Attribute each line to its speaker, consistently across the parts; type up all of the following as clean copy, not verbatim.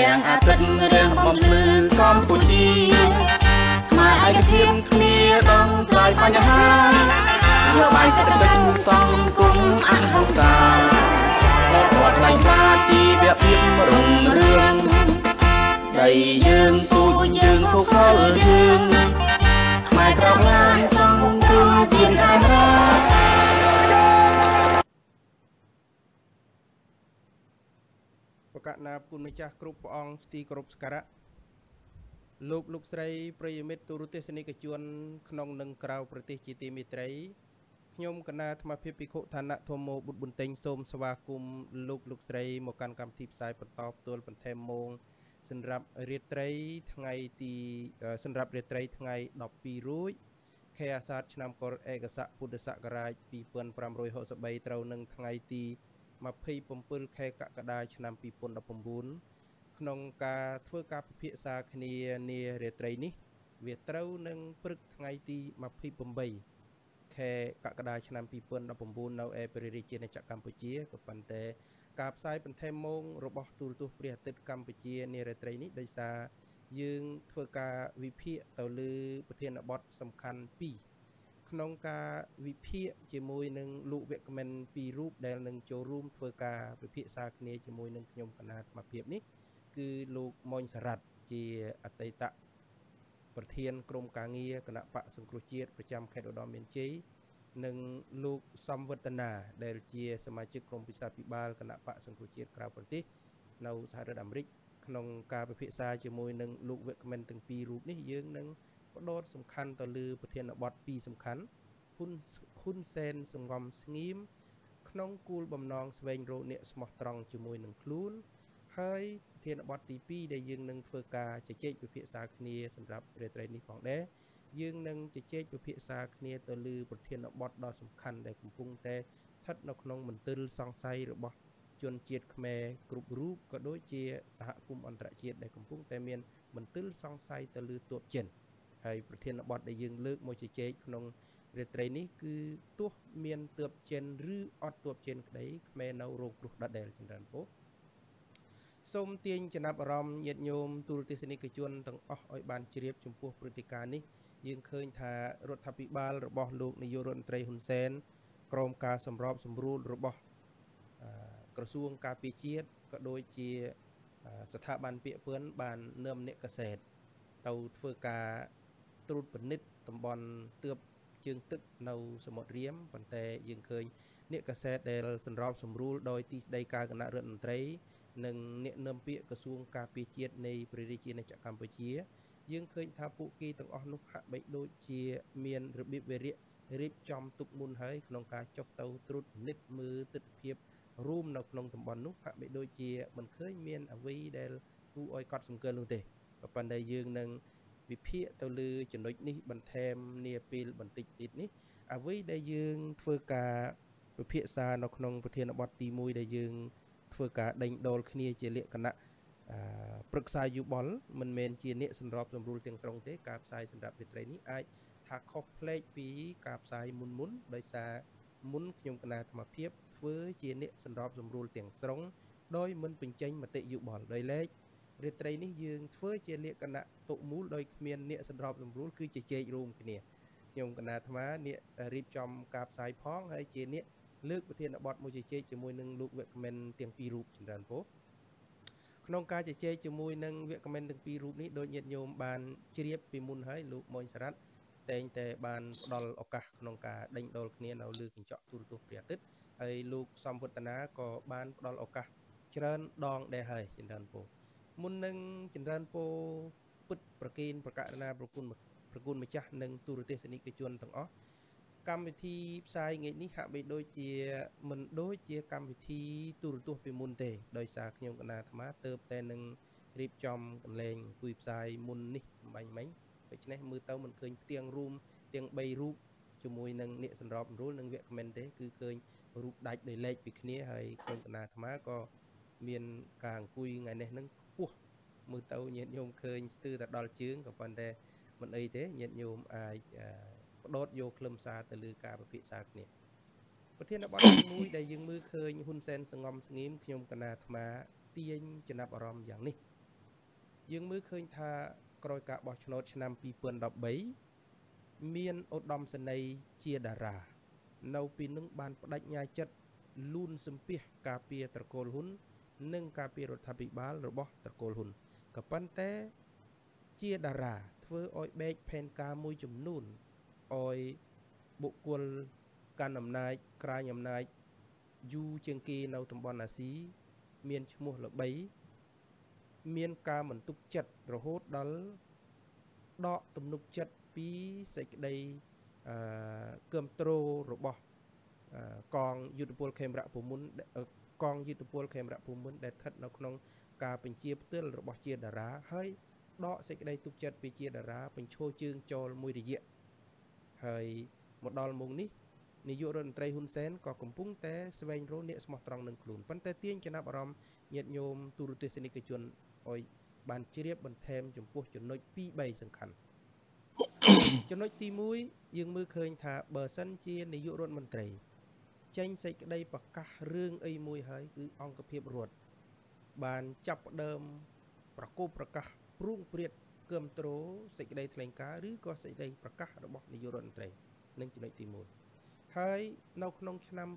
Speaker 1: ងអាទិត្យរៀងបំភ្លឺកម្ពុជាខ្មែរឯកភាពគ្នាដងឆ្លើយបញ្ហាយោបាយសេដ្ឋកិច្ចសង្គមអហិង្សាពលរដ្ឋថ្លៃថ្លាជីវភាពរុងរឿងដីយើងពូជយើងភូខលយើងខ្មែរក្រោកឡើងសង្គមជាតិអមរា
Speaker 2: ប្រកាសណាគុណម្ចាស់គ្រប់ព្រះអង្គស្ទីគោរពសក្ការៈលោកស្រីប្រិយមិត្តទូរទស្សនិកជនក្នុងនិងក្រៅប្រទេសជាទីមេត្រីខ្ញុំកណាអាត្មាភាពភិក្ខុឋានៈធម្មបុត្របន្ទែងសូមស្វាគមន៍លោកស្រីមកកាន់កម្មវិធីផ្សាយបន្តផ្ទាល់បន្ថែមម៉ោងសម្រាប់រាត្រីថ្ងៃ12រោចខែអាសាឍឆ្នាំកុរឯកស័កពុទ្ធសករាជ2563ត្រូវនឹងថ្ងៃទី27ខែកក្កដាឆ្នាំ2019ក្នុងការធ្វើការពិភាក្សាគ្នានារាត្រីនេះវាត្រូវនឹងព្រឹកថ្ងៃទី28ខែកក្កដាឆ្នាំ2019នៅឯព្រះរាជាណាចក្រកម្ពុជាក៏ប៉ុន្តែការផ្សាយបន្ថែមម៉ោងរបស់ទូរទស្សន៍ព្រះអាទិត្យកម្ពុជានារាត្រីនេះដោយសារយើងធ្វើការវិភាគទៅលើប្រធានបទសំខាន់2ក្នុងការវិភាគជាមួយនឹងលោកវគ្គមិន2រូបដែលនឹងចូលរួមធ្វើការវិភាសាគ្នាជាមួយនឹងខ្ញុំកណាអាត្មាភាពនេះគឺលោកម៉ុញសារ៉ាត់ជាអតីតប្រធានក្រុមការងារគណៈបកសង្គ្រោះជាតិប្រចាំខេត្តឧត្តរមានជ័យនិងលោកសំវឌ្ឍនាដែលជាសមាជិកក្រុមពិសាភិបាលគណៈបកសង្គ្រោះជាតិក្រៅប្រទេសនៅសហរដ្ឋអាមេរិកក្នុងការពិភាក្សាជាមួយនឹងលោកវគ្គមិនទាំងពីររូបនេះយើងនឹងបដោតសំខាន់ទៅលើប្រធានបទ2សំខាន់ហ៊ុនសែនសង្ងំស្ងៀមក្នុងគោលបំណងស្វែងរកអ្នកស្មោះត្រង់ជាមួយនឹងខ្លួនហើយប្រធានបទទី2ដែលយើងនឹងធ្វើការជជែកពិភាក្សាគ្នាសម្រាប់រាត្រីនេះផងដែរយើងនឹងជជែកពិភាក្សាគ្នាទៅលើប្រធានបទដ៏សំខាន់ដែលកំពុងតែស្ថិតនៅក្នុងមន្ទិលសង្ស័យរបស់ជនជាតិខ្មែរគ្រប់រូបក៏ដូចជាសហគមន៍អន្តរជាតិដែលកំពុងតែមានមន្ទិលសង្ស័យទៅលើទ័ពចិនហើយប្រធានបទដែលយើងលើកមកជជែកក្នុងរាត្រីនេះគឺទោះមានទ័ពចិនឬអត់ទ័ពចិនក្តីខ្មែរនៅរងគ្រោះដដែលចម្រើនពោសូមទាញចំណាប់អារម្មណ៍ញាតិញោមទូរទស្សនិកជនទាំងអស់ឲ្យបានជ្រាបចំពោះព្រឹត្តិការណ៍នេះយើងឃើញថារដ្ឋាភិបាលរបស់លោកនាយករដ្ឋមន្ត្រីហ៊ុនសែនក្រោមការសម្របសម្រួលរបស់ក្រសួងការពារជាតិក៏ដូចជាស្ថាប័នពាក្យពឿនបាននាំអ្នកកសែតទៅធ្វើការត្រួតពិនិត្យតំបន់ទើបជើងទឹកនៅសមុទ្ររៀមប៉ុន្តែយើងឃើញអ្នកកសែតដែលសម្របសម្រួលដោយទីស្តីការគណៈរដ្ឋមន្ត្រីនិងអ្នកនាំពាក្យក្រសួងការពារជាតិនៃព្រះរាជាណាចក្រកម្ពុជាយើងឃើញថាពួកគេទាំងអស់នោះហាក់បីដូចជាមានរបៀបវារៈរៀបចំទុកមុនហើយក្នុងការចុះទៅត្រួតពិនិត្យមើលទស្សនវិជ្ជារួមនៅក្នុងតំបន់នោះហាក់បីដូចជាមិនឃើញមានអ្វីដែលគួរឲ្យកត់សម្គាល់នោះទេប៉ុន្តែយើងនឹងវិភាគទៅលើចំណុចនេះបន្ថែមនាពេលបន្តិចទៀតនេះអ្វីដែលយើងធ្វើការពិភាក្សានៅក្នុងប្រធានបទទី1ដែលយើងធ្វើការដេញដោលគ្នាជាលក្ខណៈប្រឹក្សាយោបល់មិនមែនជាអ្នកសម្របសម្រួលទាំងស្រុងទេការផ្សាយសម្រាប់រាត្រីនេះអាចថាខុសប្លែកពីការផ្សាយមុនដោយសារមុនខ្ញុំកណាអាត្មាភាពធ្វើជាអ្នកសម្របសម្រួលទាំងស្រុងដោយមិនបញ្ចេញមតិយោបល់ដោយឡែករាត្រីនេះយើងធ្វើជាលក្ខណៈតុមូលដោយគ្មានអ្នកសម្របសម្រួលគឺជជែករួមគ្នាខ្ញុំកណាអាត្មាអ្នករៀបចំការផ្សាយផងហើយជាអ្នកលើកប្រធានបទមួយជជែកជាមួយនឹងលោកវគ្គមិនទាំងពីររូបចម្រើនពោក្នុងការជជែកជាមួយនឹងវគ្គមិនទាំងពីររូបនេះដោយញាតិញោមបានជ្រាបពីមុនហើយលោកម៉ុញសារ៉ាត់តែងតែបានផ្ដល់ឱកាសក្នុងការដេញដោលគ្នានៅលើកញ្ចក់ទូរទស្សន៍ព្រះអាទិត្យហើយលោកសំវឌ្ឍនាក៏បានផ្ដល់ឱកាសច្រើនដងដែរហើយចម្រើនពោមុននឹងចម្រើនពោពិតប្រកេនប្រកាសណាប្រគុណម្ចាស់និងទូរទស្សនិកជនទាំងអស់កម្មវិធីផ្សាយថ្ងៃនេះហាក់បីដូចជាមិនដូចជាកម្មវិធីទូរទស្សន៍ពីមុនទេដោយសារខ្ញុំកណាអាត្មាទៅតែនឹងរៀបចំកន្លែងអង្គុយផ្សាយមុននេះបាញ់មិញដូច្នេះមើលទៅមិនឃើញផ្ទាំងរួមទាំង3រូបជាមួយនឹងអ្នកសម្របសម្រួលនិងវគ្គមិនទេគឺឃើញរូបដាច់ដោយឡែកពីគ្នាហើយខ្ញុំកណាអាត្មាក៏មានការអង្គុយថ្ងៃនេះនឹងខ្ពស់មើលទៅញាតិញោមឃើញស្ទើរតែដល់ជើងក៏ប៉ុន្តែមិនអីទេញាតិញោមអាចបដោតយកខ្លឹមសារទៅលើការពិភាក្សាគ្នាប្រធានបទទី1ដែលយើងមើលឃើញហ៊ុនសែនសង្ងំស្ងៀមខ្ញុំកណាអាត្មាទាញចំណាប់អារម្មណ៍យ៉ាងនេះយើងមើលឃើញថាក្រោយការបោះឆ្នោតឆ្នាំ2013មានឧត្តមសេនីយ៍ជាតារានៅពីនឹងបានបដិញ្ញាចិត្តលូនសម្ភាសការពារត្រកូលហ៊ុននិងការពាររដ្ឋាភិបាលរបស់ត្រកូលហ៊ុនក៏ប៉ុន្តែជាតារាធ្វើឲ្យបែកផែនការមួយចំនួនឲ្យបុគ្គលកាន់អំណាចក្រាញអំណាចយូរជាងគេនៅតំបន់អាស៊ីមានឈ្មោះល្បីមានការមិនទុកចិត្តរហូតដល់ដកទំនុកចិត្តពីសេចក្តីគាំទ្ររបស់កងយុទ្ធពលខេមរៈភូមិន្ទកងយុទ្ធពលខេមរៈភូមិន្ទដែលស្ថិតនៅក្នុងការបញ្ជាផ្ទាល់របស់ជាតារាហើយដកសេចក្តីទុកចិត្តពីជាតារាបញ្ឈរជើងចូលមួយរយៈហើយមកដល់មុខនេះនាយករដ្ឋមន្ត្រីហ៊ុនសែនក៏កំពុងតែស្វែងរកអ្នកស្មោះត្រង់នឹងខ្លួនប៉ុន្តែទាញចំណាប់អារម្មណ៍ញាតិញោមទូរទស្សនិកជនឲ្យបានជ្រាបបន្ថែមចំពោះចំណុច 2-3 សំខាន់ ចំណុចទី1យើងមើលឃើញថាបើសិនជានាយករដ្ឋមន្ត្រីចេញសេចក្តីប្រកាសរឿងអីមួយហើយគឺអង្គភាពរដ្ឋបានចាប់ផ្ដើមប្រកបប្រកាសព្រួងព្រាតគាំទ្រសេចក្តីថ្លែងការណ៍ឬក៏សេចក្តីប្រកាសរបស់នាយករដ្ឋមន្ត្រីនឹងចំណុចទី1ហើយនៅក្នុងឆ្នាំ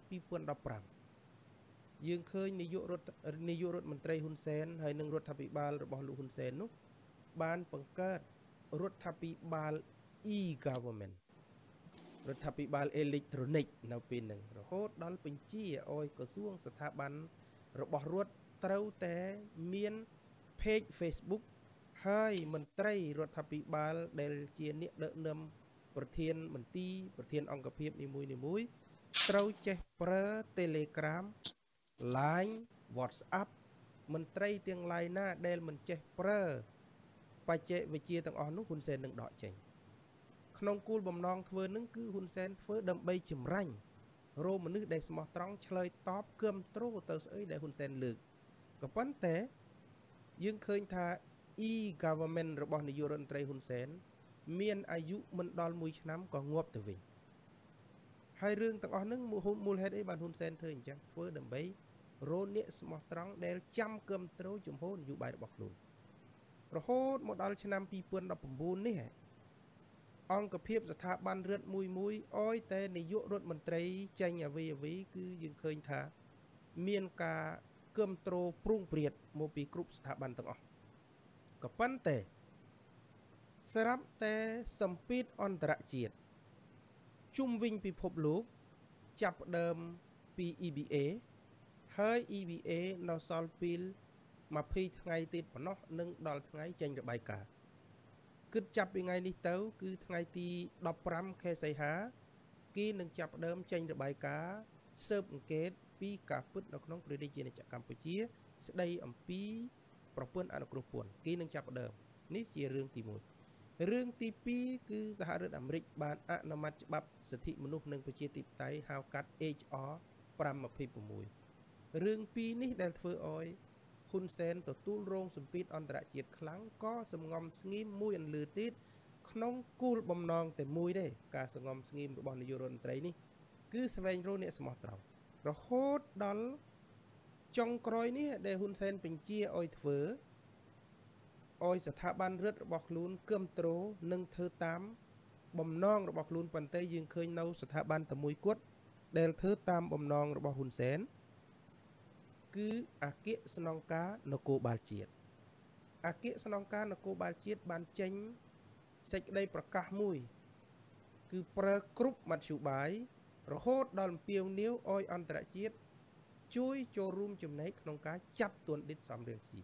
Speaker 2: 2015យើងឃើញនាយករដ្ឋមន្ត្រីហ៊ុនសែនហើយនឹងរដ្ឋាភិបាលរបស់លោកហ៊ុនសែននោះបានបង្កើតរដ្ឋាភិបាល e-government រដ្ឋាភិបាលអេឡិចត្រូនិកនៅពេលហ្នឹងរហូតដល់បញ្ជាឲ្យក្រសួងស្ថាប័នរបស់រដ្ឋត្រូវតែមាន page Facebook ហើយមន្ត្រីរដ្ឋាភិបាលដែលជាអ្នកដឹកនាំប្រធានមន្ទីរប្រធានអង្គភាពនីមួយៗត្រូវចេះប្រើ Telegram Line WhatsApp មន្ត្រីទាំងឡាយណាដែលមិនចេះប្រើបច្ចេកវិទ្យាទាំងអស់នោះហ៊ុនសែននឹងដកចេញក្នុងគោលបំណងធ្វើនឹងគឺហ៊ុនសែនធ្វើដើម្បីចម្រាញ់រោមមនុស្សដែលស្មោះត្រង់ឆ្លើយតបគាំទ្រទៅស្អីដែលហ៊ុនសែនលើកក៏ប៉ុន្តែយើងឃើញថា e-government របស់នាយករដ្ឋមន្ត្រីហ៊ុនសែនមានអាយុមិនដល់1ឆ្នាំក៏ងាប់ទៅវិញហើយរឿងទាំងអស់ហ្នឹងមូលហេតុអីបានហ៊ុនសែនធ្វើអញ្ចឹងធ្វើដើម្បីរោអ្នកស្មោះត្រង់ដែលចាំគាំទ្រជំហរនយោបាយរបស់ខ្លួនរហូតមកដល់ឆ្នាំ2019នេះអង្គភាពស្ថាប័នរដ្ឋមួយអយតែនាយករដ្ឋមន្ត្រីចេញអ្វីគឺយើងឃើញថាមានការគាំទ្រព្រួងព្រាតមកពីគ្រប់ស្ថាប័នទាំងអស់ក៏ប៉ុន្តែស្រាប់តែសម្ពាធអន្តរជាតិជុំវិញពិភពលោកចាប់ផ្ដើមពី EBA ហើយ EBA នៅសល់ពី20ថ្ងៃទៀតប៉ុណ្ណោះនឹងដល់ថ្ងៃចេញរបាយការណ៍គិតចាប់ពីថ្ងៃនេះទៅគឺថ្ងៃទី15ខែសីហាគេនឹងចាប់ផ្ដើមចេញរបាយការណ៍ស៊ើបអង្កេតពីការពិតនៅក្នុងព្រះរាជាណាចក្រកម្ពុជាស្ដីអំពីប្រព័ន្ធអនុគ្រោះពន្ធគេនឹងចាប់ផ្ដើមនេះជារឿងទី1រឿងទី2គឺសហរដ្ឋអាមេរិកបានអនុម័តច្បាប់សិទ្ធិមនុស្សនិងប្រជាធិបតេយ្យហៅកាត់ HR 526រឿងពីរនេះដែលធ្វើឲ្យហ៊ុនសែនទទួលរងសម្ពាធអន្តរជាតិខ្លាំងក៏សំងំស្ងៀមមួយអន្លើទៀតក្នុងគោលបំណងតែមួយទេការសំងំស្ងៀមរបស់នាយករដ្ឋមន្ត្រីនេះគឺស្វែងរកអ្នកស្មោះត្រង់រហូតដល់ចុងក្រោយនេះដែលហ៊ុនសែនបញ្ជាឲ្យធ្វើឲ្យស្ថាប័នរដ្ឋរបស់ខ្លួនគាំទ្រនិងធ្វើតាមបំណងរបស់ខ្លួនប៉ុន្តែយើងឃើញនៅស្ថាប័នតែមួយគត់ដែលធ្វើតាមបំណងរបស់ហ៊ុនសែនគឺអគ្គស្នងការនគរបាលជាតិអគ្គស្នងការនគរបាលជាតិបានចេញសេចក្តីប្រកាសមួយគឺប្រើគ្រប់មធ្យោបាយរហូតដល់អំពាវនាវឲ្យអន្តរជាតិជួយចូលរួមចំណែកក្នុងការចាប់ទួនឌិតសំរៀងស៊ី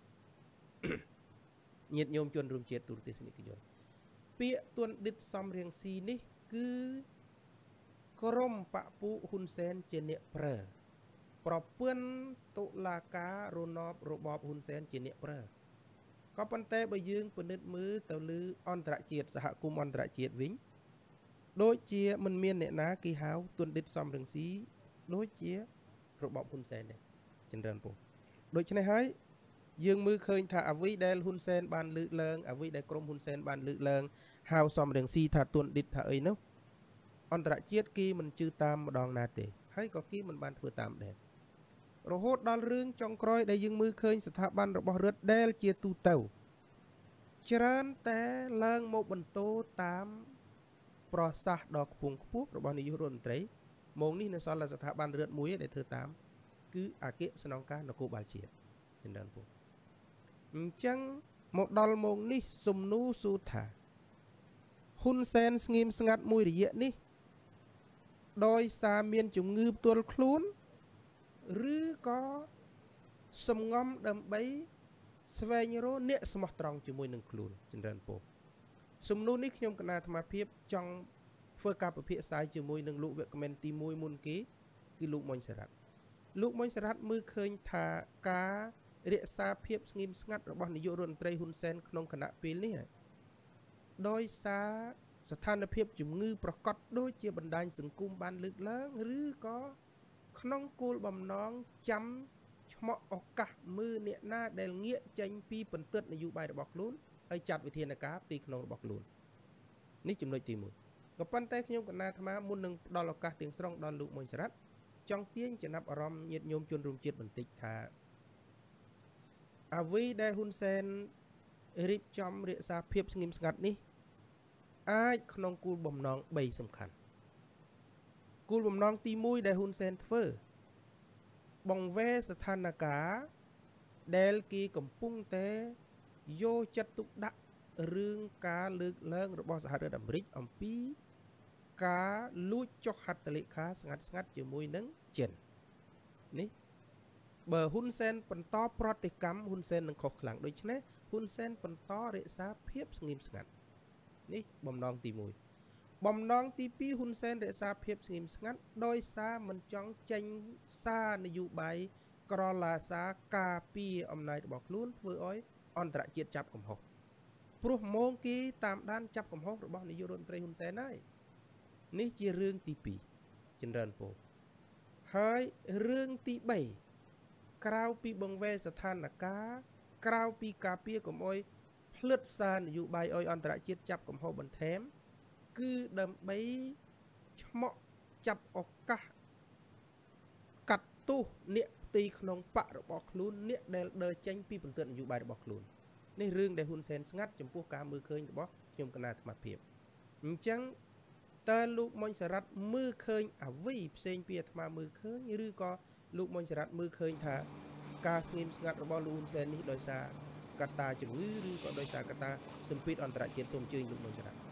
Speaker 2: ញាតិញោមជនរួមជាតិទូរទស្សនិកជនពាក្យទួនឌិតសំរៀងស៊ីនេះគឺក្រមបពុហ៊ុនសែនជាអ្នកប្រើប្រពន្ធតុលាការរណបរបបហ៊ុនសែនជាអ្នកប្រើក៏ប៉ុន្តែបើយើងពិនិត្យមើលទៅលើអន្តរជាតិសហគមន៍អន្តរជាតិវិញដូចជាមិនមានអ្នកណាគេហៅទួនឌិតសំរងស៊ីដូចជារបបហ៊ុនសែនដែរចម្រើនពុះដូច្នេះហើយយើងមើលឃើញថាអ្វីដែលហ៊ុនសែនបានលើកឡើងអ្វីដែលក្រមហ៊ុនសែនបានលើកឡើងហៅសំរងស៊ីថាទួនឌិតថាអីនោះអន្តរជាតិគេមិនជឿតាមម្ដងណាទេហើយក៏គេមិនបានធ្វើតាមដែររហូតដល់រឿងចុងក្រោយដែលយើងមើលឃើញស្ថាប័នរបស់រដ្ឋដែលជាទូទៅច្រើនតែឡើងមកបន្ទោតាមប្រសាសន៍ដ៏ខ្ពង់ខ្ពស់របស់នាយករដ្ឋមន្ត្រីម៉ោងនេះនៅសល់ស្ថាប័នរដ្ឋមួយដែលធ្វើតាមគឺអគ្គស្នងការនគរបាលជាតិចំនួនពុកអញ្ចឹងមកដល់ម៉ោងនេះសំណួរសួរថាហ៊ុនសែនស្ងៀមស្ងាត់មួយរយៈនេះដោយសារមានជំងឺផ្ទាល់ខ្លួនឬក៏សំងំដើម្បីស្វែងរកអ្នកស្មោះត្រង់ជាមួយនឹងខ្លួនចម្រើនពរសំណួរនេះខ្ញុំគណៈអាត្មាភាពចង់ធ្វើការពិភាក្សាជាមួយនឹងលោកវគ្គមិនទី1មុនគេគឺលោកមុញសារ៉ាត់លោកមុញសារ៉ាត់មើលឃើញថាការរក្សាភាពស្ងៀមស្ងាត់របស់នាយករដ្ឋមន្ត្រីហ៊ុនសែនក្នុងគណៈពេលនេះដោយសារស្ថានភាពជំងឺប្រកបដូចជាបណ្ដាញសង្គមបានលើកឡើងឬក៏ក្នុងគោលបំណងចាំឆ្មក់ឱកាសមើលអ្នកណាដែលងាកចេញពីបន្ទាត់នយោបាយរបស់ខ្លួនហើយចាត់វិធានការទីក្នុងរបស់ខ្លួននេះចំណុចទី1ក៏ប៉ុន្តែខ្ញុំកណាអាត្មាមុននឹងផ្ដល់ឱកាសទាំងស្រុងដល់លោកមុញសារ៉ាត់ចង់ទាញចំណាប់អារម្មណ៍ញាតិញោមជនរួមជាតិបន្តិចថាអ្វីដែលហ៊ុនសែនរៀបចំរក្សាភាពស្ងៀមស្ងាត់នេះអាចក្នុងគោលបំណង3សំខាន់គោលបំណងទី1ដែលហ៊ុនសែនធ្វើបង្វែរស្ថានភាពដែលគេកំពុងតែយកចិត្តទុកដាក់រឿងការលើកឡើងរបស់សហរដ្ឋអាមេរិកអំពីការលួចចុះហត្ថលេខាស្ងាត់ជាមួយនឹងចិននេះបើហ៊ុនសែនបន្តប្រតិកម្មហ៊ុនសែននឹងខុសខ្លាំងដូច្នេះហ៊ុនសែនបន្តរក្សាភាពស្ងៀមស្ងាត់នេះបំណងទី1បំណងទី2ហ៊ុនសែនរក្សាភាពស្ងៀមស្ងាត់ដោយសារមិនចង់ចេញសារនយោបាយក្រឡាសារការពារអំណាចរបស់ខ្លួនធ្វើឲ្យអន្តរជាតិចាប់កំហុសព្រោះម៉ោងគេតាមដានចាប់កំហុសរបស់នាយករដ្ឋមន្ត្រីហ៊ុនសែនហើយនេះជារឿងទី2ចម្រើនពរហើយរឿងទី3ក្រៅពីបង្វែរស្ថានភាពក្រៅពីការពារកុំអោយផ្លិតសារនយោបាយឲ្យអន្តរជាតិចាប់កំហុសបន្ថែមគឺដើម្បីឆ្មក់ចាប់ឱកាសកាត់ទោសអ្នកទីក្នុងបករបស់ខ្លួនអ្នកដែលដើរចេញពីបន្ទាត់នយោបាយរបស់ខ្លួននេះរឿងដែលហ៊ុនសែនស្ងាត់ចំពោះការមើលឃើញរបស់ខ្ញុំគណៈអាត្មាភាពអញ្ចឹងតើលោកមុញសារ៉ាត់មើលឃើញអ្វីផ្សេងពីអាត្មាមើលឃើញឬក៏លោកមុញសារ៉ាត់មើលឃើញថាការស្ងៀមស្ងាត់របស់លោកហ៊ុនសែននេះដោយសារកត្តាជំងឺឬក៏ដោយសារកត្តាសម្ពាធអន្តរជាតិសូមអញ្ជើញលោកមុញសារ៉ាត់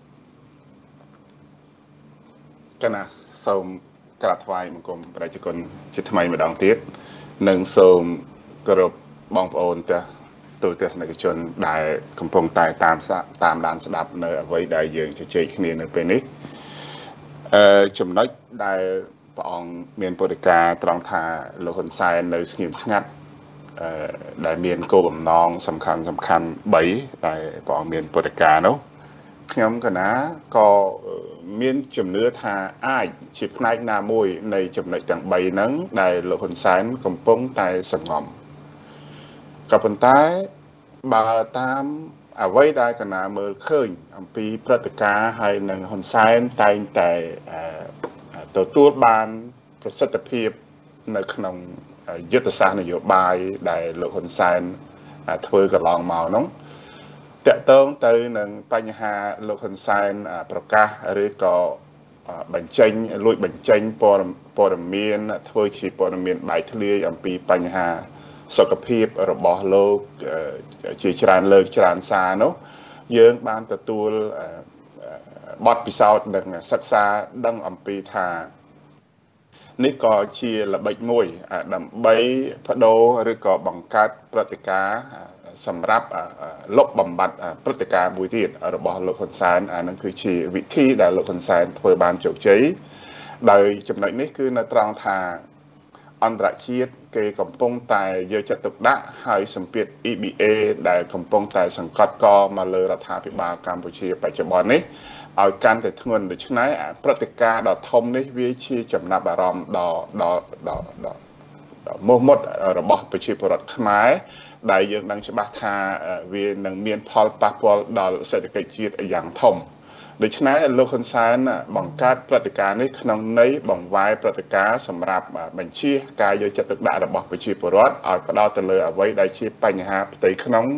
Speaker 3: កណាសូមក្រាបថ្វាយបង្គំប្រជាជនជាថ្មីម្ដងទៀតនិងសូមគោរពបងប្អូនទូទស្សនិកជនដែលកំពុងតែតាមដានស្ដាប់នៅអ្វីដែលយើងជជែកគ្នានៅពេលនេះចំណុចដែលព្រះអង្គមានពុទ្ធកាត្រង់ថាលោកហ៊ុនសែននៅស្ងៀមស្ងាត់ដែលមានគោលបំណងសំខាន់3ដែលព្រះអង្គមានពុទ្ធកានោះខ្ញុំកណាក៏មានជំនឿថាអាចជាផ្នែកណាមួយនៃចំណុចទាំង3ហ្នឹងដែលលោកហ៊ុនសែនកំពុងតែសង្ងំក៏ប៉ុន្តែបើតាមអ្វីដែលកណាមើលឃើញអំពីព្រឹត្តិការណ៍ហើយនឹងហ៊ុនសែនតែងតែទទួលបានប្រសិទ្ធភាពនៅក្នុងយុទ្ធសាស្ត្រនយោបាយដែលលោកហ៊ុនសែនធ្វើកន្លងមកនោះតកតងទៅនឹងបញ្ហាលោកហ៊ុនសែនប្រកាសឬក៏បញ្ចេញលួចបញ្ចេញព័ត៌មានធ្វើជាព័ត៌មានបែកធ្លាយអំពីបញ្ហាសុខភាពរបស់លោកជាច្រើនលើកច្រើនសារនោះយើងបានទទួលបទពិសោធន៍និងសិក្សាដឹងអំពីថានេះក៏ជាល្បិចមួយដើម្បីបដូរឬក៏បង្កើតព្រឹត្តិការណ៍សម្រាប់លុបបំបត្តិព្រឹត្តិការណ៍មួយទៀតរបស់លោកហ៊ុនសែនអានឹងគឺជាវិធីដែលលោកហ៊ុនសែនធ្វើបានជោគជ័យដោយចំណុចនេះគឺនៅត្រង់ថាអន្តរជាតិគេកំពុងតែយកចិត្តទុកដាក់ហើយសម្ពាធ EBA ដែលកំពុងតែសង្កត់កមកលើរដ្ឋាភិបាលកម្ពុជាបច្ចុប្បន្ននេះឲ្យកាន់តែធ្ងន់ដូច្នេះព្រឹត្តិការណ៍ដ៏ធំនេះវាជាចំណាប់អារម្មណ៍ដ៏មោះមុតរបស់ប្រជាពលរដ្ឋខ្មែរដែលយើងដឹងច្បាស់ថាវានឹងមានផលប៉ះពាល់ដល់សេដ្ឋកិច្ចជាតិយ៉ាងធំដូច្នេះលោកហ៊ុនសែនបង្កើតព្រឹត្តិការណ៍នេះក្នុងន័យបង្វែរព្រឹត្តិការណ៍សម្រាប់បញ្ជាការយកចិត្តទុកដាក់របស់ប្រជាពលរដ្ឋឲ្យផ្ដោតទៅលើអ្វីដែលជាបញ្ហាផ្ទៃក្នុង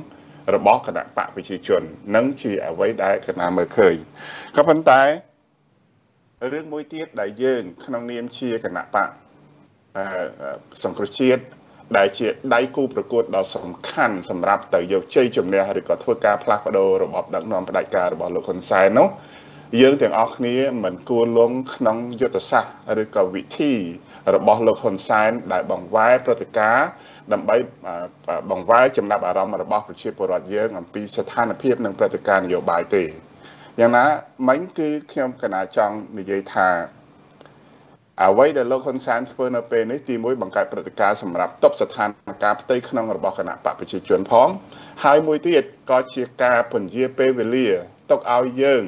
Speaker 3: របស់គណៈបកប្រជាជននឹងជាអ្វីដែលគណៈមើលឃើញក៏ប៉ុន្តែរឿងមួយទៀតដែលយើងក្នុងនាមជាគណៈបកសង្គ្រោះជាតិដែលជាដៃគូប្រកួតដ៏សំខាន់សម្រាប់ទៅយកជ័យជំនះឬក៏ធ្វើការផ្លាស់ប្ដូររបបដឹកនាំផ្ដាច់ការរបស់លោកហ៊ុនសែននោះយើងទាំងអស់គ្នាមិនគួរលងក្នុងយុទ្ធសាស្ត្រឬក៏វិធីរបស់លោកហ៊ុនសែនដែលបង្វែរព្រឹត្តិការណ៍ដើម្បីបង្វែរចំណាប់អារម្មណ៍របស់ប្រជាពលរដ្ឋយើងអំពីស្ថានភាពនិងព្រឹត្តិការណ៍នយោបាយទេយ៉ាងណាមិញគឺខ្ញុំកណាចង់និយាយថាអ្វីដែលលោកហ៊ុនសែនធ្វើនៅពេលនេះទីមួយបង្កើតព្រឹត្តិការណ៍សម្រាប់ទប់ស្ថានភាពផ្ទៃក្នុងរបស់គណៈបកប្រជាជនផងហើយមួយទៀតក៏ជាការពន្យាពេលវេលាទុកឲ្យយើង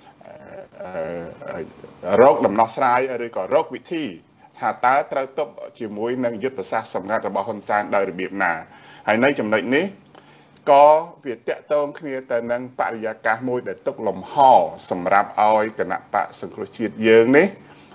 Speaker 3: រកដំណោះស្រាយឬក៏រកវិធីថាតើត្រូវទប់ជាមួយនឹងយុទ្ធសាស្ត្រសម្ងាត់របស់ហ៊ុនសែនដោយរបៀបណាហើយនៅចំណុចនេះក៏វាតកតងគ្នាទៅនឹងបរិយាកាសមួយដែលទុកលំហសម្រាប់ឲ្យគណៈបកសង្គ្រោះជាតិយើងនេះ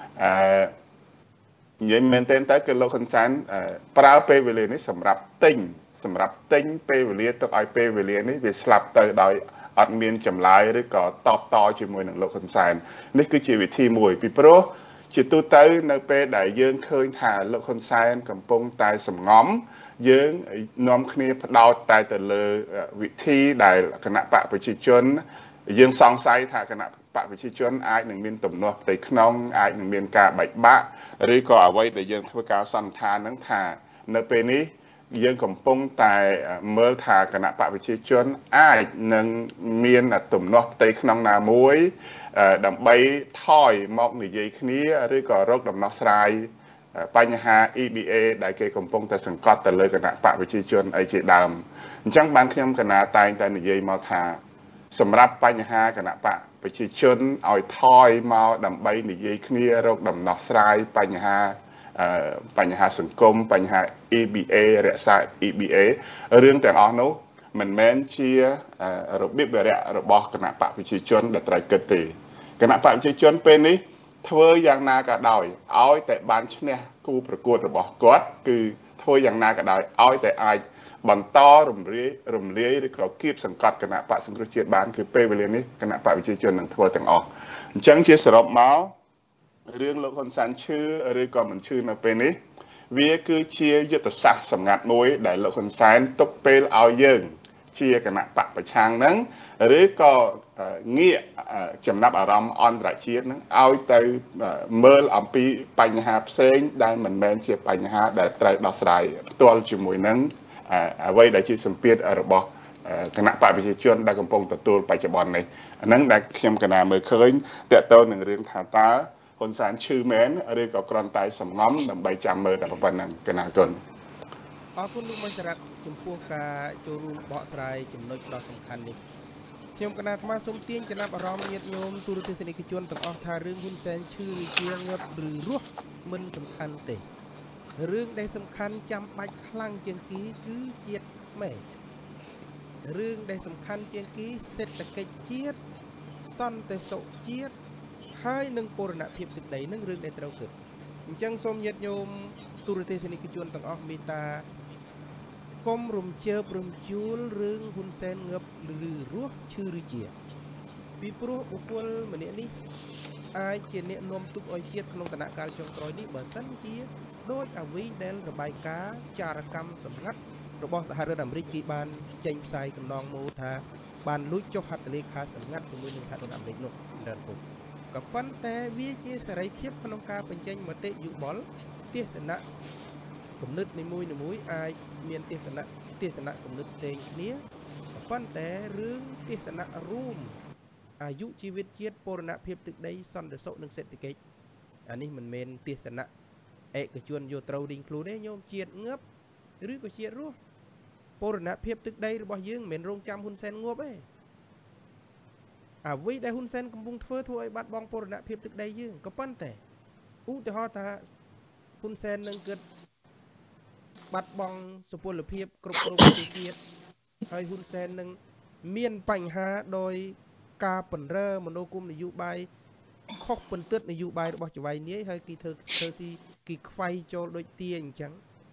Speaker 3: និយាយមែនទែនតើគឺលោកហ៊ុនសែនប្រើពេលវេលានេះសម្រាប់ទិញពេលវេលាទុកឲ្យពេលវេលានេះវាស្លាប់ទៅដោយអត់មានចម្លើយឬក៏តបតជាមួយនឹងលោកហ៊ុនសែននេះគឺជាវិធីមួយពីព្រោះជាទូទៅនៅពេលដែលយើងឃើញថាលោកហ៊ុនសែនកំពុងតែសម្ងំយើងនាំគ្នាផ្ដោតតែទៅលើវិធីដែលគណៈបកប្រជាជនយើងសង្ស័យថាគណៈបកប្រជាជនអាចនឹងមានទំនាស់ផ្ទៃក្នុងអាចនឹងមានការបែកបាក់ឬក៏អ្វីដែលយើងធ្វើការសន្និដ្ឋាននឹងថានៅពេលនេះយើងកំពុងតែមើលថាគណៈបកប្រជាជនអាចនឹងមានទំនាស់ផ្ទៃក្នុងណាមួយដើម្បីថយមកនិយាយគ្នាឬក៏រកដំណោះស្រាយបញ្ហា EBA ដែលគេកំពុងតែសង្កត់ទៅលើគណៈបកប្រជាជនអីជាដើមអញ្ចឹងបានខ្ញុំកណាតែងតែនិយាយមកថាសម្រាប់បញ្ហាគណៈបកប្រជាជនឲ្យថយមកដើម្បីនិយាយគ្នារកដំណោះស្រាយបញ្ហាសង្គមបញ្ហា EBA រក្សា EBA រឿងទាំងអស់នោះមិនមែនជារបៀបវារៈរបស់គណៈបកប្រជាជនដែលត្រូវគិតទេគណៈបកប្រជាជនពេលនេះធ្វើយ៉ាងណាក៏ដោយឲ្យតែបានឈ្នះគូប្រកួតរបស់គាត់គឺធ្វើយ៉ាងណាក៏ដោយឲ្យតែអាចបន្តរំលាយឬក៏គៀបសង្កត់គណៈបកសង្គ្រោះជាតិបានគឺពេលវេលានេះគណៈបកប្រជាជននឹងធ្វើទាំងអស់អញ្ចឹងជាសរុបមករឿងលោកហ៊ុនសែនឈឺឬក៏មិនឈឺនៅពេលនេះវាគឺជាយុទ្ធសាស្ត្រសម្ងាត់មួយដែលលោកហ៊ុនសែនទុកពេលឲ្យយើងជាគណៈបកប្រឆាំងហ្នឹងឬក៏ងាកចំណាប់អារម្មណ៍អន្តរជាតិហ្នឹងឲ្យទៅមើលអំពីបញ្ហាផ្សេងដែលមិនមែនជាបញ្ហាដែលត្រូវដោះស្រាយផ្ទាល់ជាមួយនឹងអ្វីដែលជាសម្ពាធរបស់គណៈបកប្រជាជនដែលកំពុងទទួលបច្ចុប្បន្ននេះអាហ្នឹងដែលខ្ញុំកណាមើលឃើញតើតើនឹងរឿងថាតើហ៊ុនសែនឈឺមែនឬក៏គ្រាន់តែសំងំដើម្បីចាំមើលតែប៉ុណ្្នឹងកណាគុណ
Speaker 2: អរគុណលោកមញ្ញរតចំពោះការចូលរួមបកស្រាយចំណុចដ៏សំខាន់នេះខ្ញុំកណាអាត្មាសូមទាញចំណាប់អារម្មណ៍ញាតិញោមទូរទស្សនិកជនទាំងអស់ថារឿងហ៊ុនសែនឈឺឬជាងាប់ឬរស់មិនសំខាន់ទេរឿងដែលសំខាន់ចាំបាច់ខ្លាំងជាងគេគឺជាតិខ្មែររឿងដែលសំខាន់ជាងគេសេដ្ឋកិច្ចជាតិសន្តិសុខជាតិហើយនឹងបូរណភាពទឹកដីនឹងរឿងដែលត្រូវគិតអញ្ចឹងសូមញាតិញោមទូរទស្សនិកជនទាំងអស់មេត្តាកុំរំជើបរំជួលរឿងហ៊ុនសែនងាប់ឬរស់ឈឺឬជាពីព្រោះបុគ្គលម្នាក់នេះអាចជាអ្នកនាំទុកឲ្យជាតិក្នុងគណៈកាលចុងក្រោយនេះបើសិនជាដោយអ្វីដែលរបាយការណ៍ចារកម្មសម្ងាត់របស់សហរដ្ឋអាមេរិកគេបានចេញផ្សាយកណ្ដងម៉ូថាបានលួចចុះហត្ថលេខាសម្ងាត់ជាមួយនឹងសហរដ្ឋអាមេរិកនោះដល់ពុកក៏ប៉ុន្តែវាជាសេរីភាពក្នុងការបញ្ចេញមតិយោបល់ទស្សនៈគំនិតនីមួយអាចមានទស្សនៈគំនិតផ្សេងគ្នាក៏ប៉ុន្តែរឿងទស្សនៈរួមអាយុជីវិតជាតិបូរណភាពទឹកដីសន្តិសុខនិងសេដ្ឋកិច្ចអានេះមិនមែនទស្សនៈឯកជនយកត្រូវរីងខ្លួនទេញោមជាតិងាប់ឬក៏ជាតិរស់បូរណភាពទឹកដីរបស់យើងមិនមែនរងចាំហ៊ុនសែនងាប់ទេអ្វីដែលហ៊ុនសែនកំពុងធ្វើឲ្យបាត់បង់បូរណភាពទឹកដីយើងក៏ប៉ុន្តែឧទាហរណ៍ថាហ៊ុនសែននឹងគិតបាត់បង់សុពលភាពគ្រប់គ្រងប្រទេសជាតិហើយហ៊ុនសែននឹងមានបញ្ហាដោយការពន្រើមនោគមនយោបាយខុសបន្ទិតនយោបាយរបស់ចៅហ្វាយនាយហើយគេធ្វើស៊ីគេខ្វាយចូលដូចទាអញ្ចឹង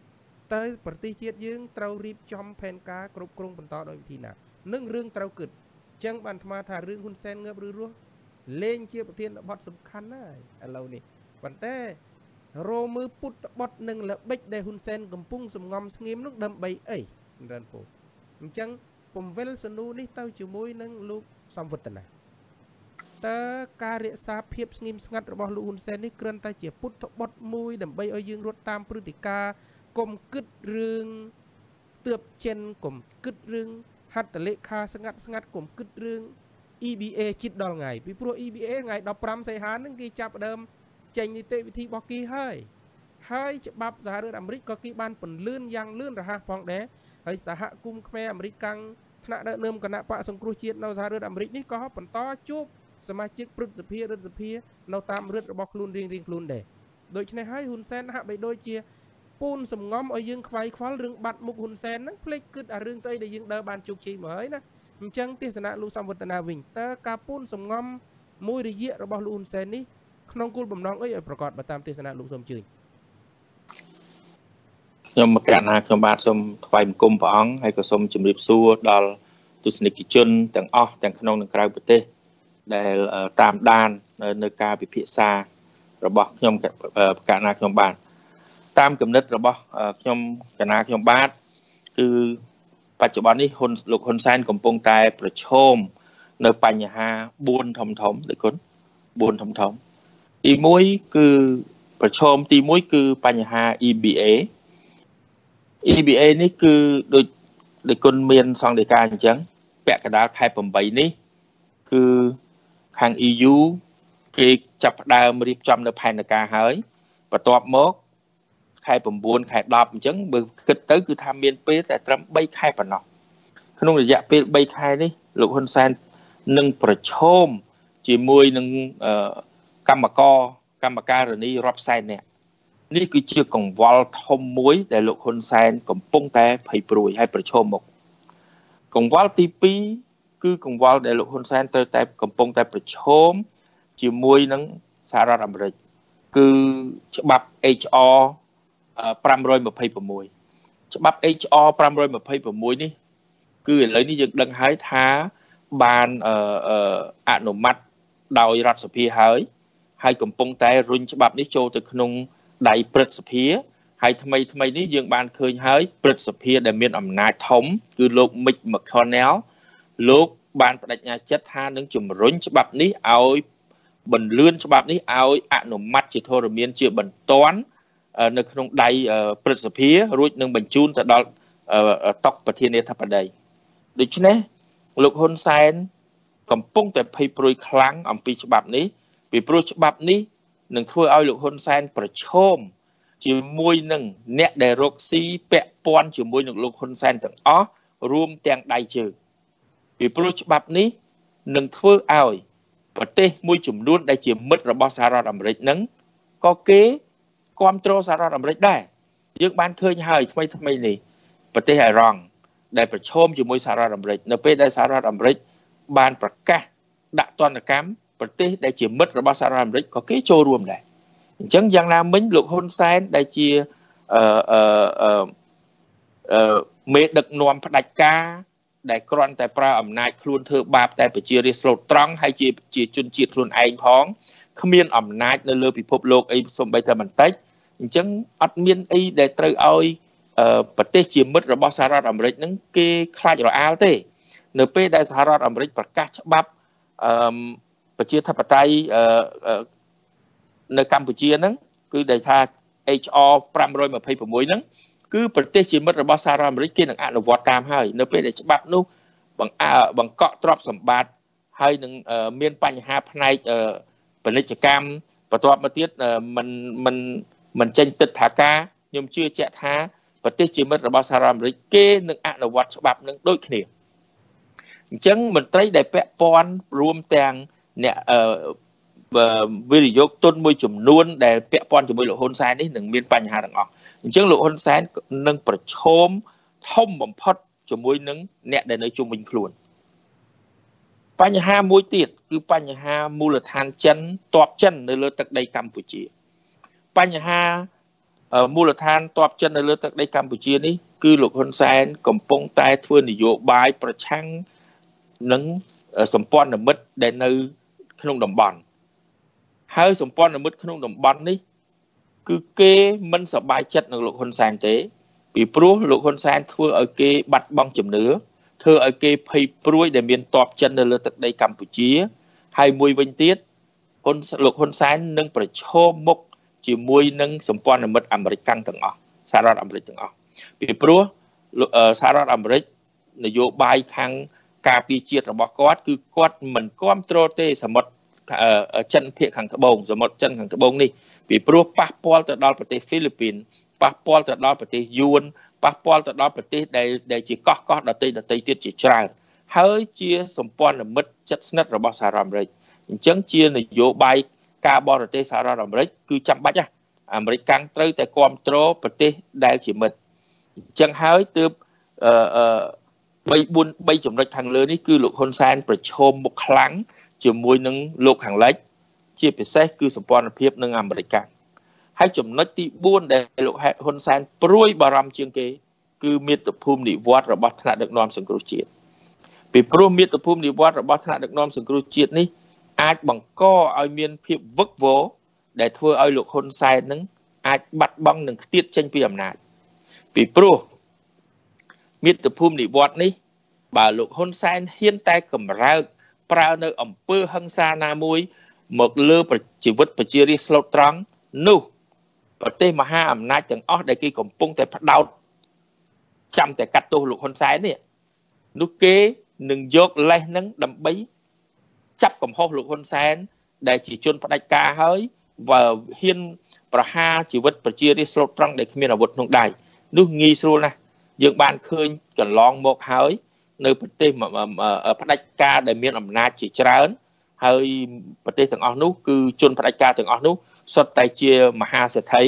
Speaker 2: tới ប្រទេសជាតិយើងត្រូវរៀបចំផែនការគ្រប់គ្រងបន្តដោយវិធីណានឹងរឿងត្រូវគិតចឹងបានអាត្មាថារឿងហ៊ុនសែនងើបឬរស់លេងជាប្រធានបទសំខាន់ហើយឥឡូវនេះប៉ុន្តែរោមើពុតបត់នឹងល្បិចដែលហ៊ុនសែនកំពុងសំងំស្ងៀមនោះដើម្បីអីរានពូអញ្ចឹងពំវិលសនូនេះទៅជាមួយនឹងលោកសំវត្តនាតើការរក្សាភាពស្ងៀមស្ងាត់របស់លោកហ៊ុនសែននេះគ្រាន់តែជាពុតបត់មួយដើម្បីឲ្យយើងរត់តាមព្រឹត្តិការណ៍កុំគិតរឿងទើបចិនកុំគិតរឿងហត្ថលេខាស្ងាត់កុំគិតរឿង EBA ជិតដល់ថ្ងៃពីព្រោះ EBA ថ្ងៃ15សីហាហ្នឹងគេចាប់ដើមចេញនីតិវិធីរបស់គេហើយច្បាប់សហរដ្ឋអាមេរិកក៏គេបានពន្លឿនយ៉ាងលឿនរហ័សផងដែរហើយសហគមន៍ខ្មែរអាមេរិកកាំងថ្នាក់ដឹកនាំគណៈបកសង្គ្រោះជាតិនៅសហរដ្ឋអាមេរិកនេះក៏បន្តជួបសមាជិកព្រឹទ្ធសភារដ្ឋសភានៅតាមរដ្ឋរបស់ខ្លួនរៀងខ្លួនដែរដូច្នេះហើយហ៊ុនសែនហាក់បីដូចជាពូនសំងំឲ្យយើងខ្វាយខ្វល់រឿងបាត់មុខហ៊ុនសែនហ្នឹងភ្លេចគិតអារឿងស្អីដែលយើងដើរបានជោគជ័យមកហើយណាអញ្ចឹងទេសនាលោកសំវត្តនាវិញតើការពូនសំងំមួយរយៈរបស់លោកហ៊ុនសែននេះក្នុងគោលបំណងអីឲ្យប្រកបបើតាមទេសនាលោកសូមជឿ
Speaker 4: ខ្ញុំមកកណ្ណាខ្ញុំបាទសូមថ្វាយបង្គំព្រះអង្គហើយក៏សូមជម្រាបសួរដល់ទស្សនិកជនទាំងអស់ទាំងក្នុងនិងក្រៅប្រទេសដែលតាមដាននៅការពិភាក្សារបស់ខ្ញុំកណ្ណាខ្ញុំបាទតាមគំនិតរបស់ខ្ញុំកណ្ណាខ្ញុំបាទគឺបច្ចុប្បន្ននេះលោកហ៊ុនសែនកំពុងតែប្រឈមនៅបញ្ហា4ធំដូចគុណ4ធំទី1គឺប្រឈមទី1គឺបញ្ហា EBA នេះគឺដូចគុណមានសង្កេតការអញ្ចឹងពាក់កណ្ដាលខែ8នេះគឺខាង EU គេចាប់ផ្ដើមរៀបចំនៅផែនការហើយបន្ទាប់មកខែ9ខែ10អញ្ចឹងបើគិតទៅគឺថាមានពេលតែត្រឹម3ខែប៉ុណ្ណោះក្នុងរយៈពេល3ខែនេះលោកហ៊ុនសែននឹងប្រឈមជាមួយនឹងកម្មការនីរាប់សែននាក់នេះគឺជាកង្វល់ធំមួយដែលលោកហ៊ុនសែនកំពុងតែភ័យព្រួយហើយប្រឈមមុខកង្វល់ទី2គឺកង្វល់ដែលលោកហ៊ុនសែនត្រូវតែកំពុងតែប្រឈមជាមួយនឹងសហរដ្ឋអាមេរិកគឺច្បាប់ HR 526ច្បាប់ HR 526នេះគឺឥឡូវនេះយើងដឹងហើយថាបានអនុម័តដោយរដ្ឋសភាហើយកំពុងតែរុញច្បាប់នេះចូលទៅក្នុងដៃព្រឹទ្ធសភាហើយថ្មីនេះយើងបានឃើញហើយព្រឹទ្ធសភាដែលមានអំណាចធំគឺលោក Mitch McConnell លោកបានបដិញ្ញាចិត្តថានឹងជំរុញច្បាប់នេះឲ្យបន្លឿនច្បាប់នេះឲ្យអនុម័តជាធរមានជាបន្ទាន់នៅក្នុងដៃព្រឹទ្ធសភារួចនឹងបញ្ជូនទៅដល់តុប្រធានាធិបតីដូច្នេះលោកហ៊ុនសែនកំពុងតែភ័យព្រួយខ្លាំងអំពីច្បាប់នេះពីព្រោះច្បាប់នេះនឹងធ្វើឲ្យលោកហ៊ុនសែនប្រឈមជាមួយនឹងអ្នកដែលរកស៊ីពាក់ព័ន្ធជាមួយនឹងលោកហ៊ុនសែនទាំងអស់រួមទាំងដៃជើងពីព្រោះច្បាប់នេះនឹងធ្វើឲ្យប្រទេសមួយចំនួនដែលជាមិត្តរបស់សហរដ្ឋអាមេរិកហ្នឹងក៏គេគ្រប់គ្រងសហរដ្ឋអាមេរិកដែរយើងបានឃើញហើយថ្មីនេះប្រទេសអ៊ីរ៉ង់ដែលប្រឈមជាមួយសហរដ្ឋអាមេរិកនៅពេលដែលសហរដ្ឋអាមេរិកបានប្រកាសដាក់ទណ្ឌកម្មប្រទេសដែលជាមិត្តរបស់សហរដ្ឋអាមេរិកក៏គេចូលរួមដែរអញ្ចឹងយ៉ាងណាមិញលោកហ៊ុនសែនដែលជាមេដឹកនាំផ្ដាច់ការដែលគ្រាន់តែប្រើអំណាចខ្លួនធ្វើបាបតែប្រជារាស្ត្រស្លូតត្រង់ហើយជាជនជាតិខ្លួនឯងផងគ្មានអំណាចនៅលើពិភពលោកអីសូម្បីតែបន្តិចអញ្ចឹងអត់មានអីដែលត្រូវឲ្យប្រទេសជាមិត្តរបស់សហរដ្ឋអាមេរិកហ្នឹងគេខ្លាចរអាលទេនៅពេលដែលសហរដ្ឋអាមេរិកប្រកាសច្បាប់ប្រជាធិបតេយ្យនៅកម្ពុជាហ្នឹងគឺដែលថា HR 526ហ្នឹងគឺប្រទេសជាមិត្តរបស់សហរដ្ឋអាមេរិកគេនឹងអនុវត្តតាមហើយនៅពេលដែលច្បាប់នោះបង្កក់ទ្រព្យសម្បត្តិហើយនឹងមានបញ្ហាផ្នែកពាណិជ្ជកម្មបន្ទាប់មកទៀតមិនចេញទិដ្ឋាការខ្ញុំជឿជាក់ថាប្រទេសជាមិត្តរបស់សហរដ្ឋអាមេរិកគេនឹងអនុវត្តច្បាប់នឹងដូចគ្នាអញ្ចឹងមន្ត្រីដែលពាក់ព័ន្ធរួមទាំងអ្នកវិនិយោគទុនមួយចំនួនដែលពាក់ព័ន្ធជាមួយលោកហ៊ុនសែននេះនឹងមានបញ្ហាទាំងអស់អញ្ចឹងលោកហ៊ុនសែននឹងប្រឈមធំបំផុតជាមួយនឹងអ្នកដែលនៅជុំវិញខ្លួនបញ្ហាមួយទៀតគឺបញ្ហាមូលដ្ឋានចិនទ័ពចិននៅលើទឹកដីកម្ពុជាបញ្ហាមូលដ្ឋានតបចិននៅលើទឹកដីកម្ពុជានេះគឺលោកហ៊ុនសែនកំពុងតែធ្វើនយោបាយប្រឆាំងនឹងសម្ព័ន្ធមិត្តដែលនៅក្នុងតំបន់ហើយសម្ព័ន្ធមិត្តក្នុងតំបន់នេះគឺគេមិនសប្បាយចិត្តនឹងលោកហ៊ុនសែនទេពីព្រោះលោកហ៊ុនសែនធ្វើឲ្យគេបាត់បង់ជំនឿធ្វើឲ្យគេភ័យព្រួយដែលមានតបចិននៅលើទឹកដីកម្ពុជាហើយមួយវិញទៀតលោកហ៊ុនសែននឹងប្រឈមមុខជាមួយនឹងសម្ព័ន្ធមិត្តអាមេរិកទាំងអស់សហរដ្ឋអាមេរិកទាំងអស់ពីព្រោះសហរដ្ឋអាមេរិកនយោបាយខាងការពារជាតិរបស់គាត់គឺគាត់មិនគ្រប់គ្រងទេសមុទ្រចិនភាគខាងត្បូងសមុទ្រចិនខាងត្បូងនេះពីព្រោះប៉ះពាល់ទៅដល់ប្រទេសហ្វីលីពីនប៉ះពាល់ទៅដល់ប្រទេសយួនប៉ះពាល់ទៅដល់ប្រទេសដែលជាកោះដទៃទៀតជាច្រើនហើយជាសម្ព័ន្ធមិត្តជិតស្និទ្ធរបស់សហរដ្ឋអាមេរិកអញ្ចឹងជានយោបាយការបរទេសសហរដ្ឋអាមេរិកគឺចាំបាច់ណាអាមេរិកកាំងត្រូវតែគ្រប់គ្រងប្រទេសដែលជាមិត្តអញ្ចឹងហើយទើប3ចំណុចខាងលើនេះគឺលោកហ៊ុនសែនប្រឈមមុខខ្លាំងជាមួយនឹងលោកខាងលិចជាពិសេសគឺសម្ព័ន្ធភាពនឹងអាមេរិកកាំងហើយចំណុចទី4ដែលលោកហ៊ុនសែនព្រួយបារម្ភជាងគេគឺមាតុភូមិនិវត្តរបស់ថ្នាក់ដឹកនាំសង្គ្រោះជាតិពីព្រោះមាតុភូមិនិវត្តរបស់ថ្នាក់ដឹកនាំសង្គ្រោះជាតិនេះអាចបង្កឲ្យមានភាពវឹកវរដែលធ្វើឲ្យលោកហ៊ុនសែននឹងអាចបាត់បង់និងខ្ទាតចេញពីអំណាចពីព្រោះមាតុភូមិនិវត្តនេះបើលោកហ៊ុនសែនហ៊ានតែកម្រើកប្រើនៅអំពើហិង្សាណាមួយមកលើជីវិតប្រជារាស្ត្រស្លូតត្រង់នោះប្រទេសមហាអំណាចទាំងអស់ដែលគេកំពុងតែផ្ដោតចាំតែកាត់ទោសលោកហ៊ុនសែននេះនោះគេនឹងយកលេសនឹងដើម្បីចាប់កំហុសលោកហ៊ុនសែនដែលជាជនផ្ដាច់ការហើយបើហ៊ានប្រហារជីវិតប្រជារាស្ត្រស្លូតត្រង់ដែលគ្មានអាវុធក្នុងដៃនោះងាយស្រួលណាស់យើងបានឃើញកន្លងមកហើយនៅប្រទេសផ្ដាច់ការដែលមានអំណាចជាច្រើនហើយប្រទេសទាំងអស់នោះគឺជនផ្ដាច់ការទាំងអស់នោះសុទ្ធតែជាមហាសេដ្ឋី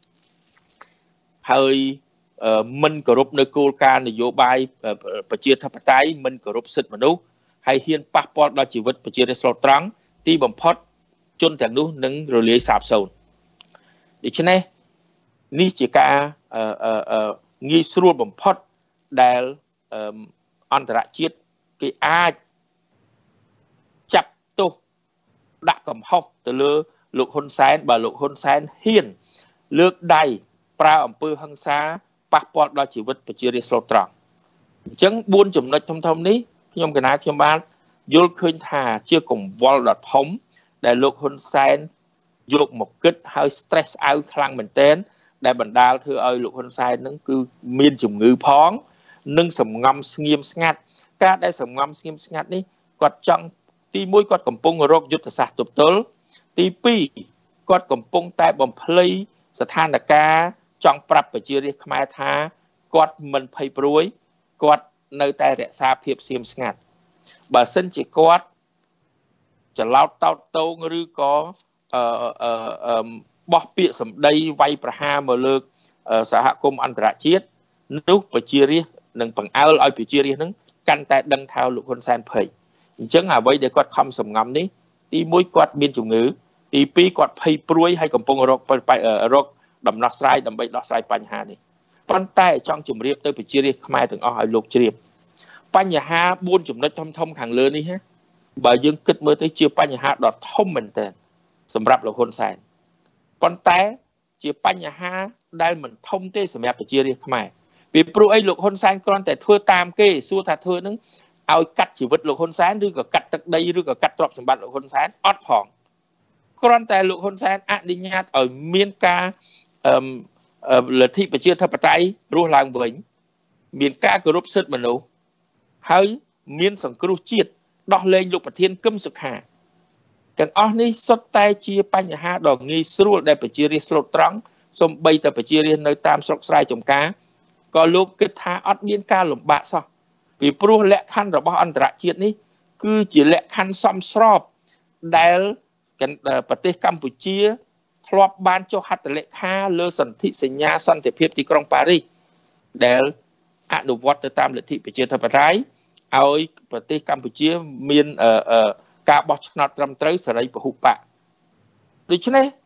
Speaker 4: ហើយមិនគោរពនៅគោលការណ៍នយោបាយប្រជាធិបតេយ្យមិនគោរពសិទ្ធិមនុស្សហើយហ៊ានប៉ះពាល់ដល់ជីវិតប្រជារាស្ត្រស្លូតត្រង់ទីបំផុតជនទាំងនោះនឹងរលាយសាបសូន្យដូច្នេះនេះជាការងាយស្រួលបំផុតដែលអន្តរជាតិគេអាចចាប់ទោសដាក់កំហុសទៅលើលោកហ៊ុនសែនបើលោកហ៊ុនសែនហ៊ានលើកដៃប្រើអំពើហិង្សាប៉ះពាល់ដល់ជីវិតប្រជារាស្ត្រស្លូតត្រង់អញ្ចឹង4ចំណុចធំនេះខ្ញុំបានយល់ឃើញថាជាកង្វល់ដ៏ធំដែលលោកហ៊ុនសែនយកមកគិតហើយ stress អៅខ្លាំងមែនទែនដែលបណ្ដាលធ្វើឲ្យលោកហ៊ុនសែននឹងគឺមានជំងឺផងនិងសម្ងំស្ងៀមស្ងាត់ការដែលសម្ងំស្ងៀមស្ងាត់នេះគាត់ចង់ទី1គាត់កំពុងរកយុទ្ធសាស្ត្រទប់ទល់ទី2គាត់កំពុងតែបំភ្លៃស្ថានភាពចង់ប្រាប់ប្រជារាស្ត្រខ្មែរថាគាត់មិនភ័យព្រួយគាត់នៅតែរក្សាភាពស្ងៀមស្ងាត់បើសិនជាគាត់ច្រឡោតតោតតងឬក៏បោះពាក្យសម្ដីវាយប្រហារមកលើសហគមន៍អន្តរជាតិនោះប្រជារាស្ត្រនឹងបង្អើលឲ្យប្រជារាស្ត្រនឹងកាន់តែដឹងថាលោកហ៊ុនសែនភ័យអញ្ចឹងអ្វីដែលគាត់ខំសម្ងំនេះទី1គាត់មានជំងឺទី2គាត់ភ័យព្រួយហើយកំពុងរកដំណោះស្រាយដើម្បីដោះស្រាយបញ្ហានេះប៉ុន្តែចង់ជម្រាបទៅប្រជារាស្ត្រខ្មែរទាំងអស់ឲ្យលោកជ្រាបបញ្ហា4ចំណុចធំខាងលើនេះបើយើងគិតមើលទៅជាបញ្ហាដ៏ធំមែនទែនសម្រាប់លោកហ៊ុនសែនប៉ុន្តែជាបញ្ហាដែលមិនធំទេសម្រាប់ប្រជារាស្ត្រខ្មែរពីព្រោះអីលោកហ៊ុនសែនគ្រាន់តែធ្វើតាមគេសួរថាធ្វើនឹងឲ្យកាត់ជីវិតលោកហ៊ុនសែនឬក៏កាត់ទឹកដីឬក៏កាត់ទ្រព្យសម្បត្តិលោកហ៊ុនសែនអត់ផងគ្រាន់តែលោកហ៊ុនសែនអនុញ្ញាតឲ្យមានការលទ្ធិប្រជាធិបតេយ្យរស់ឡើងវិញមានការគោរពសិទ្ធិមនុស្សហើយមានសង្គ្រោះជាតិដោះលែងលោកប្រធានគឹមសុខាទាំងអស់នេះសុទ្ធតែជាបញ្ហាដ៏ងាយស្រួលដែលប្រជារាស្ត្រស្លូតត្រង់សូម្បីតែប្រជារាស្ត្រនៅតាមស្រុកស្រែចម្ការក៏លោកគិតថាអត់មានការលំបាកសោះពីព្រោះលក្ខខណ្ឌរបស់អន្តរជាតិនេះគឺជាលក្ខខណ្ឌសមស្របដែលប្រទេសកម្ពុជាធ្លាប់បានចុះហត្ថលេខាលើសន្ធិសញ្ញាសន្តិភាពទីក្រុងប៉ារីសដែលអនុវត្តទៅតាមលទ្ធិប្រជាធិបតេយ្យឲ្យប្រទេសកម្ពុជាមានការបោះឆ្នោតត្រឹមត្រូវសេរីពហុបកដូច្នេះ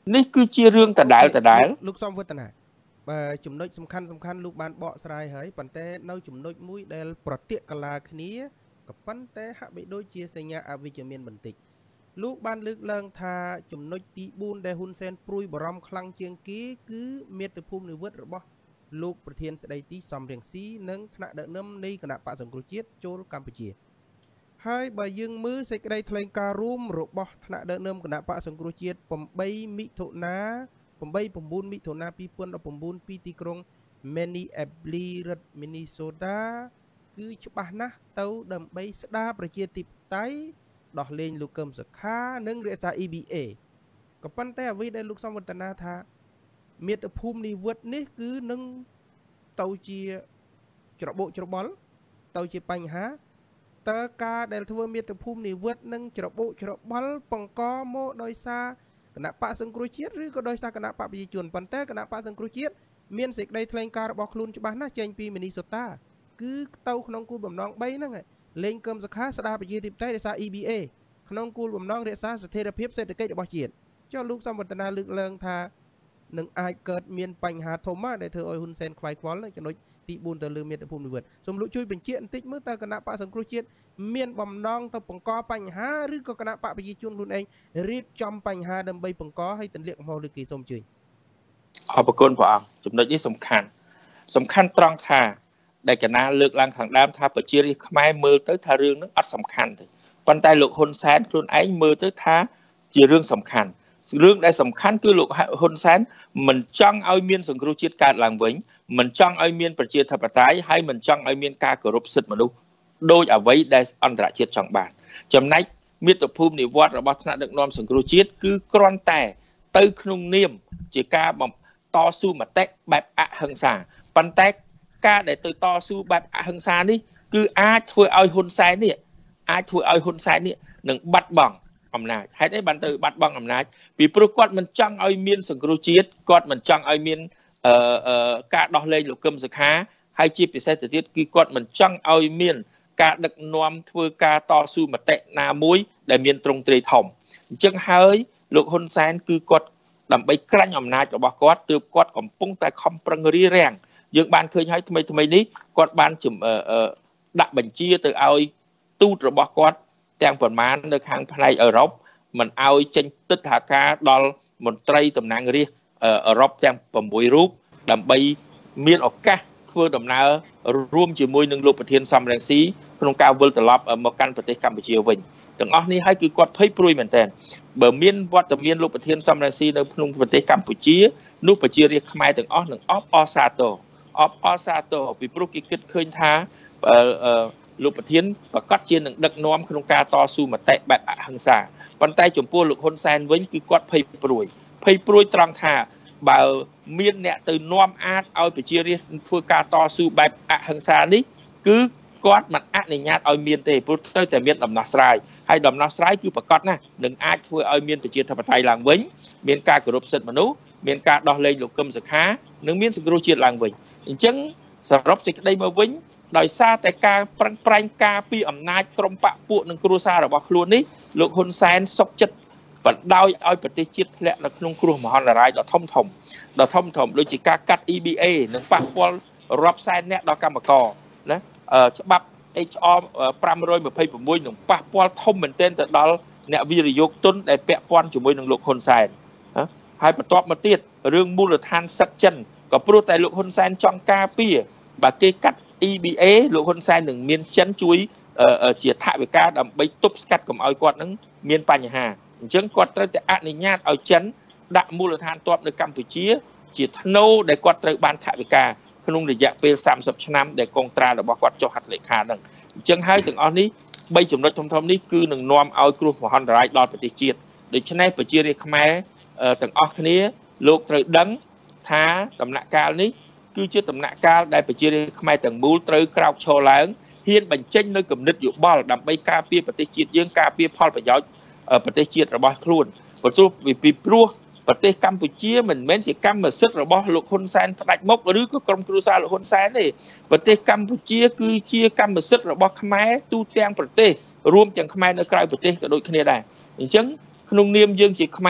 Speaker 4: នេះគឺជារឿងដដែល
Speaker 2: លោកសំវឌ្ឍនាបើចំណុចសំខាន់លោកបានបកស្រាយហើយប៉ុន្តែនៅចំណុចមួយដែលប្រតិកលាគ្នាក៏ប៉ុន្តែហាក់បីដូចជាសញ្ញាអវិជ្ជមានបន្តិចលោកបានលើកឡើងថាចំណុចទី4ដែលហ៊ុនសែនព្រួយបារម្ភខ្លាំងជាងគេគឺមាតុភូមិនិវត្តរបស់លោកប្រធានស្ដីទីសំរងស៊ីនិងថ្នាក់ដឹកនាំនៃគណៈបកសង្គ្រោះជាតិចូលកម្ពុជាហើយបើយើងមើលសេចក្តីថ្លែងការណ៍រួមរបស់ថ្នាក់ដឹកនាំគណៈបកសង្គ្រោះជាតិ8 មិថុនា 9 មិថុនា 2019 ពីទីក្រុង Minneapolis រដ្ឋ Minnesota គឺច្បាស់ណាស់ទៅដើម្បីស្ដារប្រជាធិបតេយ្យដោះលែងលោកកឹមសុខានិងរក្សា EBA ក៏ប៉ុន្តែអ្វីដែលលោកសំវឌ្ឍនាថាមាតុភូមិនិវត្តនេះគឺនឹងទៅជាច្របូកច្របល់ទៅជាបញ្ហាតើការដែលធ្វើមាតុភូមិនិវត្តនឹងច្របូកច្របល់បង្កមកដោយសារគណៈបកសង្គ្រោះជាតិឬក៏ដោយសារគណៈបកប្រជាជនប៉ុន្តែគណៈបកសង្គ្រោះជាតិមានសេចក្តីថ្លែងការណ៍របស់ខ្លួនច្បាស់ណាស់ចេញពីមីនីសូតាគឺទៅក្នុងគោលបំណង3ហ្នឹងលេងកឹមសុខាស្ដារប្រជាធិបតេយ្យរក្សា EBA ក្នុងគោលបំណងរក្សាស្ថិរភាពសេដ្ឋកិច្ចរបស់ជាតិចុះលោកសំវឌ្ឍនាលើកឡើងថានឹងអាចកើតមានបញ្ហាធំណាស់ដែលធ្វើឲ្យហ៊ុនសែនខ្វាយខ្វល់នៅចំណុចទី4ទៅលើមាតុភូមិនិវត្តសូមលោកជួយបញ្ជាក់បន្តិចមើលតើគណៈបកសង្គ្រោះជាតិមានបំណងទៅបង្កបញ្ហាឬក៏គណៈបកប្រជាជនខ្លួនឯងរៀបចំបញ្ហាដើម្បីបង្កឲ្យទន្លាក់កំហុសលើគេសូមអញ្ជើញ
Speaker 4: អរគុណព្រះអង្គចំណុចនេះសំខាន់ត្រង់ថាដែលកណាលើកឡើងខាងដើមថាប្រជារាស្ត្រខ្មែរមើលទៅថារឿងហ្នឹងអត់សំខាន់ទេប៉ុន្តែលោកហ៊ុនសែនខ្លួនឯងមើលទៅថាជារឿងសំខាន់រឿងដែលសំខាន់គឺលោកហ៊ុនសែនមិនចង់ឲ្យមានសង្គ្រោះជាតិកើតឡើងវិញមិនចង់ឲ្យមានប្រជាធិបតេយ្យហើយមិនចង់ឲ្យមានការគោរពសិទ្ធិមនុស្សដោយអ្វីដែលអន្តរជាតិចង់បានចំណែកមាតុភូមិនិវត្តរបស់ថ្នាក់ដឹកនាំសង្គ្រោះជាតិគឺគ្រាន់តែទៅក្នុងនាមជាការតស៊ូមតិបែបអហិង្សាប៉ុន្តែការដែលទៅតស៊ូបែបអហិង្សានេះគឺអាចធ្វើឲ្យហ៊ុនសែននេះនឹងបាត់បង់អំណាចហេតុអីបានទៅបាត់បង់អំណាចពីព្រោះគាត់មិនចង់ឲ្យមានសង្គ្រោះជាតិគាត់មិនចង់ឲ្យមានការដោះលែងលោកកឹមសុខាហើយជាពិសេសទៅទៀតគឺគាត់មិនចង់ឲ្យមានការដឹកនាំធ្វើការតស៊ូមតិណាមួយដែលមានទ្រង់ទ្រាយធំអញ្ចឹងហើយលោកហ៊ុនសែនគឺគាត់ដើម្បីក្រាញ់អំណាចរបស់គាត់ទើបគាត់កំពុងតែខំប្រឹងរារាំងយើងបានឃើញហើយថ្មីនេះគាត់បានដាក់បញ្ជាទៅឲ្យទូតរបស់គាត់ទាំងប្រមាណនៅខាងផ្នែកអឺរ៉ុបមិនឲ្យចេញទិដ្ឋាការដល់មន្ត្រីតំណាងរាស្ត្រអឺរ៉ុបទាំង6រូបដើម្បីមានឱកាសធ្វើដំណើររួមជាមួយនឹងលោកប្រធានសំរងស៊ីក្នុងការវិលត្រឡប់មកកាន់ប្រទេសកម្ពុជាវិញទាំងអស់នេះហើយគឺគាត់ភ័យព្រួយមែនទែនបើមានវត្តមានលោកប្រធានសំរងស៊ីនៅក្នុងប្រទេសកម្ពុជានោះប្រជារាស្ត្រខ្មែរទាំងអស់នឹងអបអរសាទរពីព្រោះគេគិតឃើញថាលោកប្រធានប្រកាសជានឹងដឹកនាំក្នុងការតស៊ូមតិបែបអហិង្សាប៉ុន្តែចំពោះលោកហ៊ុនសែនវិញគឺគាត់ភ័យព្រួយត្រង់ថាបើមានអ្នកទៅនាំអាចឲ្យប្រជារាស្ត្រធ្វើការតស៊ូបែបអហិង្សានេះគឺគាត់មិនអនុញ្ញាតឲ្យមានទេព្រោះទៅតែមានដំណោះស្រាយហើយដំណោះស្រាយគឺប្រកាសណាស់នឹងអាចធ្វើឲ្យមានប្រជាធិបតេយ្យឡើងវិញមានការគោរពសិទ្ធិមនុស្សមានការដោះលែងលោកកឹមសុខានិងមានសង្គ្រោះជាតិឡើងវិញអញ្ចឹងសរុបសេចក្តីមកវិញដោយសារតែការប្រឹងប្រែងការពីអំណាចក្រុមបកពួកនិងគ្រួសាររបស់ខ្លួននេះលោកហ៊ុនសែនសុកចិត្តបណ្ដោយឲ្យប្រទេសជាតិធ្លាក់នៅក្នុងគ្រោះមហន្តរាយដ៏ធំដូចជាការកាត់ EBA និងប៉ះពាល់រាប់សែនអ្នកដល់កម្មករណាច្បាប់ HR 526នឹងប៉ះពាល់ធំមែនទែនទៅដល់អ្នកវិនិយោគទុនដែលពាក់ព័ន្ធជាមួយនឹងលោកហ៊ុនសែនហើយបន្ទាប់មកទៀតរឿងមូលដ្ឋានសិទ្ធិចិនក៏ព្រោះតែលោកហ៊ុនសែនចង់ការពារបើគេកាត់ EBA លោកហ៊ុនសែននឹងមានចិនជួយជាថវិកាដើម្បីទប់ស្កាត់កុំឲ្យគាត់នឹងមានបញ្ហាអញ្ចឹងគាត់ត្រូវតែអនុញ្ញាតឲ្យចិនដាក់មូលដ្ឋានទ័ពនៅកម្ពុជាជាធ្នូដែលគាត់ត្រូវបានថវិកាក្នុងរយៈពេល30ឆ្នាំដែលកងត្រារបស់គាត់ចុះហត្ថលេខាហ្នឹងអញ្ចឹងហើយទាំងអស់នេះ3ចំណុចធំៗនេះគឺនឹងនាំឲ្យគ្រោះមហន្តរាយដល់ប្រទេសជាតិដូច្នេះប្រជារាស្ត្រខ្មែរទាំងអស់គ្នាលោកត្រូវដឹងថាដំណាក់កាលនេះគឺជាដំណាក់កាលដែលប្រជារាស្ត្រខ្មែរទាំងមូលត្រូវក្រោកឈរឡើងហ៊ានបញ្ចេញនៅគំនិតយោបល់ដើម្បីការពារប្រទេសជាតិយើងការពារផលប្រយោជន៍ប្រទេសជាតិរបស់ខ្លួនពីព្រោះប្រទេសកម្ពុជាមិនមែនជាកម្មសិទ្ធិរបស់លោកហ៊ុនសែនផ្ដាច់មុខឬក៏ក្រុមគ្រួសារលោកហ៊ុនសែនទេប្រទេសកម្ពុជាគឺជាកម្មសិទ្ធិរបស់ខ្មែរទូទាំងប្រទេសរួមទាំងខ្មែរនៅក្រៅប្រទេសក៏ដូចគ្នាដែរអញ្ចឹងក្នុងនាមយើងជាខ្មែរ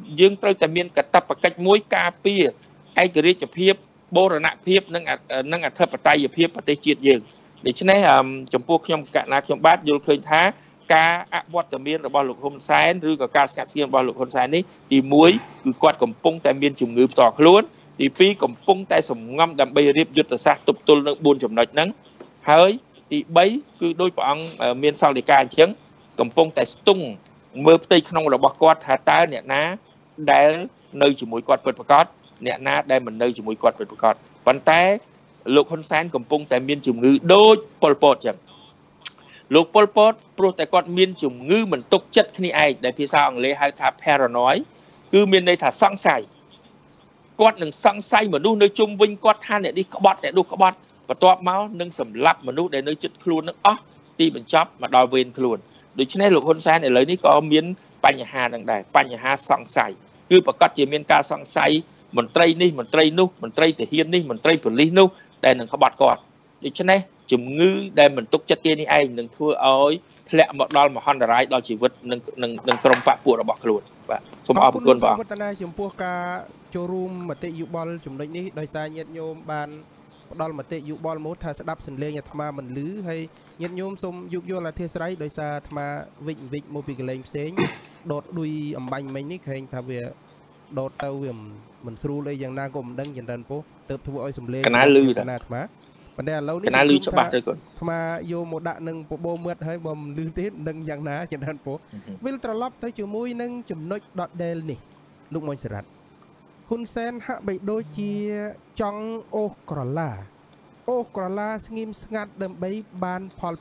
Speaker 4: យើងត្រូវតែមានកតបកិច្ចមួយការពារឯករាជ្យភាពបូរណភាពនិងអធិបតេយ្យភាពប្រទេសជាតិយើងដូច្នេះចំពោះខ្ញុំកណាខ្ញុំបាទយល់ឃើញថាការអវត្តមានរបស់លោកហ៊ុនសែនឬក៏ការស្ងាត់ស្ងៀមរបស់លោកហ៊ុនសែននេះទី1គឺគាត់កំពុងតែមានជំងឺផ្ទាល់ខ្លួនទី2កំពុងតែសំងំដើម្បីរៀបយុទ្ធសាស្ត្រទប់ទល់នឹង4ចំណុចហ្នឹងហើយទី3គឺដោយព្រះអង្គមានសោតិកាអញ្ចឹងកំពុងតែស្ទង់មើលផ្ទៃក្នុងរបស់គាត់ថាតើអ្នកណាដែលនៅជាមួយគាត់ពិតប្រាកដអ្នកណាដែលមិននៅជាមួយគាត់ពិតប្រាកដប៉ុន្តែលោកហ៊ុនសែនកំពុងតែមានជំងឺដូចប៉ុលពតអញ្ចឹងលោកប៉ុលពតព្រោះតែគាត់មានជំងឺមិនទុកចិត្តគ្នាឯងដែលភាសាអង់គ្លេសហៅថា paranoid គឺមានន័យថាសង្ស័យគាត់នឹងសង្ស័យមនុស្សនៅជុំវិញគាត់ថាអ្នកនេះក្បត់អ្នកនោះក្បត់បន្ទាប់មកនឹងសម្លាប់មនុស្សដែលនៅជិតខ្លួននឹងអស់ទីបញ្ចប់មកដល់វេនខ្លួនដូច្នេះលោកហ៊ុនសែនឥឡូវនេះក៏មានបញ្ហានឹងដែរបញ្ហាសង្ស័យគឺប្រកាសជាមានការសង្ស័យមន្ត្រីនេះមន្ត្រីនោះមន្ត្រីទាហាននេះមន្ត្រីប៉ូលីសនោះដែលនឹងក្បត់គាត់ដូច្នេះជំងឺដែលមិនទុកចិត្តគេនេះឯងនឹងធ្វើឲ្យធ្លាក់មកដល់មហន្តរាយដល់ជីវិតនឹងក្រុមបព្វពួករបស់ខ្លួនបាទសូមអរគុណបង
Speaker 2: វឌ្ឍនាចំពោះការចូលរួមមតិយោបល់ចំណុចនេះដោយសារញាតិញោមបានផ្ដល់មតិយោបល់មកថាស្ដាប់សន្លេងអាត្មាមិនឮហើយញាតិញោមសូមយោគយល់អធិស្ឋានដោយសារអាត្មាវិចមកពីកន្លែងផ្សេងដុតដួយអំបញ្ញមិញនេះឃើញថាវាដុតទៅវាមិនស្រួលអីយ៉ាងណាក៏មិនដឹងចន្ទនពោះទៅធ្វើឲ្យសំឡេង
Speaker 4: កណាលឺ
Speaker 2: ណាអាត្មាប៉ុន្តែឥឡូវនេះ
Speaker 4: កណាលឺច្បាស់ទៅគាត់
Speaker 2: អាត្មាយកមកដាក់នឹងបបោមាត់ហើយបើមិនលឺទេនឹងយ៉ាងណាចន្ទនពោះវិលត្រឡប់ទៅជាមួយនឹងចំណុចដដែលនេះលោកមុញសរ៉ាត់ហ៊ុនសែនហាក់បីដូចជាចង់អូសក្រឡាស្ងៀមស្ងាត់ដើម្បីបានផល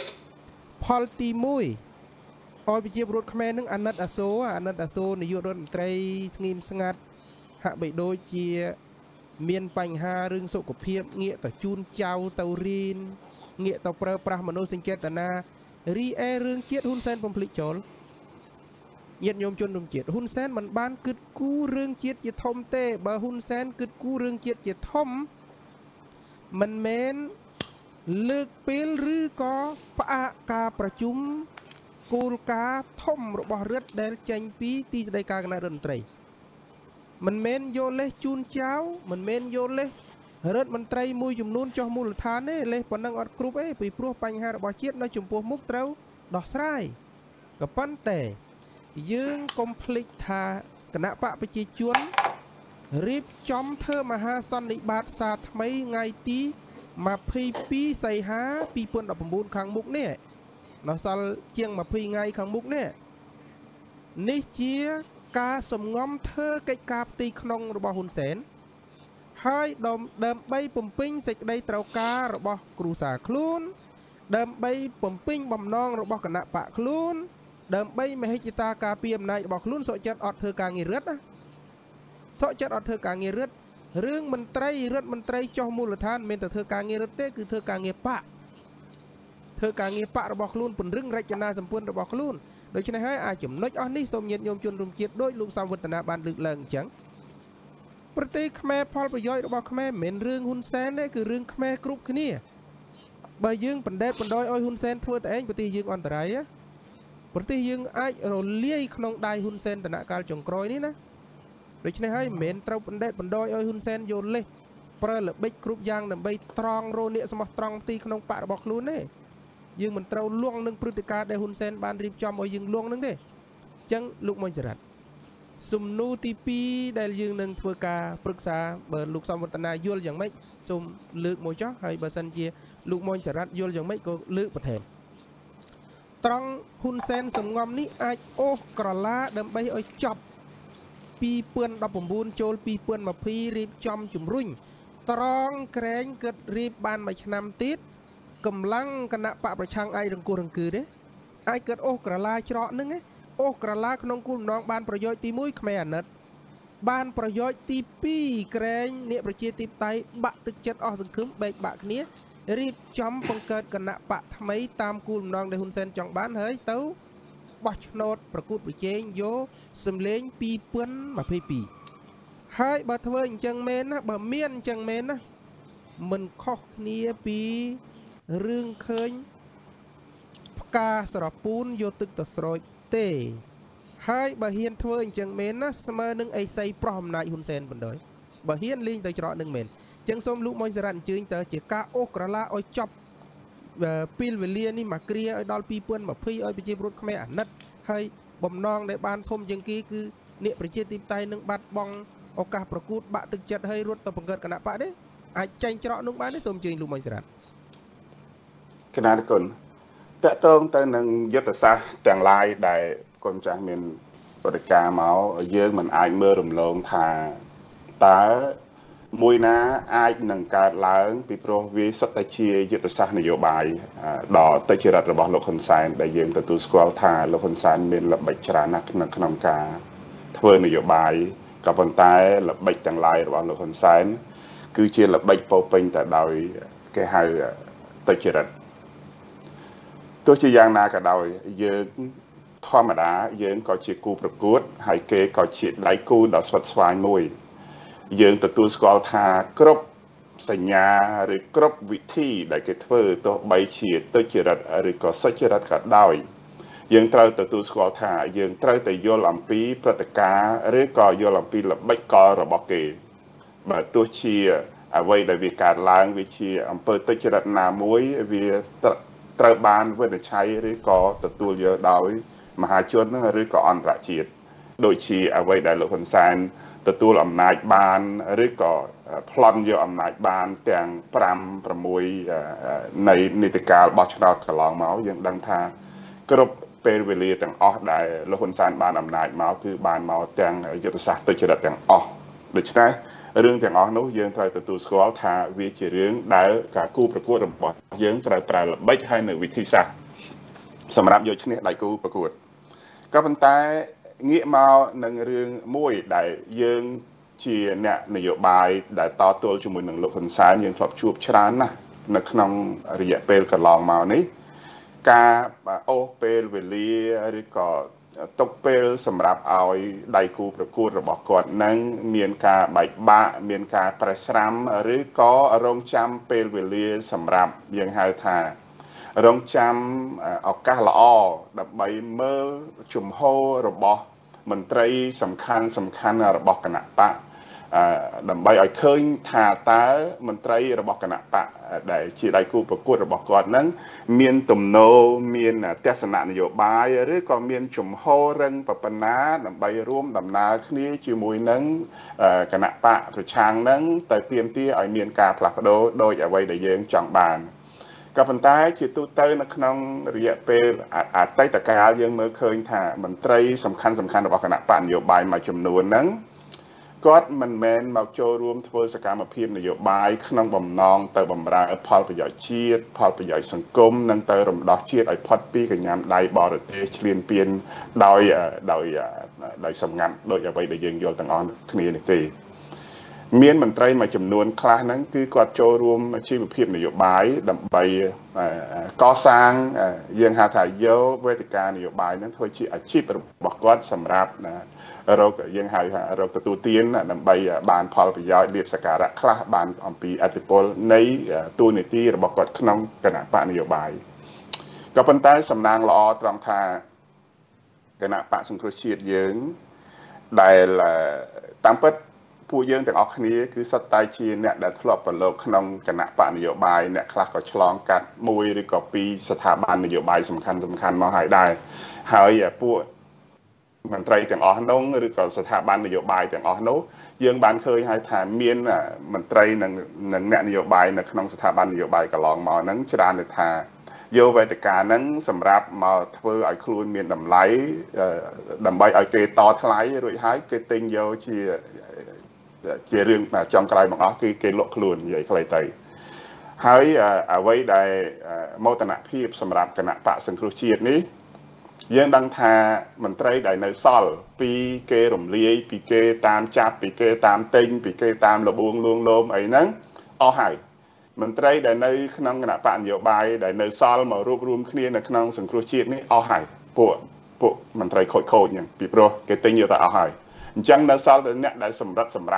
Speaker 2: 2ផលទី1ឲ្យប្រជាពលរដ្ឋខ្មែរនឹងអាណិតអាសូរនាយករដ្ឋមន្ត្រីស្ងៀមស្ងាត់ហាក់បីដូចជាមានបញ្ហារឿងសុខភាពងាកទៅជូនចៅទៅរៀនងាកទៅប្រើប្រាស់មនោសញ្ចេតនារីឯរឿងជាតិហ៊ុនសែនបំភ្លេចចោលញាតិញោមជនរួមជាតិហ៊ុនសែនមិនបានគិតគូររឿងជាតិជាធំទេបើហ៊ុនសែនគិតគូររឿងជាតិជាធំមិនមែនលើកពេលឬក៏ផ្អាកការប្រជុំគោលការណ៍ធំរបស់រដ្ឋដែលចេញពីទីស្តីការគណៈរដ្ឋមន្ត្រីមិនមែនយកលេសជូនចៅមិនមែនយកលេសរដ្ឋមន្ត្រីមួយចំនួនចុះមូលដ្ឋានទេលេសប៉ុណ្ណឹងអត់គ្រប់ទេពីព្រោះបញ្ហារបស់ជាតិនៅចំពោះមុខត្រូវដោះស្រាយក៏ប៉ុន្តែយើងកុំភ្លេចថាគណៈបកប្រជាជនរៀបចំធ្វើមហាសន្និបាតសារថ្មីថ្ងៃទី22សីហា2019ខាងមុខនេះនៅសល់ជាង20ថ្ងៃខាងមុខនេះជាការសំងំធ្វើកិច្ចការផ្ទៃក្នុងរបស់ហ៊ុនសែនហើយដើម្បីបំពេញសេចក្តីត្រូវការរបស់គ្រួសារខ្លួនដើម្បីបំពេញបំណងរបស់គណៈបកខ្លួនដើម្បីមហិច្ឆតាការពារអំណាចរបស់ខ្លួនសុខចិត្តអត់ធ្វើការងាររដ្ឋរឿងមន្ត្រីរដ្ឋមន្ត្រីចុះមូលដ្ឋានមិនមែនតែធ្វើការងាររដ្ឋទេគឺធ្វើការងារបករបស់ខ្លួនពង្រឹងរចនាសម្ព័ន្ធរបស់ខ្លួនដូច្នេះហើយអាចចំណុចអស់នេះសូមញាតិញោមជនរួមជាតិដោយលោកសំវឌ្ឍនាបានលើកឡើងអញ្ចឹងប្រទេសខ្មែរផលប្រយោជន៍របស់ខ្មែរមិនមែនរឿងហ៊ុនសែនទេគឺរឿងខ្មែរគ្រប់គ្នាបើយើងបណ្ដេតបណ្ដោយឲ្យហ៊ុនសែនធ្វើតែឯងប្រទេសយើងអន្តរាយប្រទេសយើងអាចរលាយក្នុងដៃហ៊ុនសែនដំណាក់កាលចុងក្រោយនេះណាដូច្នេះហើយមិនមែនត្រូវបណ្ដេតបណ្ដោយឲ្យហ៊ុនសែនយកលេសប្រើល្បិចគ្រប់យ៉ាងដើម្បីត្រង់រោនាកស្មោះត្រង់ទីក្នុងបករបស់ខ្លួនទេយើងមិនត្រូវលួងនឹងព្រឹត្តិការណ៍ដែលហ៊ុនសែនបានរៀបចំឲ្យយើងលួងនឹងទេអញ្ចឹងលោកមុញសរ៉ាត់សំណួរទី2ដែលយើងនឹងធ្វើការប្រឹក្សាបើលោកសំវឌ្ឍនាយល់យ៉ាងម៉េចសូមលើកមកចុះហើយបើសិនជាលោកមុញសរ៉ាត់យល់យ៉ាងម៉េចក៏លើកបន្ថែមត្រង់ហ៊ុនសែនសំងំនេះអាចអូសក្រឡាដើម្បីឲ្យចប់2019ចូល2020រៀបចំជំរុញត្រង់ក្រែងគិតរៀបបានមួយឆ្នាំទៀតកម្លាំងគណៈបកប្រឆាំងអាចរង្គោះរង្គឺទេអាចគិតអូសក្រឡាច្រកហ្នឹងអូសក្រឡាក្នុងគោលបំណងបានប្រយោជន៍ទី1ខ្មែរអាណិតបានប្រយោជន៍ទី2ក្រែងអ្នកប្រជាធិបតេយ្យបាក់ទឹកចិត្តអស់សង្ឃឹមបែកបាក់គ្នារៀបចំបង្កើតគណៈបកថ្មីតាមគោលបំណងដែលហ៊ុនសែនចង់បានហើយទៅបោះឆ្នោតប្រកួតប្រជែងយកសម្លេង2022ហើយបើធ្វើអញ្ចឹងមែនណាបើមានអញ្ចឹងមែនណាមិនខុសគ្នាពីរឿងឃើញផ្កាស្រពូនយកទឹកទៅស្រោចទេហើយបើហ៊ានធ្វើអញ្ចឹងមែនណាស្មើនឹងអេសីប្រោះអំណាចហ៊ុនសែនបណ្ដោយបើហ៊ានលេងទៅច្រកនឹងមែនអញ្ចឹងសូមលោកមុញសារ៉ាត់អញ្ជើញទៅជាការអូសក្រឡាឲ្យចប់ពេលវេលានេះមកគ្រាឲ្យដល់2020ឲ្យប្រជាពលរដ្ឋខ្មែរអាណិតហើយបំណងដែលបានធំជាងគេគឺអ្នកប្រជាធិបតេយ្យនឹងបាត់បង់ឱកាសប្រកួតបាក់ទឹកចិត្តឲ្យរត់ទៅបង្កើតគណៈបកទេអាចចាញ់ច្រកនោះបានទេសូមអញ្ជើញលោកមុញសារ៉ាត់
Speaker 3: គណៈគុណតកតងទៅនឹងយុទ្ធសាស្ត្រទាំងឡាយដែលគុណចាស់មានបដិការមកយើងមិនអាចមើលរំលងថាតើមួយណាអាចនឹងកើតឡើងពីព្រោះវាសុទ្ធតែជាយុទ្ធសាស្ត្រនយោបាយដ៏តិចរិតរបស់លោកហ៊ុនសែនដែលយើងទទួលស្គាល់ថាលោកហ៊ុនសែនមានល្បិចច្រើនណាស់នៅក្នុងការធ្វើនយោបាយក៏ប៉ុន្តែល្បិចទាំងឡាយរបស់លោកហ៊ុនសែនគឺជាល្បិចពោពេញតែដោយគេហៅតិចរិតទោះជាយ៉ាងណាក៏ដោយយើងធម្មតាយើងក៏ជាគូប្រកួតហើយគេក៏ជាដៃគូដ៏ស្វិតស្វាញមួយយើងទទួលស្គាល់ថាគ្រប់សញ្ញាឬគ្រប់វិធីដែលគេធ្វើទោះបីជាទុច្ចរិតឬក៏សុចរិតក៏ដោយយើងត្រូវទទួលស្គាល់ថាយើងត្រូវតែយល់អំពីព្រឹត្តិការណ៍ឬក៏យល់អំពីល្បិចកលរបស់គេបើទោះជាអ្វីដែលវាកើតឡើងវាជាអំពើទុច្ចរិតណាមួយវាត្រូវបានវិនិច្ឆ័យឬក៏ទទួលយកដោយមហាជនឬក៏អន្តរជាតិដូចជាអ្វីដែលលោកហ៊ុនសែនទទួលអំណាចបានឬក៏ប្លន់យកអំណាចបានទាំង5 6នៃនីតិកាលបោះឆ្នោតកន្លងមកយើងដឹងថាគ្រប់ពេលវេលាទាំងអស់ដែលលោកហ៊ុនសែនបានអំណាចមកគឺបានមកទាំងយុទ្ធសាស្ត្រទុច្ចរិតទាំងអស់ដូច្នេះរឿងទាំងអស់នោះយើងត្រូវទទួលស្គាល់ថាវាជារឿងដែលការគូប្រកួតរបស់យើងត្រូវប្រើល្បិចហើយនៅវិធីសាស្ត្រសម្រាប់យកឈ្នះដៃគូប្រកួតក៏ប៉ុន្តែងាកមកនឹងរឿងមួយដែលយើងជាអ្នកនយោបាយដែលតទល់ជាមួយនឹងលោកហ៊ុនសែនយើងធ្លាប់ជួបច្រើនណាស់នៅក្នុងរយៈពេលកន្លងមកនេះការអូសពេលវេលាឬក៏ទុកពេលសម្រាប់ឲ្យដៃគូប្រកួតរបស់គាត់នឹងមានការបែកបាក់មានការប្រេះស្រាំឬក៏រងចាំពេលវេលាសម្រាប់យើងហៅថារងចាំឱកាសល្អដើម្បីមើលជំហររបស់មន្ត្រីសំខាន់របស់គណៈបកដើម្បីឲ្យឃើញថាតើមន្ត្រីរបស់គណៈបកដែលជាដៃគូប្រកួតរបស់គាត់នឹងមានទំនោរមានទស្សនៈនយោបាយឬក៏មានជំហររឹងប៉ុណ្ណាដើម្បីរួមដំណើរគ្នាជាមួយនឹងគណៈបកប្រឆាំងនឹងទៅទាមទារឲ្យមានការផ្លាស់ប្ដូរដោយអ្វីដែលយើងចង់បានក៏ប៉ុន្តែជាទូទៅនៅក្នុងរយៈពេលអតីតកាលយើងមើលឃើញថាមន្ត្រីសំខាន់របស់គណៈបកនយោបាយមួយចំនួនហ្នឹងគាត់មិនមែនមកចូលរួមធ្វើសកម្មភាពនយោបាយក្នុងបំណងទៅបម្រើផលប្រយោជន៍ជាតិផលប្រយោជន៍សង្គមនិងទៅរំដោះជាតិឲ្យផុតពីកញ្ញាំដៃបរទេសឈ្លានពានដោយសម្ងាត់ដោយអ្វីដែលយើងយល់ទាំងអស់គ្នានេះទេមានមន្ត្រីមួយចំនួនខ្លះហ្នឹងគឺគាត់ចូលរួមជីវភាពនយោបាយដើម្បីកសាងយើងហៅថាយកវេទិកានយោបាយហ្នឹងធ្វើជាអាជីពរបស់គាត់សម្រាប់រកយើងហៅថារកទទួលទានដើម្បីបានផលប្រយោជន៍លាភសក្ការៈខ្លះបានអំពីអធិបុលនៃទូនីតិរបស់គាត់ក្នុងគណៈបកនយោបាយក៏ប៉ុន្តែសំណាងល្អត្រង់ថាគណៈបកសង្គ្រោះជាតិយើងដែលតាមពិតពួកយើងទាំងអស់គ្នាគឺសុទ្ធតែជាអ្នកដែលធ្លាប់ប្រឡូកក្នុងគណៈបកនយោបាយអ្នកខ្លះក៏ឆ្លងកាត់មួយឬក៏ពីរស្ថាប័ននយោបាយសំខាន់មកហើយដែរហើយពួកមន្ត្រីទាំងអស់នោះឬក៏ស្ថាប័ននយោបាយទាំងអស់នោះយើងបានឃើញហើយថាមានមន្ត្រីនិងអ្នកនយោបាយនៅក្នុងស្ថាប័ននយោបាយកន្លងមកហ្នឹងច្រើនទៅថាយកវេទិកាហ្នឹងសម្រាប់មកធ្វើឲ្យខ្លួនមានតម្លៃដើម្បីឲ្យគេតថ្លៃរួចហើយគេទិញយកជារឿងចុងក្រោយមកអស់គឺគេលក់ខ្លួននិយាយខ្លីទៅហើយអ្វីដែលមោទនភាពសម្រាប់គណៈបកសង្គ្រោះជាតិនេះយើងដឹងថាមន្ត្រីដែលនៅសល់ពីគេរំលាយពីគេតាមចាប់ពីគេតាមទិញពីគេតាមលបួងលួងលោមអីហ្នឹងអស់ហើយមន្ត្រីដែលនៅក្នុងគណៈបកនយោបាយដែលនៅសល់មករួបរวมគ្នានៅក្នុងសង្គ្រោះជាតិនេះអស់ហើយពួកមន្ត្រីខូចហ្នឹងពីព្រោះគេទិញយកតែអស់ហើយអញ្ចឹងនៅសល់តែអ្នកដែលសម្រិតសម្រាំង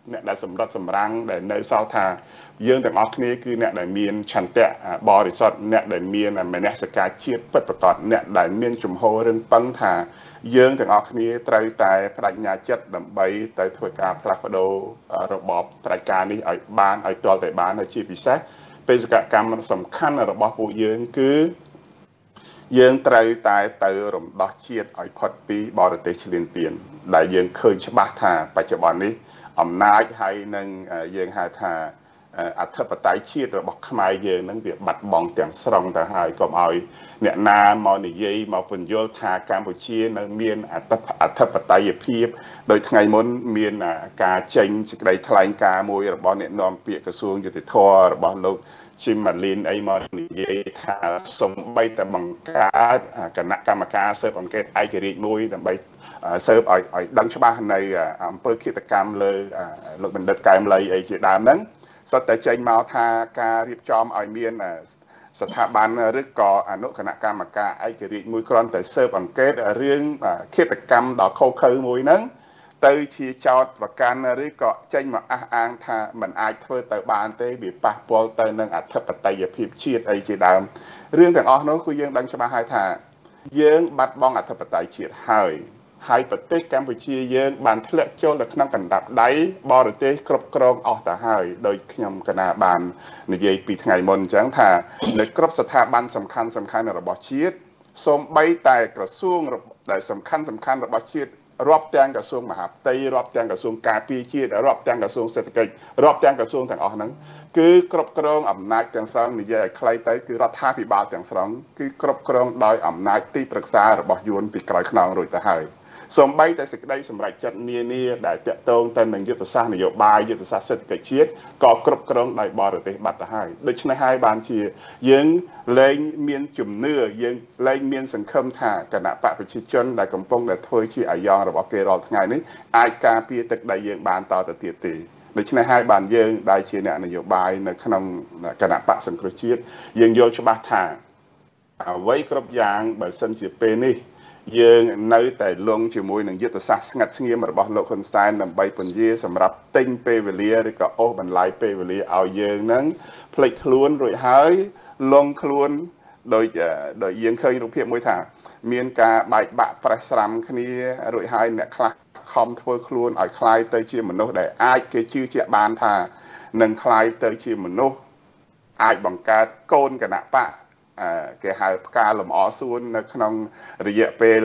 Speaker 3: អ្នកដែលសម្រិតសម្រាំងដែលនៅសល់ថាយើងទាំងអស់គ្នាគឺអ្នកដែលមានឆន្ទៈបរិសុទ្ធអ្នកដែលមានមនសិការជាតិពិតប្រាកដអ្នកដែលមានជំហររឹងប៉ឹងថាយើងទាំងអស់គ្នាត្រូវតែបដិញ្ញាចិត្តដើម្បីទៅធ្វើការផ្លាស់ប្ដូររបបផ្ដាច់ការនេះឲ្យបានឲ្យទាល់តែបានហើយជាពិសេសបេសកកម្មសំខាន់របស់ពួកយើងគឺយើងត្រូវតែទៅរំដោះជាតិឲ្យផុតពីបរទេសឈ្លានពានដែលយើងឃើញច្បាស់ថាបច្ចុប្បន្ននេះអំណាចហើយនឹងយើងហៅថាអធិបតេយ្យជាតិរបស់ខ្មែរយើងនឹងវាបាត់បង់ទាំងស្រុងទៅហើយកុំឲ្យអ្នកណាមកនិយាយមកពន្យល់ថាកម្ពុជានៅមានអធិបតេយ្យភាពដោយថ្ងៃមុនមានការចេញសេចក្តីថ្លែងការណ៍មួយរបស់អ្នកនាំពាក្យក្រសួងយុតិធម៌របស់លោកជីមម៉ាលីនអីមកនិយាយថាសំបីតែបង្កើតគណៈកម្មការស៊ើបអង្កេតឯករាជ្យមួយដើម្បីស៊ើបឲ្យដឹងច្បាស់នៅអំពើឃាតកម្មលើលោកបណ្ឌិតកែមលីអីជាដើមហ្នឹងសុទ្ធតែចេញមកថាការរៀបចំឲ្យមានស្ថាប័នឬក៏អនុគណៈកម្មការឯករាជ្យមួយគ្រាន់តែស៊ើបអង្កេតរឿងឃាតកម្មដ៏ខុសខើមួយហ្នឹងទៅជាចោតប្រកាន់ឬក៏ចេញមកអះអាងថាมันអាចធ្វើទៅបានទេវាប៉ះពាល់ទៅនឹងអធិបតេយ្យភាពជាតិអីជាដើមរឿងទាំងអស់នោះគឺយើងដឹងច្បាស់ហើយថាយើងបាត់បង់អធិបតេយ្យជាតិហើយប្រទេសកម្ពុជាយើងបានធ្លាក់ចូលទៅក្នុងកណ្ដាប់ដៃបរទេសគ្រប់គ្រងអស់ទៅហើយដោយខ្ញុំកណាបាននិយាយពីថ្ងៃមុនអញ្ចឹងថានៅគ្រប់ស្ថាប័នសំខាន់របស់ជាតិសូម្បីតែក្រសួងដែលសំខាន់របស់ជាតិរាប់ទាំងក្រសួងមហាផ្ទៃរាប់ទាំងក្រសួងការពារជាតិរាប់ទាំងក្រសួងសេដ្ឋកិច្ចរាប់ទាំងក្រសួងទាំងអស់ហ្នឹងគឺគ្រប់គ្រងអំណាចទាំងស្រុងនិយាយឲ្យខ្លីទៅគឺរដ្ឋាភិបាលទាំងស្រុងគឺគ្រប់គ្រងដោយអំណាចទីប្រឹក្សារបស់យួនពីក្រោយខ្នងរួចទៅហើយសូម្បីតែសេចក្តីសម្រេចចិត្តនានាដែលតាក់ទងទៅនឹងយុទ្ធសាស្ត្រនយោបាយយុទ្ធសាស្ត្រសេដ្ឋកិច្ចជាតិក៏គ្រប់គ្រងដោយបរទេសបាត់ទៅហើយដូច្នេះហើយបានជាយើងលែងមានជំនឿយើងលែងមានសង្ឃឹមថាគណៈបកប្រជាជនដែលកំពុងតែធ្វើជាអាយ៉ងរបស់គេរាល់ថ្ងៃនេះអាចការពារទឹកដីយើងបានតទៅទៀតទេដូច្នេះហើយបានយើងដែលជាអ្នកនយោបាយនៅក្នុងគណៈបកសង្គ្រោះជាតិយើងយល់ច្បាស់ថាអ្វីគ្រប់យ៉ាងបើសិនជាពេលនេះយើងនៅតែលងជាមួយនឹងយុទ្ធសាស្ត្រស្ងាត់ស្ងៀមរបស់លោកហ៊ុនសែនដើម្បីពន្យាសម្រាប់ទិញពេលវេលាឬក៏អូសបន្លាយពេលវេលាឲ្យយើងនឹងភ្លេចខ្លួនរួចហើយលងខ្លួនដោយយើងឃើញរូបភាពមួយថាមានការបែកបាក់ប្រេះស្រាំគ្នារួចហើយអ្នកខ្លះខំធ្វើខ្លួនឲ្យคล้ายទៅជាមនុស្សដែលអាចគេជឿជាក់បានថានឹងคล้ายទៅជាមនុស្សអាចបង្កើតកូនគណៈបកគេហៅផ្កាលំអសួននៅក្នុងរយៈពេល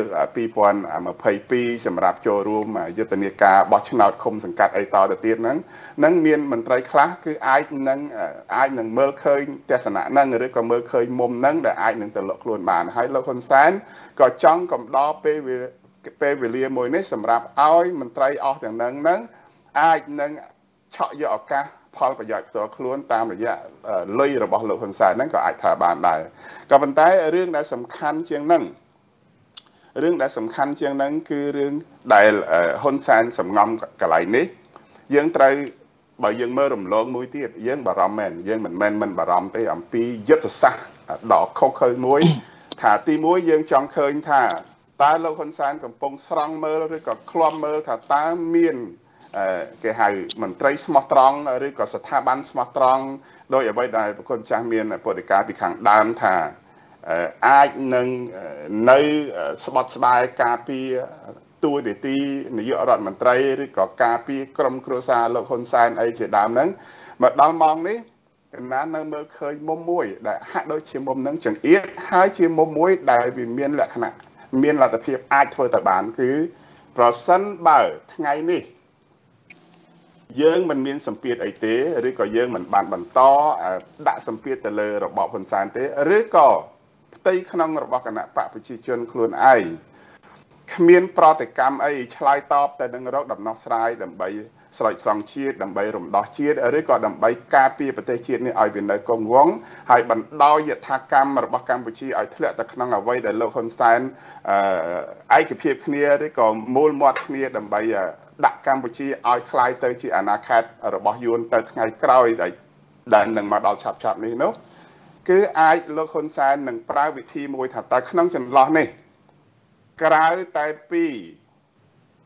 Speaker 3: 2022សម្រាប់ចូលរួមយុទ្ធនាការបោះឆ្នោតឃុំសង្កាត់អីតទៅទៀតហ្នឹងមានមន្ត្រីខ្លះគឺអាចនឹងមើលឃើញទស្សនៈហ្នឹងឬក៏មើលឃើញមុំហ្នឹងដែលអាចនឹងទៅលក់ខ្លួនបានហើយលោកហ៊ុនសែនក៏ចង់កំដរពេលវេលាមួយនេះសម្រាប់ឲ្យមន្ត្រីអស់ទាំងហ្នឹងអាចនឹងឆក់យកឱកាសផលប្រយោជន៍ផ្ទាល់ខ្លួនតាមរយៈលុយរបស់លោកហ៊ុនសែនហ្នឹងក៏អាចថាបានដែរក៏ប៉ុន្តែរឿងដែលសំខាន់ជាងហ្នឹងគឺរឿងដែលហ៊ុនសែនសំងំកន្លែងនេះយើងត្រូវបើយើងមើលរំលងមួយទៀតយើងបារម្ភមែនយើងមិនមែនមិនបារម្ភទេអំពីយុទ្ធសាស្ត្រដ៏ខុសខើមួយថាទីមួយយើងចង់ឃើញថាតើលោកហ៊ុនសែនកំពុងស្រង់មើលឬក៏ឃ្លាំមើលថាតើមានគេហៅមន្ត្រីស្មោះត្រង់ឬក៏ស្ថាប័នស្មោះត្រង់ដោយអ្វីដែលប្រគុណចាស់មានពុទ្ធិកាពីខាងដើមថាអាចនឹងនៅស្បត់ស្បាយការពារតួនាទីនាយករដ្ឋមន្ត្រីឬក៏ការពារក្រុមគ្រួសារលោកហ៊ុនសែនអីជាដើមហ្នឹងមកដល់ម៉ោងនេះកណ្ដាលនៅមើលឃើញមុំមួយដែលហាក់ដូចជាមុំហ្នឹងចង្អៀតហើយជាមុំមួយដែលវាមានលក្ខណៈមានលទ្ធភាពអាចធ្វើទៅបានគឺប្រសិនបើថ្ងៃនេះយើងមិនមានសម្ពាធអីទេឬក៏យើងមិនបានបន្តដាក់សម្ពាធទៅលើរបបហ៊ុនសែនទេឬក៏ផ្ទៃក្នុងរបស់គណៈបកប្រជាជនខ្លួនឯងគ្មានប្រតិកម្មអីឆ្លើយតបទៅនឹងរកដំណោះស្រាយដើម្បីស្រោចស្រង់ជាតិដើម្បីរំដោះជាតិឬក៏ដើម្បីការពារប្រទេសជាតិនេះឲ្យវានៅគង់វង្សហើយបណ្ដោយយថាកម្មរបស់កម្ពុជាឲ្យធ្លាក់ទៅក្នុងអ្វីដែលលោកហ៊ុនសែនឯកភាពគ្នាឬក៏មូលមាត់គ្នាដើម្បីដាក់កម្ពុជាឲ្យคล้ายទៅជាអាណាខេត្តរបស់យួនទៅថ្ងៃក្រោយដែលនឹងមកដល់ឆាប់នេះនោះគឺអាចលោកហ៊ុនសែននឹងប្រើវិធីមួយថាតើក្នុងចន្លោះនេះក្រៅតែពី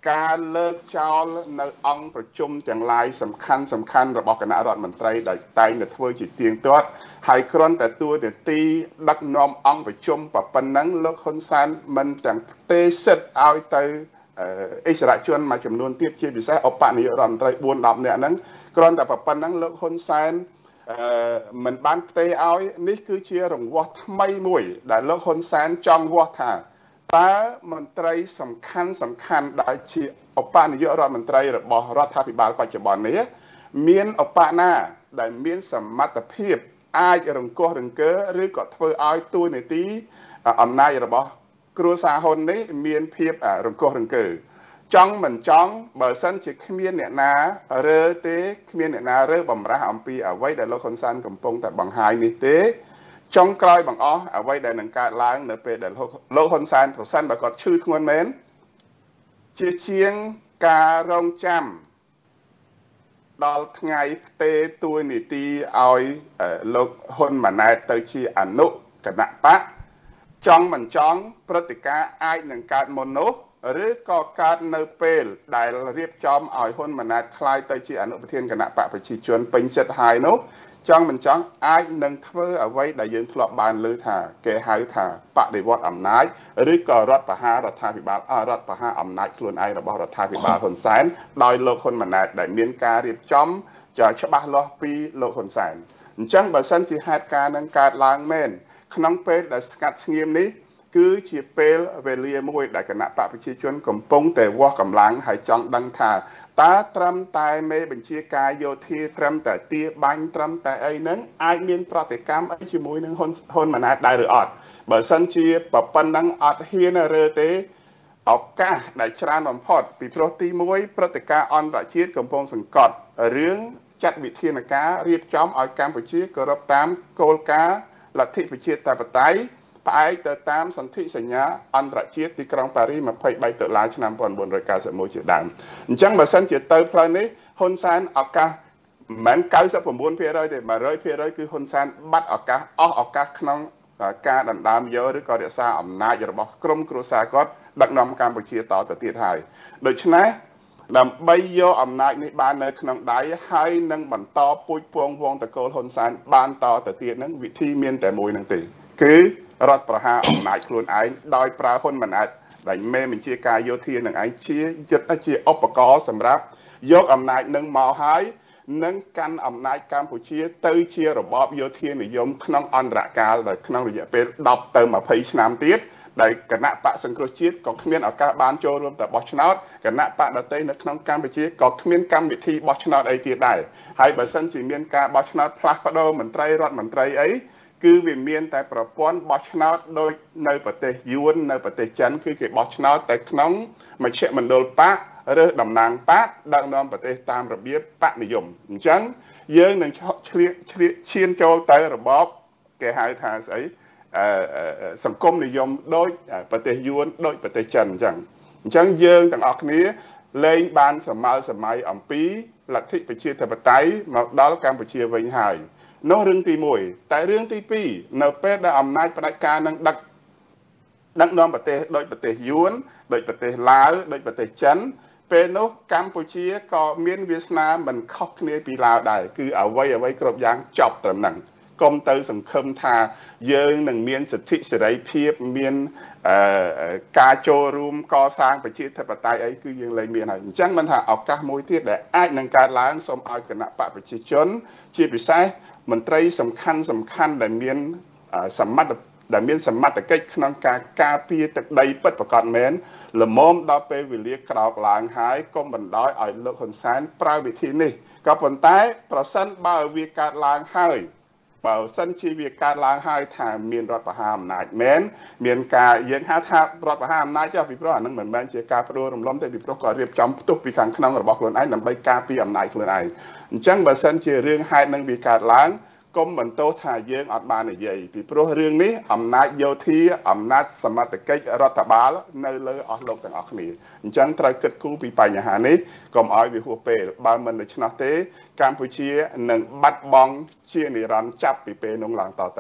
Speaker 3: ការលើកចោលនៅអង្គប្រជុំទាំងឡាយសំខាន់របស់គណៈរដ្ឋមន្ត្រីដែលតែងតែធ្វើជាទៀងទាត់ហើយគ្រាន់តែទួនាទីដឹកនាំអង្គប្រជុំប៉ុណ្ណឹងលោកហ៊ុនសែនមិនទាំងទេសិទ្ធឲ្យទៅអិសរាជជនមួយចំនួនទៀតជាពិសេសឧបនាយករដ្ឋមន្ត្រី 4-10 នាក់ហ្នឹងគ្រាន់តែប៉ុណ្ណឹងលោកហ៊ុនសែនមិនបានផ្ទេរឲ្យនេះគឺជារង្វាស់ថ្មីមួយដែលលោកហ៊ុនសែនចង់វាស់ថាតើមន្ត្រីសំខាន់ដែលជាឧបនាយករដ្ឋមន្ត្រីរបស់រដ្ឋាភិបាលបច្ចុប្បន្ននេះមានឧបណាដែលមានសមត្ថភាពអាចរង្គោះរង្គើឬក៏ធ្វើឲ្យតួនាទីអំណាចរបស់គ្រួសារហ៊ុននេះមានភាពរង្គោះរង្គើចង់មិនចង់បើសិនជាគ្មានអ្នកណារើទេគ្មានអ្នកណារើបំរាស់អំពីអ្វីដែលលោកហ៊ុនសែនកំពុងតែបង្ហាញនេះទេចុងក្រោយបង្អស់អ្វីដែលនឹងកើតឡើងនៅពេលដែលលោកហ៊ុនសែនប្រសិនបើគាត់ឈឺធ្ងន់មែនជាជាងការរងចាំដល់ថ្ងៃផ្ទេរតួនាទីឲ្យលោកហ៊ុនម៉ាណែតទៅជាអនុគណៈបកចង់មិនចង់ព្រឹត្តិការណ៍អាចនឹងកើតមុននោះឬក៏កើតនៅពេលដែលរៀបចំឲ្យហ៊ុនម៉ាណែតក្លាយទៅជាអនុប្រធានគណៈបកប្រជាជនពេញសិទ្ធិហើយនោះចង់មិនចង់អាចនឹងធ្វើអ្វីដែលយើងធ្លាប់បានលើថាគេហៅថាបដិវត្តអំណាចឬក៏រដ្ឋបហារដ្ឋាភិបាលរដ្ឋបហាអំណាចខ្លួនឯងរបស់រដ្ឋាភិបាលហ៊ុនសែនដោយលោកហ៊ុនម៉ាណែតដែលមានការរៀបចំច្បាស់លាស់ពីលោកហ៊ុនសែនអញ្ចឹងបើសិនជាហេតុការណ៍នឹងកើតឡើងមែនក្នុងពេលដែលស្ងាត់ស្ងៀមនេះគឺជាពេលវេលាមួយដែលគណៈបកប្រជាជនកំពុងតែវាស់កម្លាំងហើយចង់ដឹងថាតើត្រឹមតែមេបញ្ជាការយោធាត្រឹមតែទាបាញ់ត្រឹមតែអីហ្នឹងអាចមានប្រតិកម្មអីជាមួយនឹងហ៊ុនម៉ាណែតដែរឬអត់បើសិនជាប៉ុណ្ណឹងអត់ហ៊ានរើទេឱកាសដែលច្រើនបំផុតពីព្រោះទី1ព្រឹត្តិការណ៍អន្តរជាតិកំពុងសង្កត់រឿងចាត់វិធានការរៀបចំឲ្យកម្ពុជាគោរពតាមគោលការណ៍លទ្ធិប្រជាធិបតេយ្យផ្អែកទៅតាមសន្ធិសញ្ញាអន្តរជាតិទីក្រុងប៉ារីស23ដុល្លារឆ្នាំ1991ជាដើមអញ្ចឹងបើសិនជាទៅផ្លូវនេះហ៊ុនសែនឱកាសមិន99%ទេ100%គឺហ៊ុនសែនបាត់ឱកាសអស់ឱកាសក្នុងការដណ្ដើមយកឬក៏រក្សាអំណាចរបស់ក្រុមគ្រួសារគាត់ដឹកនាំកម្ពុជាតទៅទៀតហើយដូច្នេះដើម្បីយកអំណាចនេះបាននៅក្នុងដៃហើយនឹងបន្តពូជពងវងតកូលហ៊ុនសែនបានតទៅទៀតនឹងវិធីមានតែមួយនឹងទេគឺរដ្ឋប្រហារអំណាចខ្លួនឯងដោយប្រើហ៊ុនម៉ាណែតដែលមេបញ្ជាការយោធានឹងឯងជាឧបករណ៍សម្រាប់យកអំណាចនឹងមកហើយនឹងកាន់អំណាចកម្ពុជាទៅជារបបយោធានិយមក្នុងអន្តរកាលដែលក្នុងរយៈពេល10ទៅ20ឆ្នាំទៀតដែលគណៈបកសង្គ្រោះជាតិក៏គ្មានឱកាសបានចូលរួមតែបោះឆ្នោតគណៈបកដទៃនៅក្នុងកម្ពុជាក៏គ្មានកម្មវិធីបោះឆ្នោតអីទៀតដែរហើយបើសិនជាមានការបោះឆ្នោតផ្លាស់ប្ដូរមន្ត្រីរដ្ឋមន្ត្រីអីគឺវាមានតែប្រព័ន្ធបោះឆ្នោតដោយនៅប្រទេសយួននៅប្រទេសចិនគឺគេបោះឆ្នោតតែក្នុងមជ្ឈមណ្ឌលបកឬតំណាងបកដឹកនាំប្រទេសតាមរបៀបបកនិយមអញ្ចឹងយើងនឹងឈានចូលទៅរបបគេហៅថាស្អីសង្គមនិយមដោយប្រទេសយួនដោយប្រទេសចិនអញ្ចឹងយើងទាំងអស់គ្នាលែងបានសម័យអំពីលទ្ធិប្រជាធិបតេយ្យមកដល់កម្ពុជាវិញហើយនោះរឿងទី1តែរឿងទី2នៅពេលដែលអំណាចផ្ដាច់ការនឹងដឹកនាំប្រទេសដោយប្រទេសយួនដោយប្រទេសឡាវដោយប្រទេសចិនពេលនោះកម្ពុជាក៏មានវាសនាមិនខុសគ្នាពីឡាវដែរគឺអ្វីគ្រប់យ៉ាងចប់ត្រឹមហ្នឹងកុំទៅសង្ឃឹមថាយើងនឹងមានសិទ្ធិសេរីភាពមានការចូលរួមកសាងប្រជាធិបតេយ្យអីគឺយើងលែងមានហើយអញ្ចឹងមិនថាឱកាសមួយទៀតដែលអាចនឹងកើតឡើងសូមឲ្យគណៈបកប្រជាជនជាពិសេសមន្ត្រីសំខាន់ដែលមានសមត្ថកិច្ចក្នុងការការពារទឹកដីពិតប្រាកដមែនល្មមដល់ពេលវេលាក្រោកឡើងហើយកុំបណ្ដោយឲ្យលោកហ៊ុនសែនប្រើវិធីនេះក៏ប៉ុន្តែប្រសិនបើវាកើតឡើងហើយបើសិនជាវាកើតឡើងហើយថាមានរដ្ឋបហាអំណាចមែនមានការយើងហៅថារដ្ឋបហាអំណាចចុះពីព្រោះអានឹងមិនមែនជាការបដិរំលំទេពីព្រោះក៏រៀបចំផ្ទុះពីខាងក្នុងរបស់ខ្លួនឯងដើម្បីការពារអំណាចខ្លួនឯងអញ្ចឹងបើសិនជារឿងហេតុនឹងវាកើតឡើងកុំបន្ទោសថាយើងអត់បាននិយាយពីព្រោះរឿងនេះអំណាចយោធាអំណាចសមត្ថកិច្ចរដ្ឋបាលនៅលើអស់លោកទាំងអស់គ្នាអញ្ចឹងត្រូវគិតគូរពីបញ្ហានេះកុំឲ្យវាហួសពេលបើមិនដូច្នោះទេកម្ពុជានឹងបាត់បង់ជានិរន្តរ៍ចាប់ពីពេលនោះឡើងតទៅ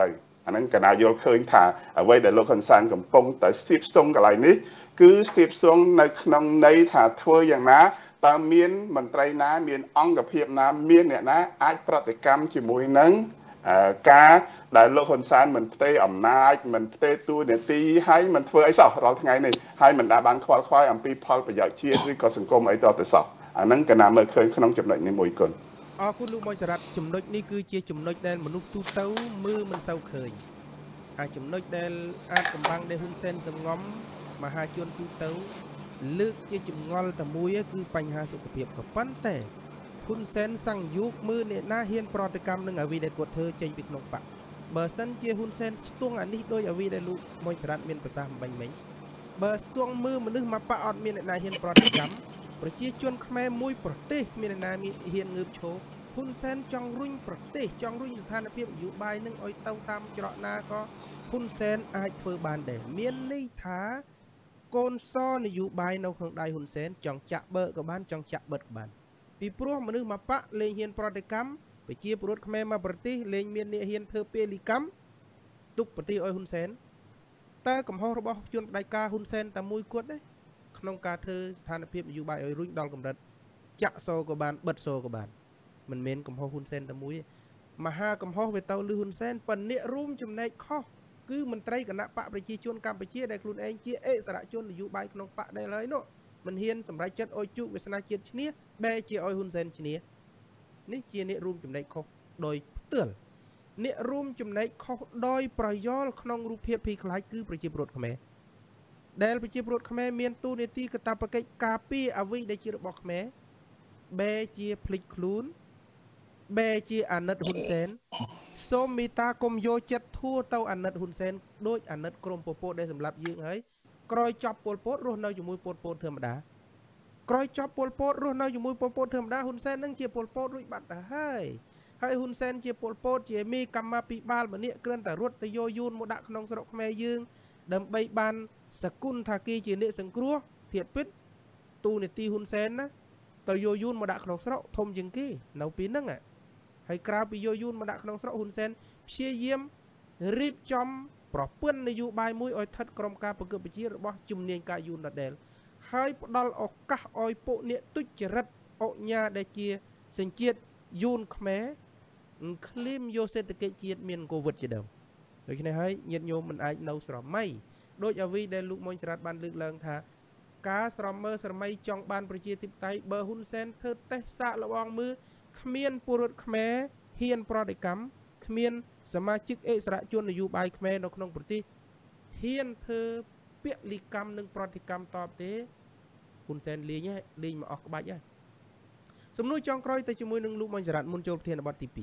Speaker 3: អាហ្នឹងកណាយល់ឃើញថាអ្វីដែលលោកហ៊ុនសែនកំពុងតែស្ទាបស្ទង់កន្លែងនេះគឺស្ទាបស្ទង់នៅក្នុងន័យថាធ្វើយ៉ាងណាតើមានមន្ត្រីណាមានអង្គភាពណាមានអ្នកណាអាចប្រតិកម្មជាមួយនឹងការដែលលោកហ៊ុនសែនមិនផ្ទេរអំណាចមិនផ្ទេរតួនាទីហើយមិនធ្វើអីសោះរាល់ថ្ងៃនេះហើយមិនដែលបានខ្វល់ខ្វាយអំពីផលប្រយោជន៍ជាតិឬក៏សង្គមអីតទៅសោះអាហ្នឹងកណាមើលឃើញក្នុងចំណុចនេះមួយគុណ
Speaker 2: អរគុណលោកមួយសារ៉ាត់ចំណុចនេះគឺជាចំណុចដែលមនុស្សទូទៅមើលមិនសូវឃើញអាចចំណុចដែលអាចកំបាំងដែលហ៊ុនសែនសងំមហាជនទូទៅលើកជាចម្ងល់តែមួយគឺបញ្ហាសុខភាពក៏ប៉ុន្តែហ៊ុនសែនសង្យុកមើលអ្នកណាហ៊ានប្រតិកម្មនឹងអ្វីដែលគាត់ធ្វើចេញពីក្នុងបកបើសិនជាហ៊ុនសែនស្ទង់អានេះដោយអ្វីដែលលោកមួយសារ៉ាត់មានប្រសាសន៍មិញបើស្ទង់មើលមនុស្សមកបកអត់មានអ្នកណាហ៊ានប្រតិកម្មប្រជាជនខ្មែរមួយប្រទេសគ្មានអ្នកណាហ៊ានងើបឈរហ៊ុនសែនចង់រុញប្រទេសចង់រុញស្ថានភាពនយោបាយនឹងឲ្យទៅតាមច្រកណាក៏ហ៊ុនសែនអាចធ្វើបានដែរមានន័យថាកូនសនយោបាយនៅក្នុងដៃហ៊ុនសែនចង់ចាក់បើក៏បានចង់ចាក់បិទក៏បានពីព្រោះមនុស្សមកបកលេងហ៊ានប្រតិកម្មប្រជាពលរដ្ឋខ្មែរមកប្រទេសលេងមានអ្នកហ៊ានធ្វើពេលីកម្មទុកប្រទេសឲ្យហ៊ុនសែនតើកំហុសរបស់ជនផ្ដាច់ការហ៊ុនសែនតែមួយគត់ទេក្នុងការធ្វើស្ថានភាពនយោបាយឲ្យរុញដល់កម្រិតចាក់សោក៏បានបិទសោក៏បានមិនមែនកំហុសហ៊ុនសែនតែមួយទេមហាកំហុសវាទៅលើហ៊ុនសែនប៉ុន្តែអ្នករួមចំណែកខុសគឺមន្ត្រីគណៈបកប្រជាជនកម្ពុជាដែលខ្លួនឯងជាអិសរាជជននយោបាយក្នុងបកដែលហើយនោះមិនហ៊ានសម្រេចចិត្តឲ្យជោគវាសនាជាតិឈ្នះបែរជាឲ្យហ៊ុនសែនឈ្នះនេះជាអ្នករួមចំណែកខុសដោយផ្ទាល់អ្នករួមចំណែកខុសដោយប្រយោលក្នុងរូបភាពភីខ្លាចគឺប្រជាពលរដ្ឋខ្មែរដែលប្រជាពលរដ្ឋខ្មែរមានទូនាទីកាតព្វកិច្ចការពារអ្វីដែលជារបស់ខ្មែរបែរជាភ្លេចខ្លួនបែរជាអាណិតហ៊ុនសែនសូមមេត្តាកុំយកចិត្តធួទៅអាណិតហ៊ុនសែនដោយអាណិតក្រុមពលពតដែលសម្លាប់យើងហើយក្រោយចប់ពលពតរស់នៅជាមួយពលពតធម្មតាក្រោយចប់ពលពតរស់នៅជាមួយពលពតធម្មតាហ៊ុនសែននឹងជាពលពតរួចបាត់ទៅហើយហ៊ុនសែនជាពលពតជាមេកម្មាភិបាលម្នាក់គ្រាន់តែរត់ទៅយកយួនមកដាក់ក្នុងស្រុកខ្មែរយើងដើម្បីបានសគុណថាគេជាអ្នកសង្គ្រោះធៀបពិតទូនីតិហ៊ុនសែនណាទៅយកយួនមកដាក់ក្នុងស្រុកធំជាងគេនៅពេលហ្នឹងហើយក្រៅពីយកយួនមកដាក់ក្នុងស្រុកហ៊ុនសែនព្យាយាមរៀបចំប្រព័ន្ធនយោបាយមួយឲ្យស្ថិតក្រោមការប្រកបប្រជារបស់ជំនាញការយួនដដែលហើយផ្ដល់ឱកាសឲ្យពួកអ្នកទុច្ចរិតអុញ្ញាដែលជាសញ្ជាតិយួនខ្មែរឃ្លាមយកសេដ្ឋកិច្ចជាតិមានកូវីដជាដើមដូច្នេះហើយញាតិញោមមិនអាចនៅស្រមៃដោយអ្វីដែលលោកមុញសារ៉ាត់បានលើកឡើងថាការស្រមើស្រមៃចង់បានប្រជាធិបតេយ្យបើហ៊ុនសែនធ្វើតេស្តសាកល្បងមើលគ្មានពលរដ្ឋខ្មែរហ៊ានប្រតិកម្មគ្មានសមាជិកអិសរាជជននយោបាយខ្មែរនៅក្នុងប្រទេសហ៊ានធ្វើពលិកម្មនិងប្រតិកម្មតបទេហ៊ុនសែនលេងមកអស់ក្បាច់ហើយសំណួរចុងក្រោយទៅជាមួយនឹងលោកមុញសារ៉ាត់មុនចូលប្រធានបទទី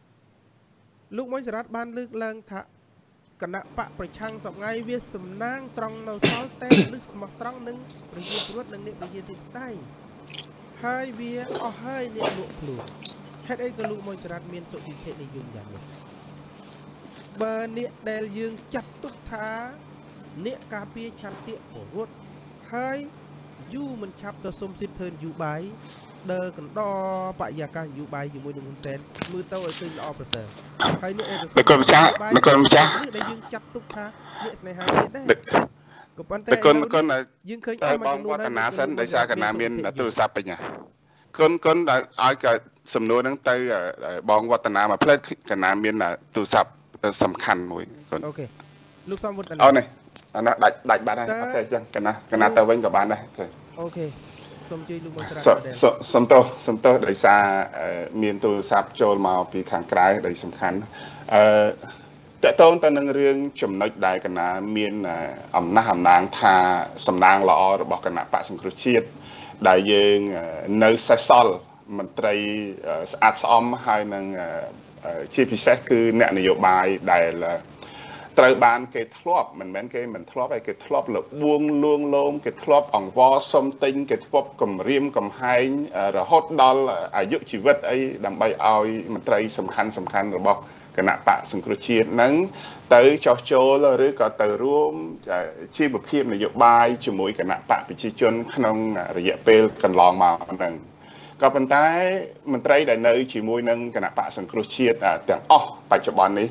Speaker 2: 2លោកមុញសារ៉ាត់បានលើកឡើងថាគណៈបកប្រឆាំងសប្ងៃវាសំណាងត្រង់នៅសល់តែលឹកស្មោះត្រង់នឹងប្រជាពលរដ្ឋនិងអ្នកប្រជាធិបតេយ្យហើយវាអស់ហើយអ្នកលក់ខ្លួនហេតុអីក៏លោកមុញសារ៉ាត់មានសុទិដ្ឋិនិយមយ៉ាងនេះបើអ្នកដែលយើងចាត់ទុកថាអ្នកការពារឆន្ទៈពលរដ្ឋហើយយូមិនឆាប់ទៅសុំសិទ្ធិធ្វើនយោបាយដើរកណ្ដបរិយាកាសនយោបាយជាមួយនឹងហ៊ុនសែនមើលទៅឲ្យឃើញល្អប្រសើរហើយនេះ
Speaker 3: មិនគុណម្ចាស់
Speaker 2: ដែលយើងចាត់ទុកថាអ្នកស្នេហាជាតិដែរក៏ប៉ុន្តែយើងឃើញ
Speaker 3: អស់មួយចំនួនណាសិនដោយសារកណាមានទូរស័ព្ទបញ្ញាគុណឲ្យក៏សំណួរហ្នឹងទៅបងវឌ្ឍនាមកផ្លេតកណាមានទូរស័ព្ទសំខាន់មួយគុណ
Speaker 2: អូខេលោកសំវឌ្ឍនា
Speaker 3: អូនេះអាណាដាច់បាត់ហើយអូខេអញ្ចឹងកណាទៅវិញក៏បានដែរ
Speaker 2: អូខេសូមជួយលោកមកស្រាវ
Speaker 3: សំទោសដោយសារមានទូរស័ព្ទចូលមកពីខាងក្រៅដែលសំខាន់តកតងទៅនឹងរឿងចំណុចដែលកណាមានអំណះអំណាងថាសំណាងល្អរបស់គណៈបកសង្គ្រោះជាតិដែលយើងនៅសេសសល់មន្ត្រីស្អាតស្អំហើយនឹងជាពិសេសគឺអ្នកនយោបាយដែលត្រូវបានគេធ្លាប់មិនមែនគេមិនធ្លាប់ឯគេធ្លាប់លបួងលួងលោមគេធ្លាប់អង្វរសុំទិញគេធ្លាប់គំរាមកំហែងរហូតដល់អាយុជីវិតអីដើម្បីឲ្យមន្ត្រីសំខាន់របស់គណៈបកសង្គ្រោះជាតិហ្នឹងទៅចោះចូលឬក៏ទៅរួមជីវភាពនយោបាយជាមួយគណៈបកប្រជាជនក្នុងរយៈពេលកន្លងមកហ្នឹងក៏ប៉ុន្តែមន្ត្រីដែលនៅជាមួយនឹងគណៈបកសង្គ្រោះជាតិទាំងអស់បច្ចុប្បន្ននេះ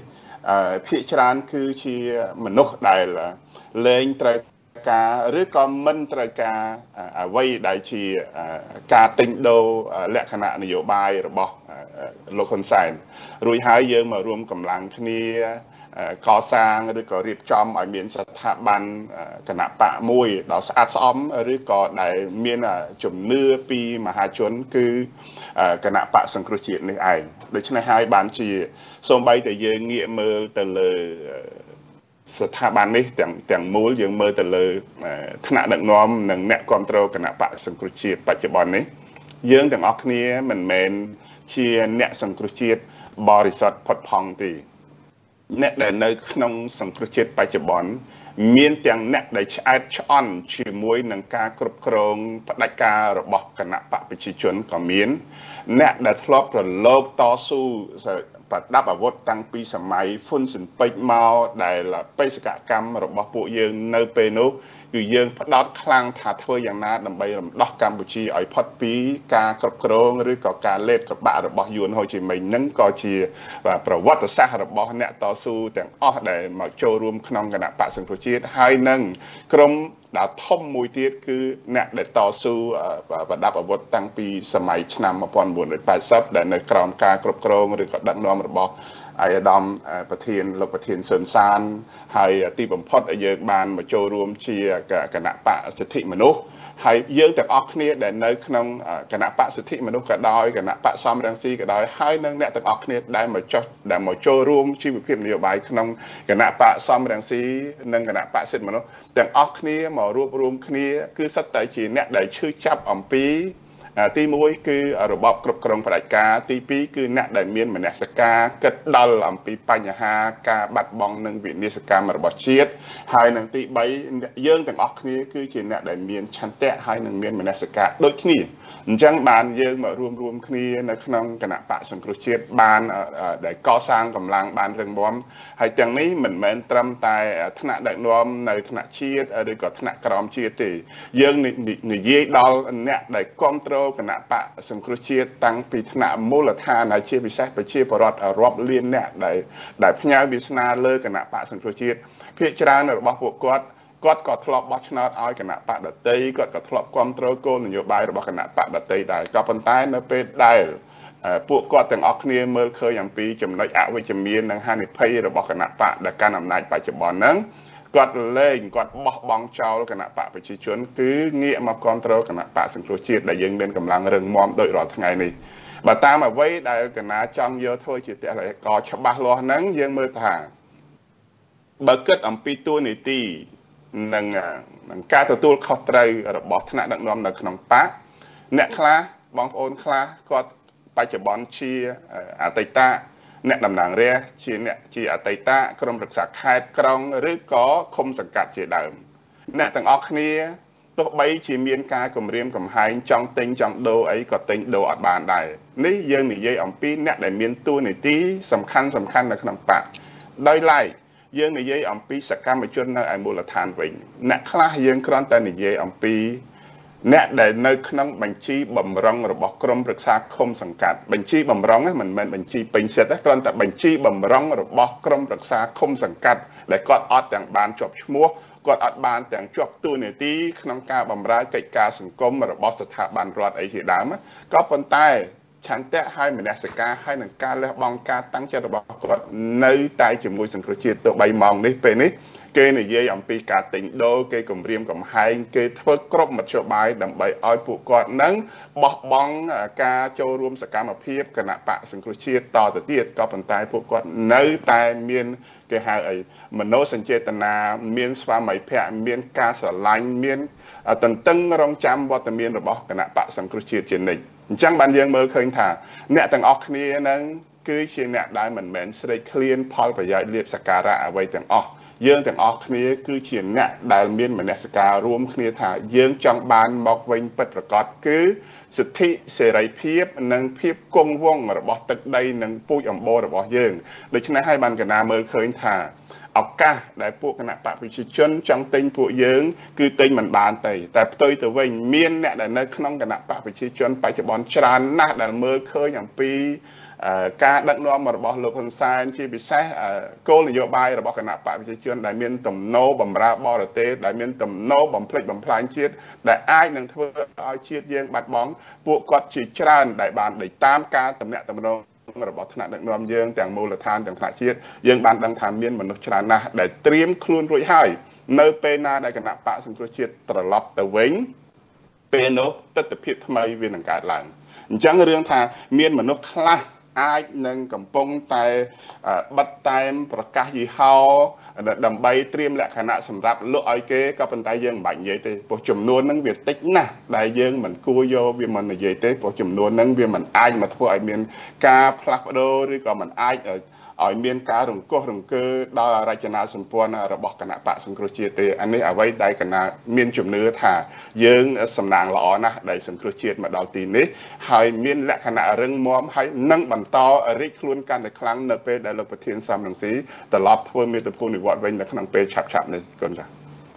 Speaker 3: ភាគច្រើនគឺជាមនុស្សដែលលែងត្រូវការឬក៏មិនត្រូវការអ្វីដែលជាការទិញដូរលក្ខណៈនយោបាយរបស់លោកហ៊ុនសែនរួចហើយយើងមករួមកម្លាំងគ្នាកសាងឬក៏រៀបចំឲ្យមានស្ថាប័នគណៈបកមួយដ៏ស្អាតស្អំឬក៏ដែលមានជំនឿពីមហាជនគឺគណៈបកសង្គ្រោះជាតិនេះឯងដូច្នេះហើយបានជាសូម្បីតែយើងងាកមើលទៅលើស្ថាប័ននេះទាំងមូលយើងមើលទៅលើថ្នាក់ដឹកនាំនិងអ្នកគ្រប់គ្រងគណៈបកសង្គ្រោះជាតិបច្ចុប្បន្ននេះយើងទាំងអស់គ្នាមិនមែនជាអ្នកសង្គ្រោះជាតិបរិសុទ្ធផុតផង់ទេអ្នកដែលនៅក្នុងសង្គ្រោះជាតិបច្ចុប្បន្នមានទាំងអ្នកដែលឆ្អែតឆ្អន់ជាមួយនឹងការគ្រប់គ្រងផ្ដាច់ការរបស់គណៈបកប្រជាជនក៏មានអ្នកដែលធ្លាប់ប្រឡូកតស៊ូប្រដាប់អាវុធតាំងពីសម័យហ៊ុនស៊ិនប៉ិចមកដែលបេសកកម្មរបស់ពួកយើងនៅពេលនោះគឺយើងផ្ដោតខ្លាំងថាធ្វើយ៉ាងណាដើម្បីរំដោះកម្ពុជាឲ្យផុតពីការគ្រប់គ្រងឬក៏ការលេបត្របាក់របស់យួនហូជីមិញនឹងក៏ជាប្រវត្តិសាស្ត្ររបស់អ្នកតស៊ូទាំងអស់ដែលមកចូលរួមក្នុងគណៈបកសង្គ្រោះជាតិហើយនឹងក្រុមដែលធំមួយទៀតគឺអ្នកដែលតស៊ូប្រដាប់អាវុធតាំងពីសម័យឆ្នាំ1980ដែលនៅក្រោមការគ្រប់គ្រងឬក៏ដឹកនាំរបស់អាយដាមប្រធានលោកប្រធានស៊ុនសានហើយទីបំផុតយើងបានមកចូលរួមជាគណៈបកសិទ្ធិមនុស្សហើយយើងទាំងអស់គ្នាដែលនៅក្នុងគណៈបកសិទ្ធិមនុស្សក៏ដោយគណៈបកសំរងស៊ីក៏ដោយហើយនឹងអ្នកទាំងអស់គ្នាដែលមកចូលរួមជីវភាពនយោបាយក្នុងគណៈបកសំរងស៊ីនិងគណៈបកសិទ្ធិមនុស្សទាំងអស់គ្នាមករួបរวมគ្នាគឺសិតតែជាអ្នកដែលឈឺចាប់អំពីទី1គឺរបបគ្រប់គ្រងផ្ដាច់ការទី2គឺអ្នកដែលមានមនសិការគិតដល់អំពីបញ្ហាការបាត់បង់និងវិនាសកម្មរបស់ជាតិហើយនឹងទី3យើងទាំងអស់គ្នាគឺជាអ្នកដែលមានឆន្ទៈហើយនឹងមានមនសិការដូចគ្នាអញ្ចឹងបានយើងមករួមគ្នានៅក្នុងគណៈបកសង្គ្រោះជាតិបានដែលកសាងកម្លាំងបានរឹងមាំហើយទាំងនេះមិនមែនត្រឹមតែថ្នាក់ដឹកនាំនៅថ្នាក់ជាតិឬក៏ថ្នាក់ក្រោមជាតិទេយើងនិយាយដល់អ្នកដែលគ្រប់គ្រងគណៈបកសង្គ្រោះជាតិតាំងពីថ្នាក់មូលដ្ឋានហើយជាពិសេសប្រជាពលរដ្ឋរាប់លានអ្នកដែលផ្ញើវាសនាលើគណៈបកសង្គ្រោះជាតិភាគច្រើនរបស់ពួកគាត់ក៏ធ្លាប់បោះឆ្នោតឲ្យគណៈបកដតីគាត់ក៏ធ្លាប់គ្រប់គ្រងគោលនយោបាយរបស់គណៈបកដតីដែរក៏ប៉ុន្តែនៅពេលដែលពួកគាត់ទាំងអស់គ្នាមើលឃើញអំពីចំណុចអវិជ្ជមាននិងហានិភ័យរបស់គណៈបកដែលកាន់អំណាចបច្ចុប្បន្នហ្នឹងគាត់បោះបង់ចោលគណៈបកប្រជាជនគឺងាកមកគ្រប់គ្រងគណៈបកសង្គ្រោះជាតិដែលយើងមានកម្លាំងរឹងមាំដូចរាល់ថ្ងៃនេះបើតាមអ្វីដែលគណៈចង់យកធ្វើជាតេឡេកច្បាស់លាស់ហ្នឹងយើងមើលថាបើគិតអំពីតួនាទីនិងការទទួលខុសត្រូវរបស់ថ្នាក់ដឹកនាំនៅក្នុងបកអ្នកខ្លះបងប្អូនខ្លះគាត់បច្ចុប្បន្នជាអតីតអ្នកតំណាងរាស្ត្រជាអតីតក្រុមរក្សាខេត្តក្រុងឬក៏ឃុំសង្កាត់ជាដើមអ្នកទាំងអស់គ្នាទោះបីជាមានការគម្រាមកំហែងចង់ទិញចង់ដូរអីក៏ទិញដូរអត់បានដែរនេះយើងនិយាយអំពីអ្នកដែលមានតួនាទីសំខាន់នៅក្នុងបកដោយឡែកយើងនិយាយអំពីសកម្មជននៅឯមូលដ្ឋានវិញអ្នកខ្លះយើងគ្រាន់តែនិយាយអំពីអ្នកដែលនៅក្នុងបញ្ជីបំរុងរបស់ក្រមរក្សាឃុំសង្កាត់បញ្ជីបំរុងមិនមែនបញ្ជីពេញសិទ្ធទេគ្រាន់តែបញ្ជីបំរុងរបស់ក្រមរក្សាឃុំសង្កាត់ដែលគាត់អត់ទាំងបានជាប់ឈ្មោះគាត់អត់បានទាំងជាប់តួនាទីក្នុងការបម្រើកិច្ចការសង្គមរបស់ស្ថាប័នរដ្ឋអីជាដើមក៏ប៉ុន្តែឆន្ទៈហើយមនសិការហើយនឹងការលះបង់ការតាំងចិត្តរបស់គាត់នៅតែជាមួយសង្គ្រោះជាតិទៅ3ម៉ោងនេះពេលនេះគេនិយាយអំពីការទិញដូរគេគម្រាមកំហែងគេធ្វើគ្រប់មធ្យោបាយដើម្បីឲ្យពួកគាត់នឹងបោះបង់ការចូលរួមសកម្មភាពគណៈបកសង្គ្រោះជាតិតទៅទៀតក៏ប៉ុន្តែពួកគាត់នៅតែមានគេហៅអីមនោសញ្ចេតនាមានស្វាមីភក្តិមានការស្រឡាញ់មានតន្ទឹងរង់ចាំវត្តមានរបស់គណៈបកសង្គ្រោះជាតិជានិច្ចអញ្ចឹងបានយើងមើលឃើញថាអ្នកទាំងអស់គ្នានឹងគឺជាអ្នកដែលមិនមែនស្រេកឃ្លានផលប្រយោជន៍លៀបសក្ការៈអ្វីទាំងអស់យើងទាំងអស់គ្នាគឺជាអ្នកដែលមានមនសិការរួមគ្នាថាយើងចង់បានមកវិញពិតប្រាកដគឺសិទ្ធិសេរីភាពនិងភាពគង់វង្សរបស់ទឹកដីនិងពូជអម្បូររបស់យើងដូច្នេះហើយបានកណាមើលឃើញថាឱកាសដែលពួកគណៈបកប្រជាជនចង់ទិញពួកយើងគឺទិញមិនបានទេតែផ្ទុយទៅវិញមានអ្នកដែលនៅក្នុងគណៈបកប្រជាជនបច្ចុប្បន្នច្រើនណាស់ដែលមើលឃើញអំពីការដឹកនាំរបស់លោកហ៊ុនសែនជាពិសេសគោលនយោបាយរបស់គណៈបកប្រជាជនដែលមានទំនោរបំរើបរទេសដែលមានទំនោរបំផ្លិចបំផ្លាញជាតិដែលអាចនឹងធ្វើឲ្យជាតិយើងបាត់បង់ពួកគាត់ជាច្រើនដែលបានដេកតាមការតំណាក់តំណងរបស់ថ្នាក់ដឹកនាំយើងទាំងមូលដ្ឋានទាំងថ្នាក់ជាតិយើងបានដឹងថាមានមនុស្សច្រើនណាស់ដែលត្រៀមខ្លួនរួចហើយនៅពេលណាដែលគណៈបកសង្គ្រោះជាតិត្រឡប់ទៅវិញពេលនោះទស្សនវិជ្ជាថ្មីវានឹងកើតឡើងអញ្ចឹងរឿងថាមានមនុស្សខ្លះអាចនឹងកំពុងតែបិទតែមប្រកាសយីហោដើម្បីត្រៀមលក្ខណៈសម្រាប់លក់ឲ្យគេក៏ប៉ុន្តែយើងមិនបាច់និយាយទេព្រោះចំនួនហ្នឹងវាតិចណាស់ដែលយើងមិនគួរយកវាមិននិយាយទេព្រោះចំនួនហ្នឹងវាមិនអាចមកធ្វើឲ្យមានការផ្លាស់ប្ដូរឬក៏មិនអាចឲ្យមានការរង្គោះរង្គើដល់រចនាសម្ព័ន្ធរបស់គណៈបកសង្គ្រោះជាតិទេអានេះអ្វីដែលគណៈមានជំនឿថាយើងសំណាងល្អណាស់ដែលសង្គ្រោះជាតិមកដល់ទីនេះហើយមានលក្ខណៈរឹងមាំហើយនឹងបន្តរីកខ្លួនកាន់តែខ្លាំងនៅពេលដែលលោកប្រធានសំរងស៊ីត្រឡប់ធ្វើមាតុភូមិនិវត្តន៍វិញនៅក្នុងពេលឆាប់ៗនេះគុណចា៎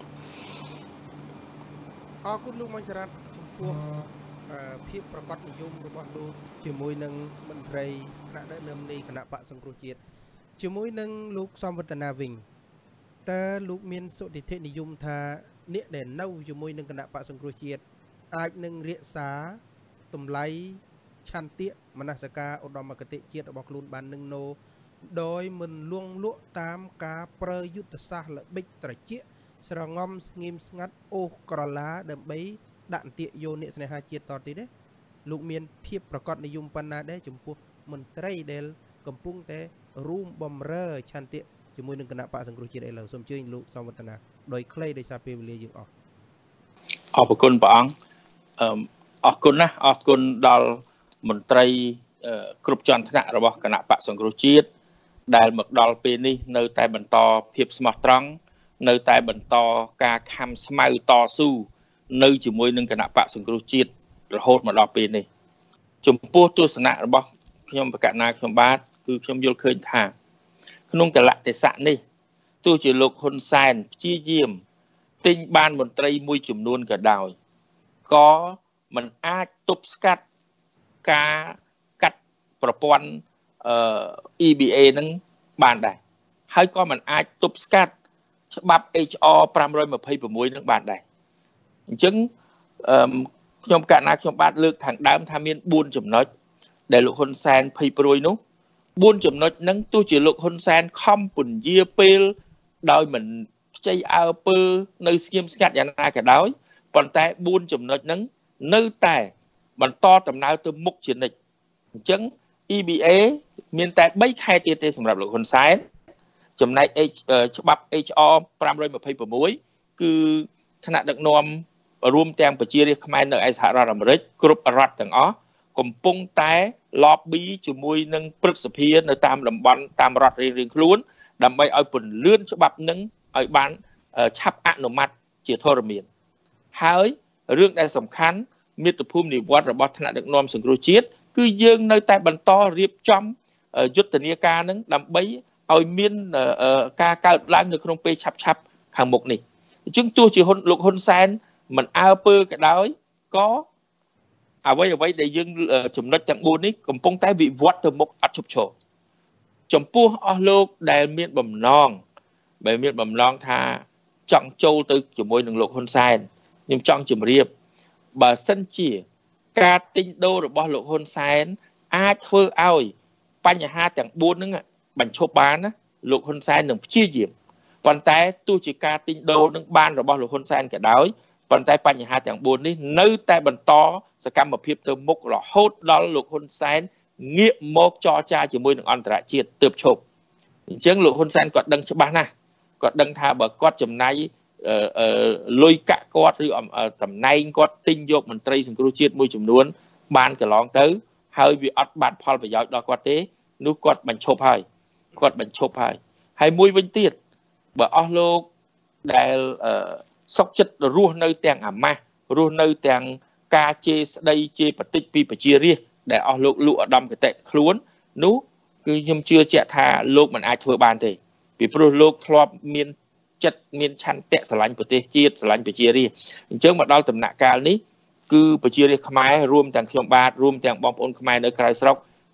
Speaker 2: អរគុណលោកមញ្ចរ៉ាត់ចំពោះភាពប្រកបនិយមរបស់លោកជាមួយនឹងមន្ត្រីគណៈដឹកនាំនៃគណៈបកសង្គ្រោះជាតិជាមួយនឹងលោកសំវឌ្ឍនាវិញតើលោកមានសុតិធិនិយមថាអ្នកដែលនៅជាមួយនឹងគណៈបកសង្គ្រោះជាតិអាចនឹងរក្សាតម្លៃឆន្ទៈមនសិការឧត្តមគតិជាតិរបស់ខ្លួនបាននឹងណូដោយមិនលួងលក់តាមការប្រើយុទ្ធសាស្ត្រល្បិចត្រជាក់ស្រងំស្ងៀមស្ងាត់អូសក្រឡាដើម្បីដាក់អន្ទាក់យកអ្នកស្នេហាជាតិតទៀតទេលោកមានភាពប្រកបនិយមប៉ុណ្ណាដែរចំពោះមន្ត្រីដែលកំពុងតែរួមបំរើឆន្ទៈជាមួយនឹងគណៈបកសង្គ្រោះជាតិឥឡូវសូមអញ្ជើញលោកសំវឌ្ឍនាដោយខ្លីដោយសារពេលវេលាយើងអស់
Speaker 4: អរគុណព្រះអង្គអរគុណណាស់អរគុណដល់មន្ត្រីគ្រប់ជាន់ថ្នាក់របស់គណៈបកសង្គ្រោះជាតិដែលមកដល់ពេលនេះនៅតែបន្តភាពស្មោះត្រង់នៅតែបន្តការខំស្មៅតស៊ូនៅជាមួយនឹងគណៈបកសង្គ្រោះជាតិរហូតមកដល់ពេលនេះចំពោះទស្សនៈរបស់ខ្ញុំបកណាខ្ញុំបាទគឺខ្ញុំយល់ឃើញថាក្នុងកលៈទេសៈនេះទោះជាលោកហ៊ុនសែនព្យាយាមទិញបានមន្ត្រីមួយចំនួនក៏ដោយក៏មិនអាចទប់ស្កាត់ការកាត់ប្រព័ន្ធEBA នឹងបានដែរហើយក៏មិនអាចទប់ស្កាត់ច្បាប់ HR 526នឹងបានដែរអញ្ចឹងខ្ញុំកណាខ្ញុំបាទលើកខាងដើមថាមាន4ចំណុចដែលលោកហ៊ុនសែនភ័យព្រួយនោះ4ចំណុចហ្នឹងទោះជាលោកហ៊ុនសែនខំពន្យាពេលដោយមិនខ្ចីអើពើនៅស្ងៀមស្ងាត់យ៉ាងណាក៏ដោយប៉ុន្តែ4ចំណុចហ្នឹងនៅតែបន្តដំណើរទៅមុខជានិច្ចអញ្ចឹង EBA មានតែ3ខែទៀតទេសម្រាប់លោកហ៊ុនសែនចំណែកច្បាប់ HR 526គឺថ្នាក់ដឹកនាំរួមទាំងប្រជារាស្ត្រខ្មែរនៅឯសហរដ្ឋអាមេរិកគ្រប់រដ្ឋទាំងអស់កំពុងតែ lobby ជាមួយនឹងព្រឹទ្ធសភានៅតាមតំបន់តាមរដ្ឋរៀងៗខ្លួនដើម្បីឲ្យពន្លឿនច្បាប់នឹងឲ្យបានឆាប់អនុម័តជាធរមានហើយរឿងដែលសំខាន់មាតុភូមិនិវត្តន៍របស់ថ្នាក់ដឹកនាំសង្គ្រោះជាតិគឺយើងនៅតែបន្តរៀបចំយុទ្ធនាការនឹងដើម្បីឲ្យមានការកើតឡើងនៅក្នុងពេលឆាប់ៗខាងមុខនេះអញ្ចឹងទោះជាលោកហ៊ុនសែនមិនអើពើក៏ដោយក៏អ្វីដែលយើងចំណុចទាំង4នេះកំពុងតែវិវត្តទៅមុខអត់ឈប់ឈរចំពោះអស់លោកដែលមានបំណងថាចង់ចូលទៅជាមួយនឹងលោកហ៊ុនសែនខ្ញុំចង់ជម្រាបបើសិនជាការទិញដូររបស់លោកហ៊ុនសែនអាចធ្វើឲ្យបញ្ហាទាំង4ហ្នឹងបញ្ឈប់បានណាលោកហ៊ុនសែននឹងព្យាយាមប៉ុន្តែទោះជាការទិញដូរនឹងបានរបស់លោកហ៊ុនសែនក៏ដោយប៉ុន្តែបញ្ហាទាំង4នេះនៅតែបន្តសកម្មភាពទៅមុខរហូតដល់លោកហ៊ុនសែនងាកមកចរចាជាមួយនឹងអន្តរជាតិទើបឈប់អញ្ចឹងលោកហ៊ុនសែនគាត់ដឹងច្បាស់ណាស់គាត់ដឹងថាបើគាត់ចំណាយលុយកាក់គាត់ឬតំណែងគាត់ទិញយកមន្ត្រីសង្គ្រោះជាតិមួយចំនួនបានកន្លងទៅហើយវាអត់បានផលប្រយោជន៍ដល់គាត់ទេនោះគាត់បញ្ឈប់ហើយមួយវិញទៀតបើអស់លោកដែលសុកចិត្តរស់នៅទាំងអាម៉ាស់រស់នៅទាំងការជេរស្ដីជេរបន្តិចពីប្រជារាស្ត្រដែលអស់លោកលក់ឧត្តមគតិខ្លួននោះគឺខ្ញុំជឿជាក់ថាលោកមិនអាចធ្វើបានទេពីព្រោះលោកធ្លាប់មានចិត្តមានឆន្ទៈស្រឡាញ់ប្រទេសជាតិស្រឡាញ់ប្រជារាស្ត្រអញ្ចឹងមកដល់ដំណាក់កាលនេះគឺប្រជារាស្ត្រខ្មែររួមទាំងខ្ញុំបាទរួមទាំងបងប្អូនខ្មែរនៅក្រៅស្រុក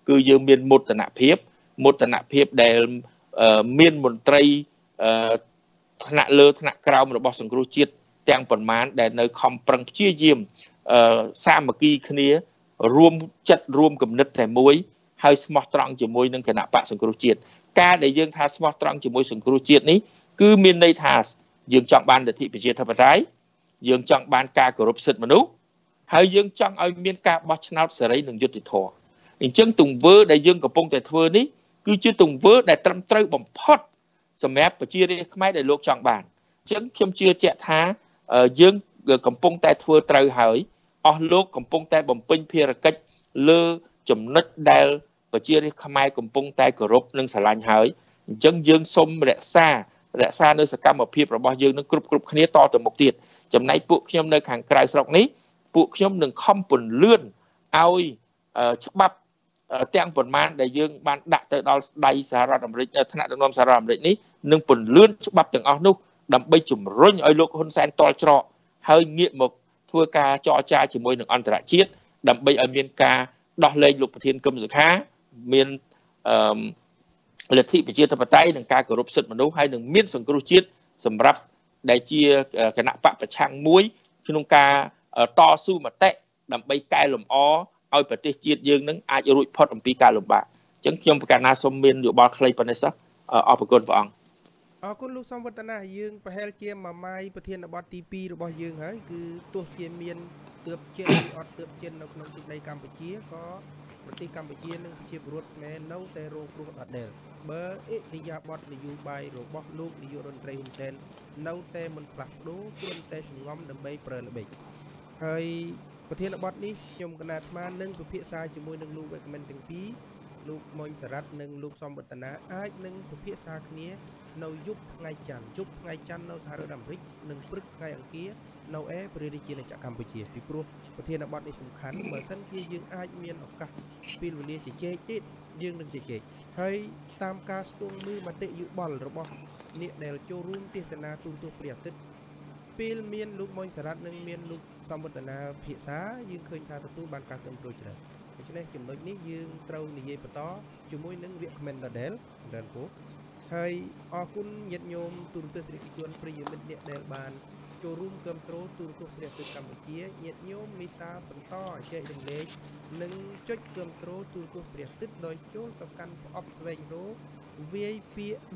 Speaker 4: គឺយើងមានមោទនភាពដែលមានមន្ត្រីថ្នាក់លើថ្នាក់ក្រោមរបស់សង្គ្រោះជាតិទាំងប៉ុន្មានដែលនៅខំប្រឹងព្យាយាមសាមគ្គីគ្នារួមចិត្តរួមគំនិតតែមួយហើយស្មោះត្រង់ជាមួយនឹងគណៈបកសង្គ្រោះជាតិការដែលយើងថាស្មោះត្រង់ជាមួយសង្គ្រោះជាតិនេះគឺមានន័យថាយើងចង់បានលទ្ធិប្រជាធិបតេយ្យយើងចង់បានការគោរពសិទ្ធិមនុស្សហើយយើងចង់ឲ្យមានការបោះឆ្នោតសេរីនិងយុត្តិធម៌អញ្ចឹងទង្វើដែលយើងកំពុងតែធ្វើនេះគឺជាទង្វើដែលត្រឹមត្រូវបំផុតសម្រាប់ប្រជារាស្ត្រខ្មែរដែលលោកចង់បានអញ្ចឹងខ្ញុំជឿជាក់ថាយើងកំពុងតែធ្វើត្រូវហើយអស់លោកកំពុងតែបំពេញភារកិច្ចលើចំណុចដែលប្រជារាស្ត្រខ្មែរកំពុងតែគោរពនិងស្រឡាញ់ហើយអញ្ចឹងយើងសូមរក្សានៅសកម្មភាពរបស់យើងនឹងគ្រប់គ្នាតទៅមុខទៀតចំណែកពួកខ្ញុំនៅខាងក្រៅស្រុកនេះពួកខ្ញុំនឹងខំពន្លឿនឲ្យច្បាប់ទាំងប៉ុន្មានដែលយើងបានដាក់ទៅដល់ស្ដីសហរដ្ឋអាមេរិកថ្នាក់ដឹកនាំសហរដ្ឋអាមេរិកនេះនឹងពន្លឿនច្បាប់ទាំងអស់នោះដើម្បីជំរុញឲ្យលោកហ៊ុនសែនតល់ច្រកហើយងាកមកធ្វើការចរចាជាមួយនឹងអន្តរជាតិដើម្បីឲ្យមានការដោះលែងលោកប្រធានគឹមសុខាមានលទ្ធិប្រជាធិបតេយ្យនិងការគោរពសិទ្ធិមនុស្សហើយនឹងមានសង្គ្រោះជាតិសម្រាប់ដែលជាគណៈបកប្រឆាំងមួយក្នុងការតស៊ូមតិដើម្បីកែលម្អឲ្យប្រទេសជាតិយើងនឹងអាចរួចផុតអំពីការលំបាកអញ្ចឹងខ្ញុំប្រកាសណាសូមមានយោបល់ខ្លីប៉ុណ្ណេះសោះអរគុណព្រះអង្គ
Speaker 2: អរគុណលោកសំវត្តនាយើងប្រហែលជាមួយម៉ាយប្រធានបទទី2របស់យើងហើយគឺទោះជាមានទើបជាតិឬអត់ទើបជាតិនៅក្នុងទឹកដីកម្ពុជាក៏ប្រទេសកម្ពុជានិងប្រជាពលរដ្ឋខ្មែរនៅតែរងគ្រោះដដែលបើអិរិយាបថនយោបាយរបស់លោកនាយករដ្ឋមន្ត្រីហ៊ុនសែននៅតែមិនផ្លាស់ប្ដូរគ្រាន់តែសង្ងំដើម្បីប្រើល្បិចហើយប្រធានបទនេះខ្ញុំកណាត់អាត្មានឹងពិភាក្សាជាមួយនឹងលោកវេកមិនទាំងពីរលោកមុញសារ៉ាត់និងលោកសំវត្តនាអាចនឹងពិភាក្សាគ្នានៅយប់ថ្ងៃច័ន្ទនៅសហរដ្ឋអាមេរិកនិងព្រឹកថ្ងៃអង្គារនៅឯព្រះរាជាណាចក្រកម្ពុជាពីព្រោះប្រធានបទនេះសំខាន់បើសិនជាយើងអាចមានឱកាសពេលវេលាជជែកទៀតយើងនឹងជជែកហើយតាមការស្ទង់មើលមតិយោបល់របស់អ្នកដែលចូលរួមទេសនាទូរទស្សន៍ព្រះអាទិត្យពេលមានលោកមុញសារ៉ាត់និងមានលោកសំវត្តនាភាសាយើងឃើញថាទទួលបានការគាំទ្រច្រើនដូច្នេះចំណុចនេះយើងត្រូវនិយាយបន្តជាមួយនឹងវាគ្មិនដដែលដល់ពូហើយអរគុណញាតិញោមទូរទស្សនិកជនប្រិយមិត្តអ្នកដែលបានចូលរួមគាំទ្រទូរទស្សន៍ព្រះអាទិត្យកម្ពុជាញាតិញោមមេត្តាបន្តចែករំលែកនិងចុចគាំទ្រទូរទស្សន៍ព្រះអាទិត្យដោយចូលទៅកាន់ប្រអប់ស្វែងរកវាយពាក្យ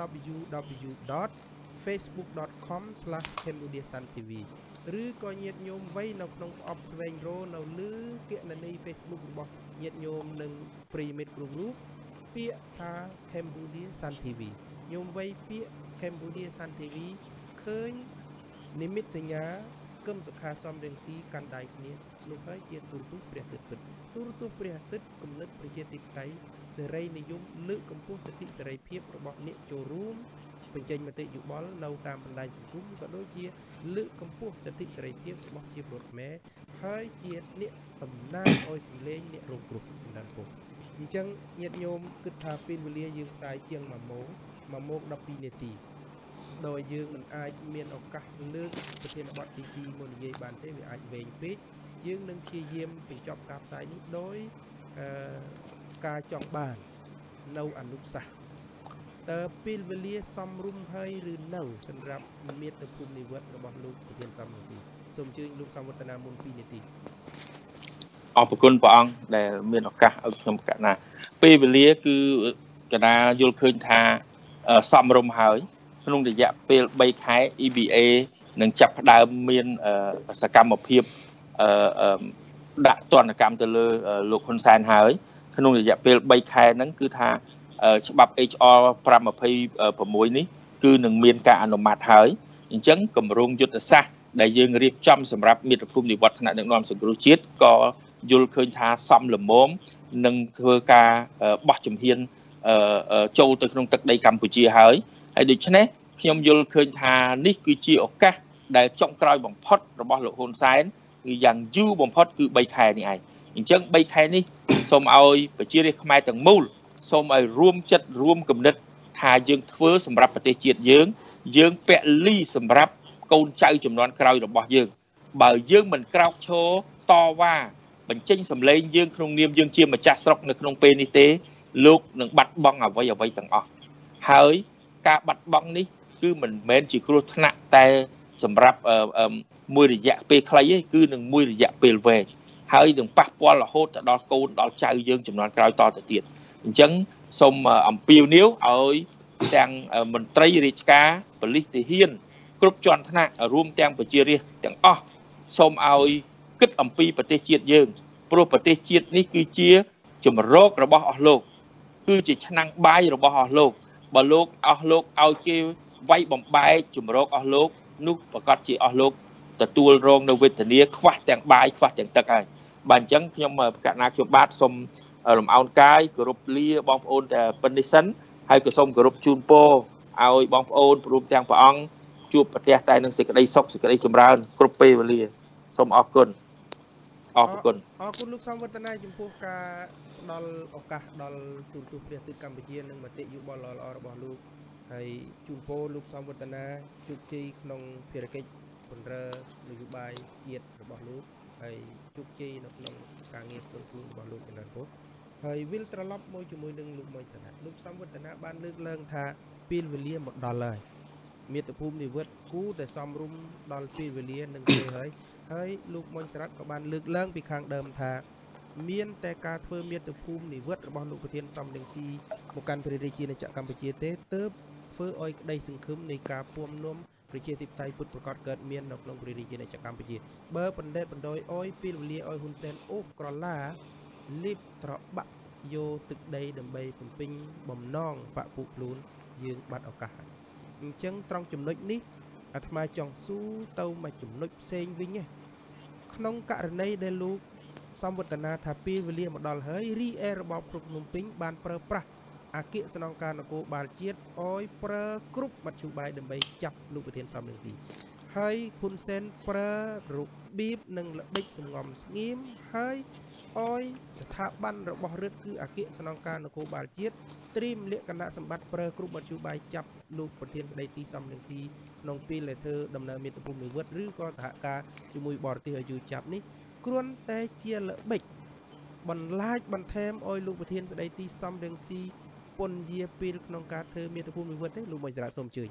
Speaker 2: www.facebook.com/cambodiasan.tv ឬក៏ញាតិញោមវ័យនៅក្នុងប្រអប់ស្វែងរកនៅលើគណនី Facebook របស់ញាតិញោមនិងប្រិយមិត្តគ្រប់រូបពាក្យថា Cambodia San TV ញោមវ័យពាក្យ Cambodia San TV ឃើញនិមិត្តសញ្ញាគឹមសុខាសំរងស៊ីកាន់ដៃគ្នានោះហើយជាទូរទស្សន៍ព្រះអាទិត្យពិតទូរទស្សន៍ព្រះអាទិត្យគំនិតប្រជាធិបតេយ្យសេរីនិយមលើកកម្ពស់សិទ្ធិសេរីភាពរបស់អ្នកចូលរួមបញ្ចេញមតិយោបល់នៅតាមបណ្ដាញសង្គមក៏ដូចជាលើកកម្ពស់សិទ្ធិសេរីភាពរបស់ប្រជាពលរដ្ឋខ្មែរហើយជាអ្នកតំណាងឲ្យសម្លេងអ្នករងគ្រោះដល់ពុកអញ្ចឹងញាតិញោមគិតថាពេលវេលាយើងផ្សាយជាង1ម៉ោង12នាទីដោយយើងមិនអាចមានឱកាសលើកប្រធានបទទី2មកនិយាយបានទេវាអាចវែងពេកយើងនឹងព្យាយាមបញ្ចប់ការផ្សាយនេះដោយការចង់បាននៅអនុសាសន៍តើពេលវេលាសំរុំហើយឬនៅសម្រាប់មាតុភូមិនិវត្តរបស់លោកប្រធានសំរងស៊ីសូមអញ្ជើញលោកសំវត្តនាមុន2នាទី
Speaker 4: អរគុណព្រះអង្គដែលមានឱកាសឲ្យខ្ញុំកណាពេលវេលាគឺកណាយល់ឃើញថាសំរុំហើយក្នុងរយៈពេល3ខែ EBA នឹងចាប់ផ្ដើមមានសកម្មភាពដាក់ទណ្ឌកម្មទៅលើលោកហ៊ុនសែនហើយក្នុងរយៈពេល3ខែហ្នឹងគឺថាច្បាប់ HR 526នេះគឺនឹងមានការអនុម័តហើយអញ្ចឹងគម្រោងយុទ្ធសាស្ត្រដែលយើងរៀបចំសម្រាប់មាតុភូមិនិវត្តថ្នាក់ដឹកនាំសង្គ្រោះជាតិក៏យល់ឃើញថាសមល្មមនឹងធ្វើការបោះជំហានចូលទៅក្នុងទឹកដីកម្ពុជាហើយដូច្នេះខ្ញុំយល់ឃើញថានេះគឺជាឱកាសដែលចុងក្រោយបំផុតរបស់លោកហ៊ុនសែនគឺយ៉ាងយូរបំផុតគឺ3ខែនេះឯងអញ្ចឹង3ខែនេះសូមឲ្យប្រជារាស្ត្រខ្មែរទាំងមូលសូមឲ្យរួមចិត្តរួមគំនិតថាយើងធ្វើសម្រាប់ប្រទេសជាតិយើងពលីសម្រាប់កូនចៅជំនាន់ក្រោយរបស់យើងបើយើងមិនក្រោកឈរតវ៉ាបបញ្ចេញសម្លេងយើងក្នុងនាមយើងជាម្ចាស់ស្រុកនៅក្នុងពេលនេះទេលោកនឹងបាត់បង់អ្វីទាំងអស់ហើយការបាត់បង់នេះគឺមិនមែនជាគ្រោះថ្នាក់តែសម្រាប់មួយរយៈពេលខ្លីទេគឺនឹងមួយរយៈពេលវែងហើយនឹងប៉ះពាល់រហូតទៅដល់កូនដល់ចៅយើងចំនួនក្រោយតទៅទៀតអញ្ចឹងសូមអំពាវនាវឲ្យទាំងមន្ត្រីរាជការប៉ូលីសទាហានគ្រប់ជាន់ថ្នាក់រួមទាំងប្រជារាស្ត្រទាំងអស់សូមឲ្យគិតអំពីប្រទេសជាតិយើងព្រោះប្រទេសជាតិនេះគឺជាជំរករបស់អស់លោកគឺជាឆ្នាំងបាយរបស់អស់លោកបើលោកអស់លោកឲ្យគេវាយបំបែកជំរកអស់លោកនោះប្រកាសជាអស់លោកទទួលរងនៅវេទនាខ្វះទាំងបាយខ្វះទាំងទឹកហើយបាទអញ្ចឹងខ្ញុំកណ្ណាខ្ញុំបាទសូមរំអោនកាយគោរពលាបងប្អូនតែប៉ុណ្្នេះសិនហើយក៏សូមគោរពជូនពរឲ្យបងប្អូនព្រមទាំងព្រះអង្គជួបប្រទះតែនឹងសេចក្តីសុខសេចក្តីចម្រើនគ្រប់ពេលវេលាសូមអរគុណអរគុណ
Speaker 2: លោកសំវឌ្ឍនាចំពោះការផ្ដល់ឱកាសដល់ទូតព្រះទិសកម្ពុជានិងមតិយោបល់ល្អៗរបស់លោកហើយជូនពរលោកសំវឌ្ឍនាជោគជ័យក្នុងភារកិច្ចពង្រើនយោបាយជាតិរបស់លោកហើយជោគជ័យនៅក្នុងការងារផ្ទាល់ខ្លួនរបស់លោកចំនួនពោះហើយវិលត្រឡប់មកជាមួយនឹងលោកមួយសារៈលោកសំវឌ្ឍនាបានលើកឡើងថាពេលវេលាមកដល់ហើយមាតុភូមិនិវត្តគូតែសំរុំដល់ពេលវេលានឹងទេហើយលោកមួយសារៈក៏បានលើកឡើងពីខាងដើមថាមានតែការធ្វើមាតុភូមិនិវត្តរបស់លោកប្រធានសំរងស៊ីមកកាន់ព្រះរាជាណាចក្រកម្ពុជាទេទើបធ្វើឲ្យក្តីសង្ឃឹមនៃការពំនាំប្រជាធិបតេយ្យពុតប្រកាសកើតមាននៅក្នុងព្រះរាជាណាចក្រកម្ពុជាបើបណ្ដេតបណ្ដោយអោយពេលវេលាអោយហ៊ុនសែនអូសក្រឡាលីបត្របាក់យកទឹកដីដើម្បីបំពេញបំណងបពុខ្លួនយើងបាត់ឱកាសអញ្ចឹងត្រង់ចំណុចនេះអាត្មាចង់ស៊ូទៅមកចំណុចផ្សេងវិញក្នុងករណីដែលលោកសំវឌ្ឍនាថាពេលវេលាមកដល់ហើយរីអេរបបគ្រប់ភ្នំពេញបានប្រើប្រាស់អគ្គស្នងការនគរបាលជាតិអោយប្រើគ្រប់មធ្យោបាយដើម្បីចាប់លោកប្រធានសំរងស៊ីហើយហ៊ុនសែនប្រើរបៀបនិងល្បិចសំងំស្ងៀមហើយអោយស្ថាប័នរបស់រដ្ឋគឺអគ្គស្នងការនគរបាលជាតិត្រៀមលក្ខណៈសម្បត្តិប្រើគ្រប់មធ្យោបាយចាប់លោកប្រធានស្ដីទីសំរងស៊ីក្នុងពេលដែលធ្វើដំណើរមាតុភូមិនិវត្តឬក៏សហការជាមួយបរទេសឲ្យជួយចាប់នេះគ្រាន់តែជាល្បិចបន្លាចបន្ថែមឲ្យលោកប្រធានស្ដីទីសំរងស៊ីពន្យាពេលក្នុងការធ្វើមាតុភូមិនិវត្តទេលោកមួយសារៈសូមអញ្ជើញ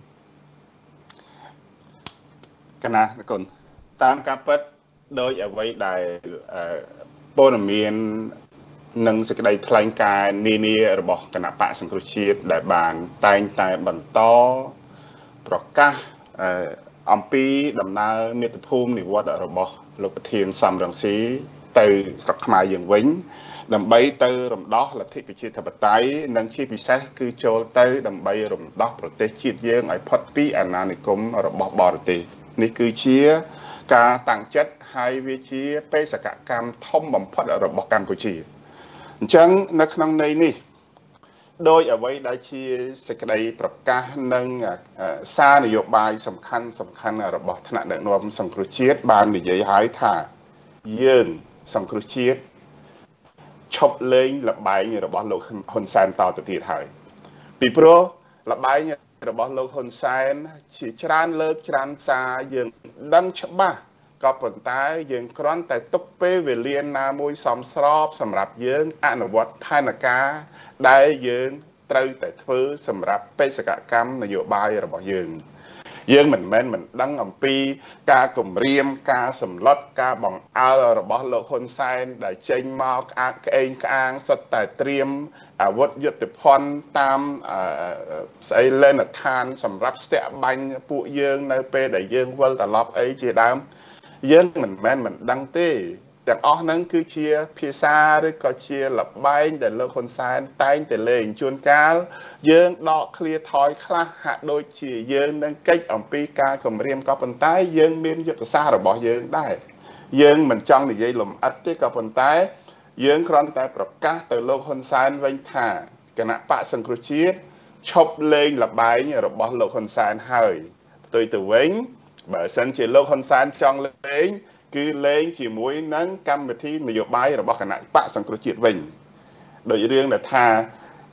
Speaker 3: កណាគុណតាមការពិតដោយអ្វីដែលព័ត៌មាននិងសេចក្តីថ្លែងការណ៍នានារបស់គណៈបកសង្គ្រោះជាតិដែលបានតែងតែបន្តប្រកាសអំពីដំណើរមាតុភូមិនិវត្តរបស់លោកប្រធានសំរងស៊ីទៅស្រុកខ្មែរយើងវិញដើម្បីទៅរំដោះលទ្ធិប្រជាធិបតេយ្យនិងជាពិសេសគឺចូលទៅដើម្បីរំដោះប្រទេសជាតិយើងឲ្យផុតពីអាណានិគមរបស់បរទេសនេះគឺជាការតាំងចិត្តហើយវាជាបេសកកម្មធំបំផុតរបស់កម្ពុជាអញ្ចឹងនៅក្នុងន័យនេះដោយអ្វីដែលជាសេចក្តីប្រកាសនិងសារនយោបាយសំខាន់របស់ថ្នាក់ដឹកនាំសង្គ្រោះជាតិបាននិយាយហើយថាយើងសង្គ្រោះជាតិឈប់លេងលបែងរបស់លោកហ៊ុនសែនតទៅទៀតហើយពីព្រោះលបែងរបស់លោកហ៊ុនសែនជាច្រើនលើកច្រើនសារយើងដឹងច្បាស់ក៏ប៉ុន្តែយើងគ្រាន់តែទុកពេលវេលាណាមួយសមស្របសម្រាប់យើងអនុវត្តផែនការដែលយើងត្រូវតែធ្វើសម្រាប់បេសកកម្មនយោបាយរបស់យើងមិនមែនមិនដឹងអំពីការគម្រាមការសម្លុតការបង្អើលរបស់លោកហ៊ុនសែនដែលចេញមកក្អេងក្អាងសុទ្ធតែត្រៀមអាវុធយុទ្ធភ័ណ្ឌតាមស្អីលេនឋានសម្រាប់ស្ទាក់បាញ់ពួកយើងនៅពេលដែលយើងវិលត្រឡប់អីជាដើមយើងមិនមែនមិនដឹងទេទាំងអស់ហ្នឹងគឺជាភាសាឬក៏ជាលបែងដែលលោកហ៊ុនសែនតែងតែលេងជួនកាលយើងដកឃ្លាថយខ្លះហាក់ដូចជាយើងនឹងកិច្ចអំពីការគម្រាមក៏ប៉ុន្តែយើងមានយុទ្ធសាស្ត្ររបស់យើងដែរយើងមិនចង់និយាយលំអិតទេក៏ប៉ុន្តែយើងគ្រាន់តែប្រកាសទៅលោកហ៊ុនសែនវិញថាគណៈបកសង្គ្រោះជាតិឈប់លេងលបែងរបស់លោកហ៊ុនសែនហើយផ្ទុយទៅវិញបើសិនជាលោកហ៊ុនសែនចង់លេងគឺលេងជាមួយនឹងកម្មវិធីនយោបាយរបស់គណៈបកសង្គ្រោះជាតិវិញដោយរឿងដែលថា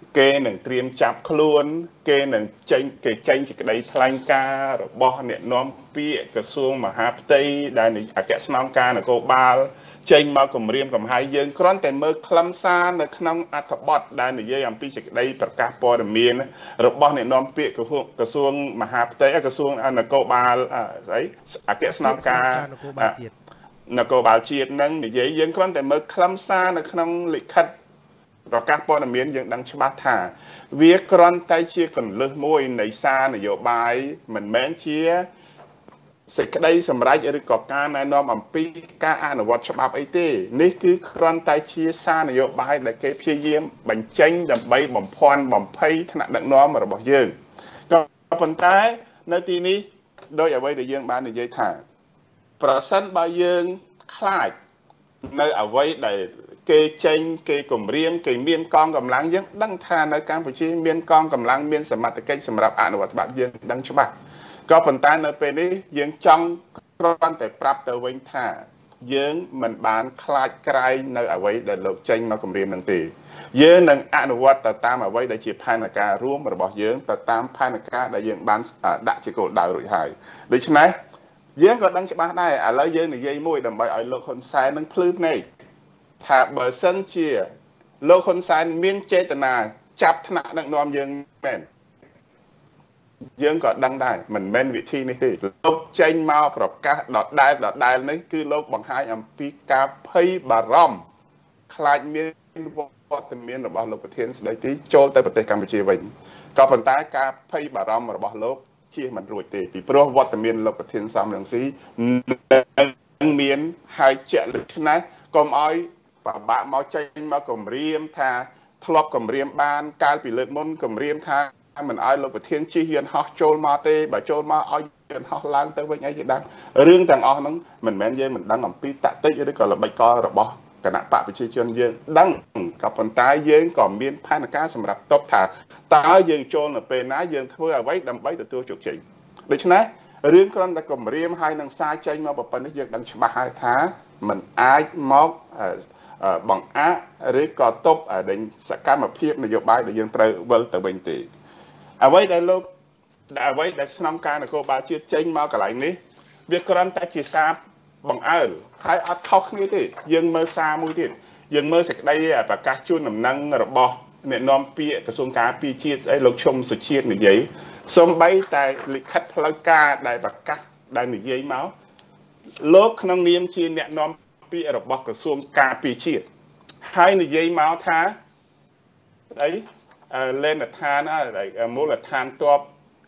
Speaker 3: គេនឹងត្រៀមចាប់ខ្លួនគេនឹងចេញសេចក្តីថ្លែងការណ៍របស់អ្នកនាំពាក្យក្រសួងមហាផ្ទៃដែលអគ្គស្នងការនគរបាលចេញមកគម្រាមកំហែងយើងគ្រាន់តែមើលខ្លឹមសារនៅក្នុងអត្ថបទដែលនិយាយអំពីសេចក្តីប្រកាសព័ត៌មានរបស់អ្នកនាំពាក្យក្រសួងមហាផ្ទៃក្រសួងនគរបាលស្អីអគ្គស្នងការនគរបាលជាតិនឹងនិយាយយើងគ្រាន់តែមើលខ្លឹមសារនៅក្នុងលិខិតប្រកាសព័ត៌មានយើងដឹងច្បាស់ថាវាគ្រាន់តែជាកន្លឹះមួយនៃសារនយោបាយមិនមែនជាសេចក្តីសម្រេចឬក៏ការណែនាំអំពីការអនុវត្តច្បាប់អីទេនេះគឺគ្រាន់តែជាសារនយោបាយដែលគេព្យាយាមបញ្ចេញដើម្បីបំភាន់បំភ័យថ្នាក់ដឹកនាំរបស់យើងក៏ប៉ុន្តែនៅទីនេះដោយអ្វីដែលយើងបាននិយាយថាប្រសិនបើយើងខ្លាចនៅអ្វីដែលគេចេញគេគម្រាមគេមានកងកម្លាំងយើងដឹងថានៅកម្ពុជាមានកងកម្លាំងមានសមត្ថកិច្ចសម្រាប់អនុវត្តច្បាប់យើងដឹងច្បាស់ក៏ប៉ុន្តែនៅពេលនេះយើងចង់គ្រាន់តែប្រាប់ទៅវិញថាយើងមិនបានខ្លាចក្រែងនៅអ្វីដែលលោកចេញមកគម្រាមនឹងទេយើងនឹងអនុវត្តទៅតាមអ្វីដែលជាផែនការរួមរបស់យើងទៅតាមផែនការដែលយើងបានដាក់ជាគោលដៅរួចហើយដូច្នេះយើងក៏ដឹងច្បាស់ដែរឥឡូវយើងនិយាយមួយដើម្បីឲ្យលោកហ៊ុនសែននឹងភ្លឺភ្នែកថាបើសិនជាលោកហ៊ុនសែនមានចេតនាចាប់ថ្នាក់ដឹកនាំយើងមែនយើងក៏ដឹងដែរមិនមែនវិធីនេះទេលោកចេញមកប្រកាសដដែលនេះគឺលោកបង្ហាញអំពីការភ័យបារម្ភខ្លាចមានវត្តមានរបស់លោកប្រធានស្ដីទីចូលទៅប្រទេសកម្ពុជាវិញក៏ប៉ុន្តែការភ័យបារម្ភរបស់លោកជៀសមិនរួចទេពីព្រោះវត្តមានលោកប្រធានសំរងស៊ីនឹងមានហើយជាក់លើកណាស់កុំឲ្យបបាក់មកចេញមកគម្រាមថាធ្លាប់គម្រាមបានកាលពីលើកមុនគម្រាមថាមិនឲ្យលោកប្រធានជិះយានហោះចូលមកទេបើចូលមកឲ្យយានហោះឡើងទៅវិញអីជាដើមរឿងទាំងអស់ហ្នឹងមិនមែនយើងមិនដឹងអំពីតាក់ទិចឬក៏ល្បិចកលរបស់គណៈបកប្រជាជនយើងដឹងក៏ប៉ុន្តែយើងក៏មានផែនការសម្រាប់ទុកថាតើយើងចូលនៅពេលណាយើងធ្វើអ្វីដើម្បីទទួលជោគជ័យដូច្នេះរឿងគ្រាន់តែគម្រាមហើយនឹងសារចេញមកប៉ុណ្ណេះយើងដឹងច្បាស់ហើយថាมันអាចមកបង្អាក់ឬក៏ទប់សកម្មភាពនយោបាយដែលយើងត្រូវវិលទៅវិញទេអ្វីដែលលោកអ្វីដែលស្នងការនគរបាលជាតិចេញមកកន្លែងនេះវាគ្រាន់តែជាសារបង្អើលហើយអត់ខុសគ្នាទេយើងមើលសារមួយទៀតយើងមើលសេចក្តីប្រកាសជូនដំណឹងរបស់អ្នកនាំពាក្យក្រសួងការពារជាតិស្អីលោកឈុំសុជាតិនិយាយសូម្បីតែលិខិតផ្លូវការដែលប្រកាសដែលនិយាយមកលោកក្នុងនាមជាអ្នកនាំពាក្យរបស់ក្រសួងការពារជាតិហើយនិយាយមកថាអីលេនដ្ឋានមូលដ្ឋានទ័ព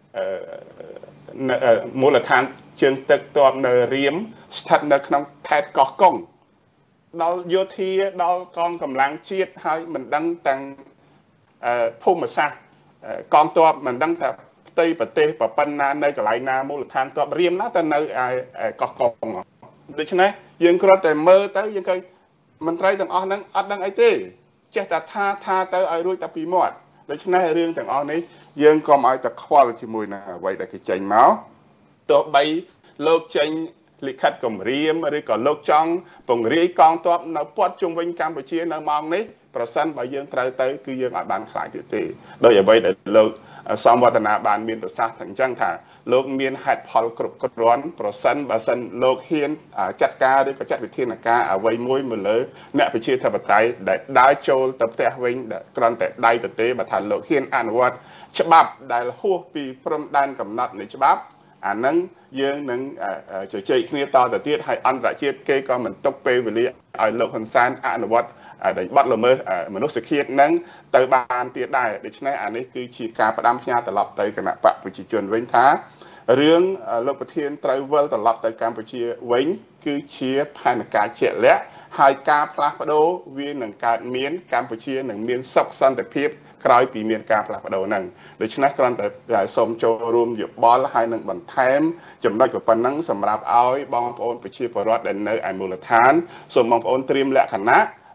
Speaker 3: មូលដ្ឋានជើងទឹកទ័ពនៅរៀមស្ថិតនៅក្នុងខេត្តកោះកុងដល់យោធាដល់កងកម្លាំងជាតិហើយមិនដឹងទាំងភូមិសាស្ត្រកងទ័ពមិនដឹងថាផ្ទៃប្រទេសប៉ុណ្ណានៅកន្លែងណាមូលដ្ឋានទ័ពរៀមណាទៅនៅកោះកុងដូច្នេះយើងគ្រាន់តែមើលទៅយើងឃើញមន្ត្រីទាំងអស់ហ្នឹងអត់ដឹងអីទេចេះតែថាទៅឲ្យរួចតែពីមាត់ដូច្នេះរឿងទាំងអស់នេះយើងកុំឲ្យតែខ្វល់ជាមួយនឹងអ្វីដែលគេចេញមកទោះបីលោកចេញលិខិតគម្រាមឬក៏លោកចង់ពង្រាយកងទ័ពនៅព័ទ្ធជុំវិញកម្ពុជានៅម៉ោងនេះប្រសិនបើយើងត្រូវទៅគឺយើងអាចបានខ្លាចទេដោយអ្វីដែលលោកសំវឌ្ឍនាបានមានប្រសាសន៍អញ្ចឹងថាលោកមានហេតុផលគ្រប់គ្រាន់ប្រសិនបើសិនលោកហ៊ានចាត់ការឬក៏ចាត់វិធានការអ្វីមួយមកលើអ្នកប្រជាធិបតេយ្យដែលដើរចូលទៅផ្ទះវិញគ្រាន់តែដៃទៅទេបើថាលោកហ៊ានអនុវត្តច្បាប់ដែលហួសពីព្រំដែនកំណត់នៃច្បាប់អានឹងយើងនឹងជជែកគ្នាតទៅទៀតហើយអន្តរជាតិគេក៏មិនទុកពេលវេលាឲ្យលោកហ៊ុនសែនអនុវត្តដែលបាត់ល្មើសមនុស្សជាតិនឹងទៅបានទៀតដែរដូច្នេះអានេះគឺជាការផ្ដាំផ្ញើត្រឡប់ទៅគណៈបកប្រជាជនវិញថារឿងលោកប្រធានត្រូវវិលត្រឡប់ទៅកម្ពុជាវិញគឺជាផែនការជាក់លាក់ហើយការផ្លាស់ប្ដូរវានឹងកើតមានកម្ពុជានឹងមានសុខសន្តិភាពក្រោយពីមានការផ្លាស់ប្ដូរហ្នឹងដូច្នេះគ្រាន់តែសូមចូលរួមយោបល់ហើយនឹងបន្ថែមចំណុចប៉ុណ្ណឹងសម្រាប់ឲ្យបងប្អូនប្រជាពលរដ្ឋដែលនៅឯមូលដ្ឋានសូមបងប្អូនត្រៀមលក្ខណៈ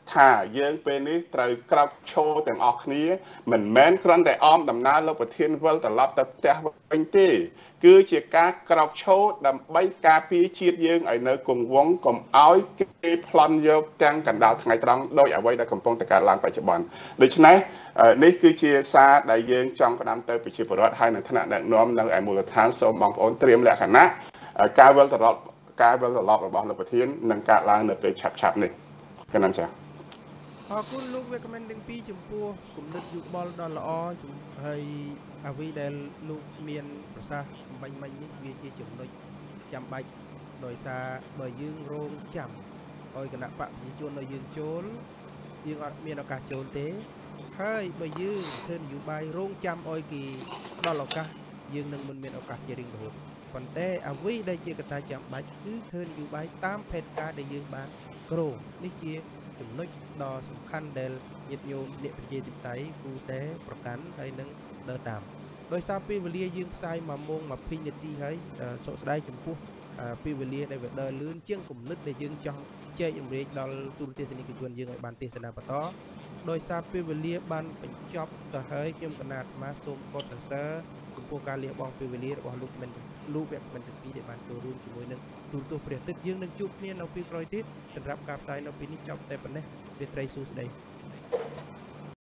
Speaker 3: ថាយើងពេលនេះត្រូវក្រោកឈរទាំងអស់គ្នាមិនមែនគ្រាន់តែអមដំណើរលោកប្រធានវិលត្រឡប់ទៅផ្ទះវិញទេគឺជាការក្រោកឈរដើម្បីការពារជាតិយើងឲ្យនៅគង់វង្សកុំឲ្យគេប្លន់យកទាំងកណ្ដាលថ្ងៃត្រង់ដោយអ្វីដែលកំពុងតែកើតឡើងបច្ចុប្បន្នដូច្នេះនេះគឺជាសារដែលយើងចង់ផ្ដាំទៅប្រជាពលរដ្ឋហើយនៅថ្នាក់ដឹកនាំនៅឯមូលដ្ឋានសូមបងប្អូនត្រៀមលក្ខណៈការវិលត្រឡប់របស់លោកប្រធាននឹងកើតឡើងនៅពេលឆាប់ៗនេះកណ្ណាំចា៎
Speaker 2: អរគុណលោកវាគ្មិនទាំងពីរចំពោះគំនិតយោបល់ដ៏ល្អហើយអ្វីដែលលោកមានប្រសាសន៍បាញ់មិញនេះវាជាចំណុចចាំបាច់ដោយសារបើយើងរងចាំឲ្យគណៈបកប្រជាជនឲ្យយើងចូលយើងអត់មានឱកាសចូលទេហើយបើយើងធ្វើនយោបាយរងចាំឲ្យគេដល់ឱកាសយើងនឹងមិនមានឱកាសជារៀងរហូតប៉ុន្តែអ្វីដែលជាកត្តាចាំបាច់គឺធ្វើនយោបាយតាមផែនការដែលយើងបានគ្រោងនេះជាចំណុចដ៏សំខាន់ដែលញាតិញោមអ្នកប្រជាធិបតេយ្យគូតែប្រកាន់ហើយនឹងដើរតាមដោយសារពេលវេលាយើងផ្សាយ1ម៉ោង20នាទីហើយសោកស្ដាយចំពោះពេលវេលាដែលវាដើរលឿនជាងគំនិតដែលយើងចង់ចែករំលែកដល់ទូរទស្សនិកជនយើងឲ្យបានទេសនាបន្តដោយសារពេលវេលាបានបញ្ចប់ទៅហើយខ្ញុំកណាត់អាត្មាសូមកត់សរសើរចំពោះការលះបង់ពេលវេលារបស់លោកវិក្កាមិនទាំងពីរដែលបានចូលរួមជាមួយនឹងទូរទស្សន៍ព្រះអាទិត្យយើងនឹងជួបគ្នានៅពេលក្រោយទៀតសម្រាប់ការផ្សាយនៅពេលនេះចប់តែប៉ុណ្ណេះរាត្រីសួស្ដី